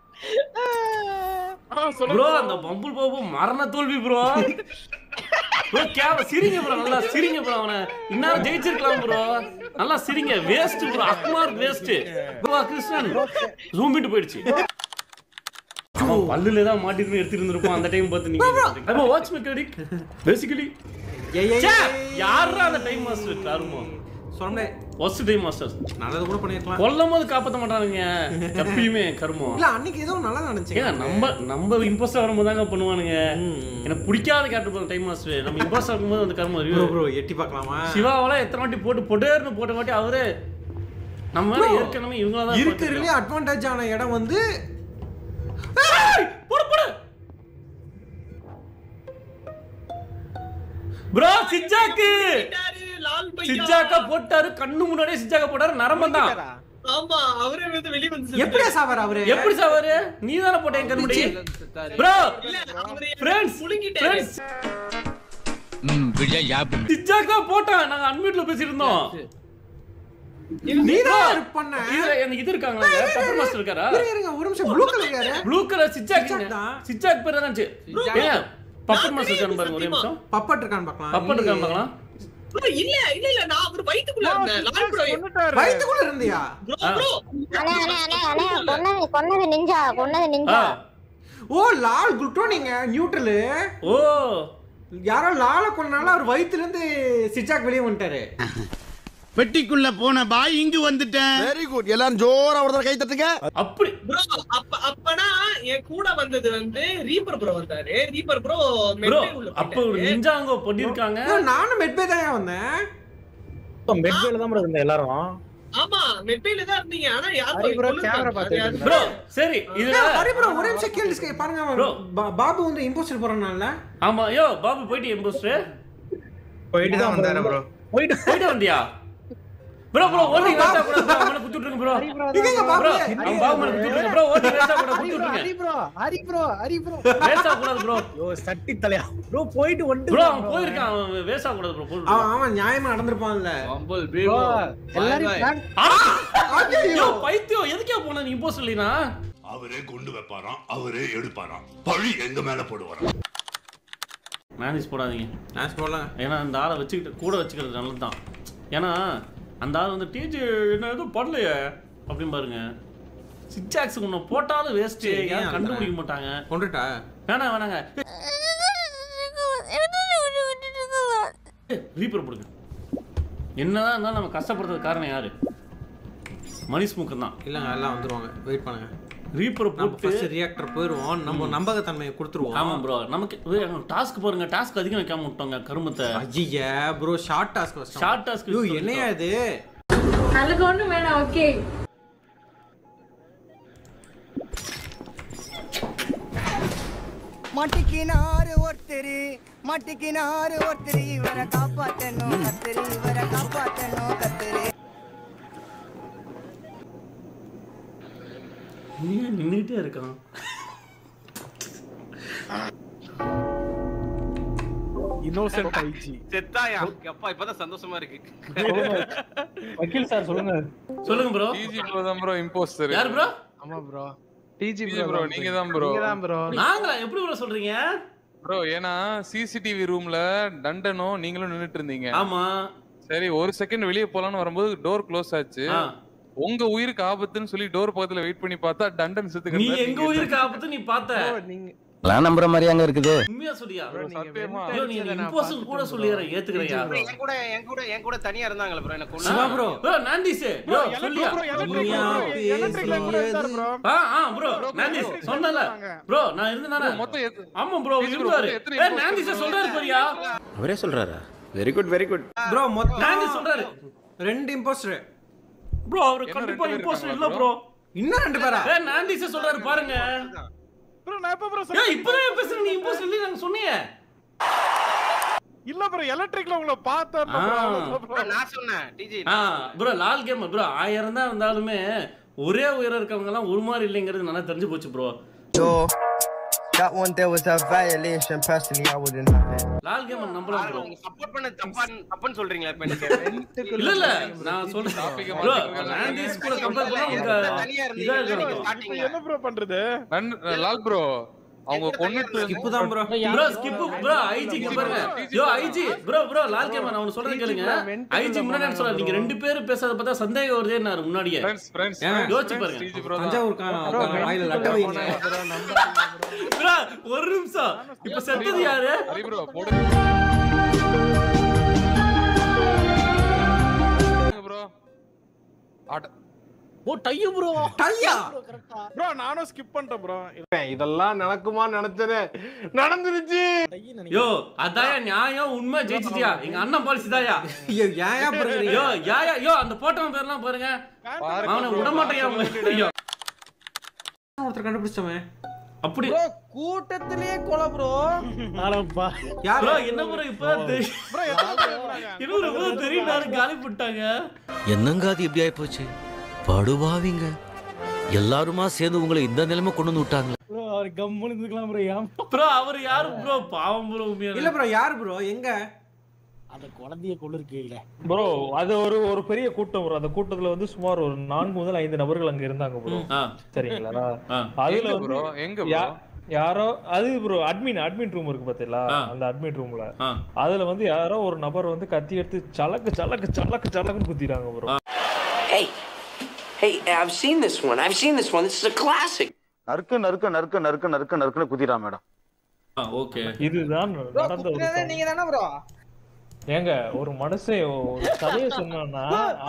ப்ரோ அந்த பம்பிள் பாபு மரண தோல்வி ப்ரோ. ப்ரோ சிரிங்க ப்ரோ. நல்லா சிரிங்க ப்ரோ. அவனை இன்னும் ஜெயிச்சிருக்கலாம் ப்ரோ. நல்லா சிரிங்க. Waste bro. Agmark waste bro. Krishnan zoom இட்டு போயிடுச்சு. அவன் பல்லுல தான் மாட்டிட்டு எடுத்துட்டு இருந்திருப்பான் அந்த டைம் பார்த்து நீங்க அப்ப வாட்ச் மெக்கானிக் பேசிக்கலி யாரா அந்த டைம் மாஸ்டர் காருமோ சொன்னே ஃபர்ஸ்ட் டைம் மாஸ்டர் நல்லது கூட பண்ணிருக்கலாம் கொல்லம்போது காப்பாத்த மாட்டானுங்க எப்பயுமே கர்மம் இல்ல அன்னைக்கு ஏதோ நல்லா நடந்துச்சு ஏங்க நம்ம இம்போஸ்டர் வரும்போது தாங்க பண்ணுவானுங்க எனக்கு பிடிக்காத கேரக்டர் டைம் மாஸ்டர் நம்ம இம்போஸ்டர் இருக்கும்போது அந்த கர்மம் ப்ரோ எட்டி பார்க்கலாமா சிவாவெல்லாம் எத்தனை வாட்டி போட்டு போட்ட வாட்டி அவரே நம்ம ஏற்கனவே இவங்கள தான் இருக்குறதுல அட்வான்டேஜ் ஆன இடம் வந்து போடு ப்ரோ சிஜாக்கா போட்டாரு கண்ணு முன்னாடியே சிஜாக்கா போட்டாரு நரம்பம் தான் ஆமா அவரே வந்து வெளிய வந்து எப்படி சாவற அவரே எப்படி சாவற நீ தான போட்ட எங்க முடி ப்ரோ ஃப்ரெண்ட்ஸ் விடியா யாப் சிஜாக்கா போட்டா நாங்க அன்மியூட்ல பேசிட்டு இருந்தோம் நீ தான் பண்ண இது இருக்காங்களா பப்பர் மாஸ்டர் இருக்காரா இருங்க ஒரு நிமிஷம் ப்ளூ கலர் சிஜாக் பேர் தான் ஏங்க பப்பர் மாஸ்டர் இருக்கான் பாருங்க ஒரு நிமிஷம் பப்பட் இருக்கான் பார்க்கலாம் இல்ல நான் அவர் வயித்துக்குள்ள இருந்தேன் லால் ப்ரோ வயித்துக்குள்ள இருந்தியா ப்ரோ கொன்னது நிஞ்சா ஓ லால் குட்டோ நீங்க நியூட்ரல் ஓ யாரோ லால கொன்னால அவர் வயித்துல இருந்து சிஜாக் வெளிய வந்துட்டாரு பெட்டிக்குள்ள போன பாய் இங்கு வந்துட்டேன் வெரி குட் எல்லாரும் ஜோரா ஒரு கை தட்டுங்க அப்படி ப்ரோ அப்பனா என் கூட வந்தது வந்து ரீப்பர் ப்ரோ வந்தாரு ரீப்பர் ப்ரோ அப்ப ஒரு நிஞ்சாங்க பண்ணிருக்காங்க நானும் மெட்பே தான் வந்தேன் மெட்பேல தான் ப்ரோ இருந்த எல்லாரும் ஆமா மெட்பேல தான் இருந்தீங்க ஆனா யார் ப்ரோ கேமரா பாத்து ப்ரோ சரி இது ஹரி ப்ரோ ஒரு நிமிஷம் கேளுங்க பாருங்க பாபு வந்து இம்போஸ்டர் போறனால ஆமா பாபு போயிட்டு இம்போஸ்டர் போயிட்டு தான் வந்தாரு ப்ரோ போயிட்டு வந்தியா ப்ரோ ஓடி வேஸ்டா கூட அவன குத்துட்டுங்க ப்ரோ இங்க பாபு பாபு மேல குத்துட்டுங்க ப்ரோ ஓடி வேஸ்டா கூட குத்துட்டுங்க ஹரி ப்ரோ வேஸ்டா கூடாது ப்ரோ சட்டி தலையா ப்ரோ போயிட்டு வந்து ப்ரோ அவன் போயிருக்கான் அவன் வேஸ்டா கூடாது ப்ரோ அவன் நியாயமா நடந்துப்பான்ல அம்பல் ப்ரோ எல்லாரும் ஐயோ பைத்தியம் எதுக்கே போன நீ இம்போஸ் இல்லனா அவரே கொண்டு வைப்பாராம் அவரே எடுப்பாராம் பழி எங்க மேல போடுவாராம் மேனேஜ் போடாதீங்க மேனேஜ் போடலாம் ஏன்னா அந்த ஆளை வச்சுக்கிட்டு கூட வச்சுக்கிறது நல்லது தான் ஏன்னா அந்த ஆள் வந்து டிஜி என்ன எதுவும் பண்ணலையே அப்படின்னு பாருங்க சிக்ஸாக்ஸ் ஒன்று போட்டாலும் வேஸ்ட் ஏன் கண்டுபிடிக்க மாட்டாங்க கொண்டுட்டா வேணாங்க ரீப்பர் போடுங்க என்னதான் இருந்தாலும் நம்ம கஷ்டப்படுறதுக்கு காரணம் யாரு மணிஷ் முக்கம் தான் இல்லைங்க எல்லாம் வந்துருவாங்க வெயிட் பண்ணுங்க ரீப்பர் போட்டு ஃபர்ஸ்ட் ரியாக்டர் போயிடுவோம் நம்ம நம்பகத்தன்மையை கொடுத்துருவோம் ஆமா ப்ரோ நமக்கு டாஸ்க் பாருங்க டாஸ்க் அதிகம் வைக்காம விட்டோங்க கருமத்தை ஐயா ப்ரோ ஷார்ட் டாஸ்க் என்னையா இது அதுக்கு ஒண்ணும் வேணாம் ஓகே மாட்டிக்கினாரு ஒருத்தர் இவரை காப்பாத்தணும் கத்தரு நின்னுட்டே இருக்கான் இன்னோசன்ட் ஐஜி செத்தாயா அப்பா இப்பதான் சந்தோஷமா இருக்கு வக்கீல் சார் சொல்லுங்க ப்ரோ டிஜி ப்ரோ தான் ப்ரோ இம்போஸ்டர் யார் ப்ரோ ஆமா ப்ரோ டிஜி ப்ரோ நீங்க தான் ப்ரோ நாங்களா எப்படி ப்ரோ சொல்றீங்க ப்ரோ ஏனா சிசிடிவி ரூம்ல டண்டனும் நீங்களும் நின்னுட்டு இருந்தீங்க ஆமா சரி ஒரு செகண்ட் வெளிய போலாம்னு வரும்போது டோர் க்ளோஸ் ஆச்சு உங்க உயிருக்கு ஆபத்துன்னு சொல்லி டோர் பக்கத்துல வெயிட் பண்ணி பார்த்தா டண்டன் செத்துக்கிட்டு நீ எங்க உயிருக்கு ஆபத்து நீ பார்த்த நீங்க நான் நம்புற மாதிரி அங்க இருக்குது உண்மையா சொல்லியா சத்தியமா நீ இம்போஸ்டர் கூட சொல்லியற ஏத்துக்கறியா என் கூட தனியா இருந்தாங்கல ப்ரோ எனக்கு சிவா ப்ரோ நான்டிஸ் ப்ரோ சொல்லியா ப்ரோ நான்டிஸ் சொன்னல ப்ரோ நான் இருந்தேனா மொத்தம் ஆமா ப்ரோ இருந்தாரு நான்டிஸ் சொல்றாரு பாரியா அவரே சொல்றாரா வெரி குட் ப்ரோ மொத்தம் நான்டிஸ் சொல்றாரு ரெண்டு இம்போஸ்டர் ப்ரோ அவர் கண்டிப்பா இம்போஸ்டர் இல்ல ப்ரோ இன்னும் ரெண்டு பேரா நான்டிஸ் சொல்றாரு பாருங்க ப்ரோ நான் எப்ப ப்ரோ ஏய் இப்போதான் பேசுற நீ இம்போஸ்டர் இல்ல நான் சொன்னீங்க இல்ல ப்ரோ எலக்ட்ரிக்ல உங்களை பார்த்தேன் ப்ரோ நான் சொன்னேன் டிஜி ப்ரோ லால் கேம் ப்ரோ 1000 தான் இருந்தாலுமே ஒரே உயரம் இருக்கவங்க எல்லாம் ஒரு மாதிரி இல்லங்கிறது நல்லா தெரிஞ்சு போச்சு bro That one there was a violation. Personally, I wouldn't have it. லால் கேம் நம்பலாம் ப்ரோ சப்போர்ட் பண்ண தப்புன்னு சொல்றீங்களா இப்ப எனக்கு இல்ல நான் சொல்றேன் ப்ரோ நான்டிஸ் கூட கம்பேர் பண்ணா உங்க தனியா இருந்தீங்க என்ன ப்ரோ பண்றது லால் ப்ரோ அவங்க கொன்னுட்டு ஸ்கிப் தான் ப்ரோ. ப்ரோ ஸ்கிப் ப்ரோ ஐஜி இங்க பாருங்க. யோ ஐஜி ப்ரோ லால் கேமன் அவன சொல்றது கேளுங்க. ஐஜி முன்னாடி சொல்றாரு நீங்க ரெண்டு பேரும் பேசறத பார்த்தா சந்தேகம் வருதேன்னாரு முன்னாடியே. ஃப்ரெண்ட்ஸ் யோசிச்சு பாருங்க. தஞ்சாவூர் காணோம் வாயில லட்ட வைங்க. ப்ரோ ஒரு நிமிஷம். இப்ப செத்தது யாரு? ஹரி ப்ரோ போடு ப்ரோ. ஓ டைய ப்ரோ. டையா ப்ரோ நானும் ஸ்கிப் பண்ணிட்டேன் ப்ரோ. இதெல்லாம் நடக்குமா நினைச்சனே நடந்துருச்சு. யோ அதாயா நியாயம் உண்மை ஜெயிச்சிட்டியா? எங்க அண்ணன் பாலிசி தாயா. ஐயோ ஏயா பண்றீங்க? யோ அந்த போட்டோம் பேர்லாம் பாருங்க. அவனை விட மாட்டேங்க. ஒருத்தர் கண்டுபிடிச்சமே. அப்படி ப்ரோ கூட்டத்திலே கொலை ப்ரோ. ஆளப்பா. ப்ரோ என்ன ப்ரோ இப்ப ப்ரோ இன்னொரு ப்ரோ தெரியுதாரு காலி பண்ணிட்டாங்க. என்னங்க அது இப்படி ஆயி போச்சு? படுவாவிங்க எல்லாருமா சேர்ந்து உங்களை இந்த நிலைமை கொண்டு வந்து விட்டாங்க. ப்ரோ அவர் கம்முன்னு இருக்கலாம் ப்ரோ. ப்ரோ அவர் யாரு ப்ரோ? பாவம் ப்ரோ. இல்ல ப்ரோ யார் ப்ரோ? எங்க அந்த குழந்தைய கொல்லிருக்கீங்க ப்ரோ? அது ஒரு பெரிய கூட்டம் ப்ரோ. அந்த கூட்டத்துல வந்து சுமார் ஒரு 4 முதல் 5 நபர்கள் அங்க இருந்தாங்க ப்ரோ. சரிங்களா? அதுல ப்ரோ எங்க ப்ரோ யாரோ அது ப்ரோ அட்மின் ரூம் இருக்கு பாத்தீங்களா? அந்த அட்மின் ரூம்ல அதுல வந்து யாரோ ஒரு நபர் வந்து கத்தி எடுத்து சலக்கு குத்திட்டாங்க bro. Hey, I've seen this one. This is a classic. நறுக்கு குதிரான் மேடம். ஓகே இதுதான் நடந்த ஒரு நீங்க தான ப்ரோ? ஏங்க ஒரு மனுஷன் ஒரு கதையை சொன்னான்னா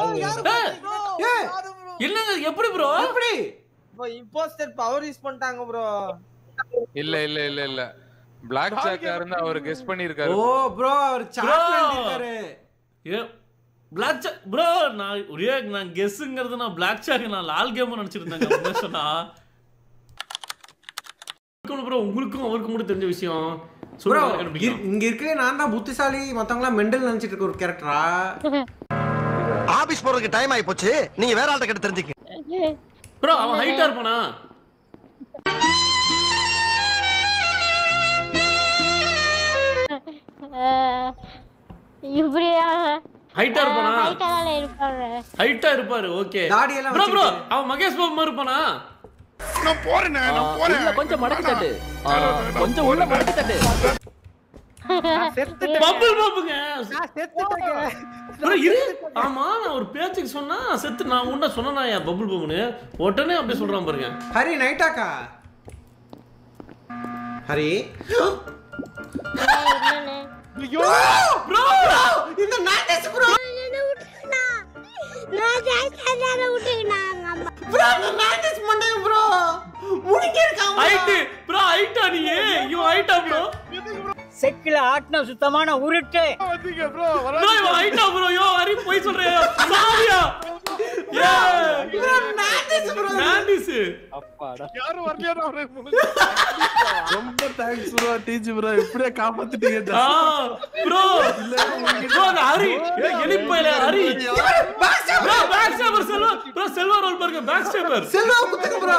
இல்லங்க எப்படி ப்ரோ? எப்படி ப்ரோ இம்போஸ்டர் பவர் யூஸ் பண்ணிட்டாங்க ப்ரோ. இல்ல பிளாக் ஜாக்கா இருந்தா அவர் கெஸ் பண்ணிருக்காரு. ஓ ப்ரோ அவர் சாட்ல இருக்காரு. ஏ பிளாக் ஜாக் ப்ரோ நான் கெஸ்ங்கிறது நான் பிளாக் ஜாக் நான் லால் கேம் நினைச்சிட்டு இருந்தேங்க. என்ன சொன்னா ப்ரோ உங்களுக்கும் அவருக்கும் கூட தெரிஞ்ச விஷயம். ப்ரோ இங்க இருக்கே நான் தான் புத்திசாலி மத்தவங்க எல்லாம் மெண்டல் நினைச்சிட்டு இருக்க ஒரு கேரக்டரா? ஆபீஸ் போறதுக்கு டைம் ஆயி போச்சு. நீங்க வேற ஆள்கிட்ட கேட்டு தெரிஞ்சுக்க. ப்ரோ அவன் ஹைட்டா இருப்பானா? இப்படியா ஹைட்டா இருப்பானா? ஹைட்டா இருப்பாரு. ஓகே தாடி எல்லாம் ப்ரோ ப்ரோ அவன் மகேஷ் பாபு மாதிரி இருப்பானா? நான் போறேன். கொஞ்சம் மடக்கி தட்டு. கொஞ்சம் உள்ள மடக்கி தட்டு. பம்பிள் பாப்புங்க. நான் செத்துட்டேன். ப்ரோ இரு. ஆமா நான் ஒரு பேச்சுக்கு சொன்னா செத்து நான் உன்ன சொன்னனா யா பம்பிள் பாப்புன்னு உடனே அப்படி சொல்றான் பாருங்க. ஹரி நைட்டாக்கா. ஹரி ஐயோ ப்ரோ இந்த நாட்டஸ் ப்ரோ. நான் ஜாஸ்தியா விட்டுக்கினாங்க. ப்ரோ நாட்டஸ் மண்டே ப்ரோ. முடிங்க இருக்கான். ஹைட் ப்ரோ ஹைட்டா நீ? யூ ஹைட்டா ப்ரோ? செக்கில ஆட்னா சுத்தமான உருட்டு. வந்துங்க ப்ரோ. ப்ரோ யூ ஹைட்டா ப்ரோ? யோ ஹரி போய் சொல்றே. சாவியா? ஏ ப்ரோ நாட்டஸ் ப்ரோ. நாட்டிஸ் அப்பாடா. யாரும் வரலையா அவரே? ரொம்ப தேங்க்ஸ் ப்ரோ. டிஜி ப்ரோ இப்படியே காப்பாத்திட்டீங்க. ப்ரோ ப்ரோ ஹரி எலிப்பையில Hari bro back stopper Selva bro Selva role பாருங்க. பேக் ஸ்டாப்பர் செல்வா குத்துங்க ப்ரோ.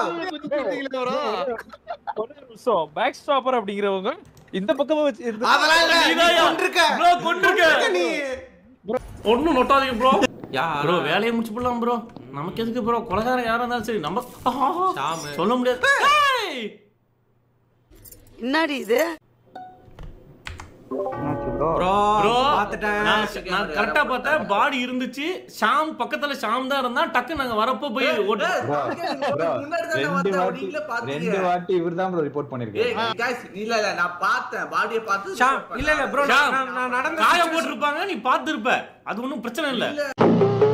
சோ பேக் ஸ்டாப்பர் அப்படிங்கறவங்க இந்த பக்கமா வச்சு அதெல்லாம் இல்ல. கொன்றுக்க ப்ரோ கொன்றுக்க நீ ஒண்ணும் நோட்டாதீங்க ப்ரோ. ப்ரோ வேலையை முடிச்சு போடலாம் ப்ரோ. நமக்கு எதுக்கு ப்ரோ? கொலைகாரன் யாரா இருந்தாலும் சரி நம்ம சொல்ல முடியாது. என்னடி இது? ப்ரோ பாத்துட்டேன். நான் கரெக்ட்டா பார்த்தேன். பாடி இருந்துச்சு. ஷாம் பக்கத்துல ஷாம் தான் இருந்தா. டக்கு நாங்க வரப்போ போய் ஓட்டு. ரெண்டு வாட்டி இவர்தான் ப்ரோ ரிப்போர்ட் பண்ணிருக்காரு. गाइस இல்ல நான் பார்த்தேன். பாடியை பார்த்து ஷாம் இல்ல ப்ரோ நான் நடந்து காய போட்டுருப்பாங்க. நீ பாத்துருப்ப. அது ஒண்ணும் பிரச்சனை இல்ல.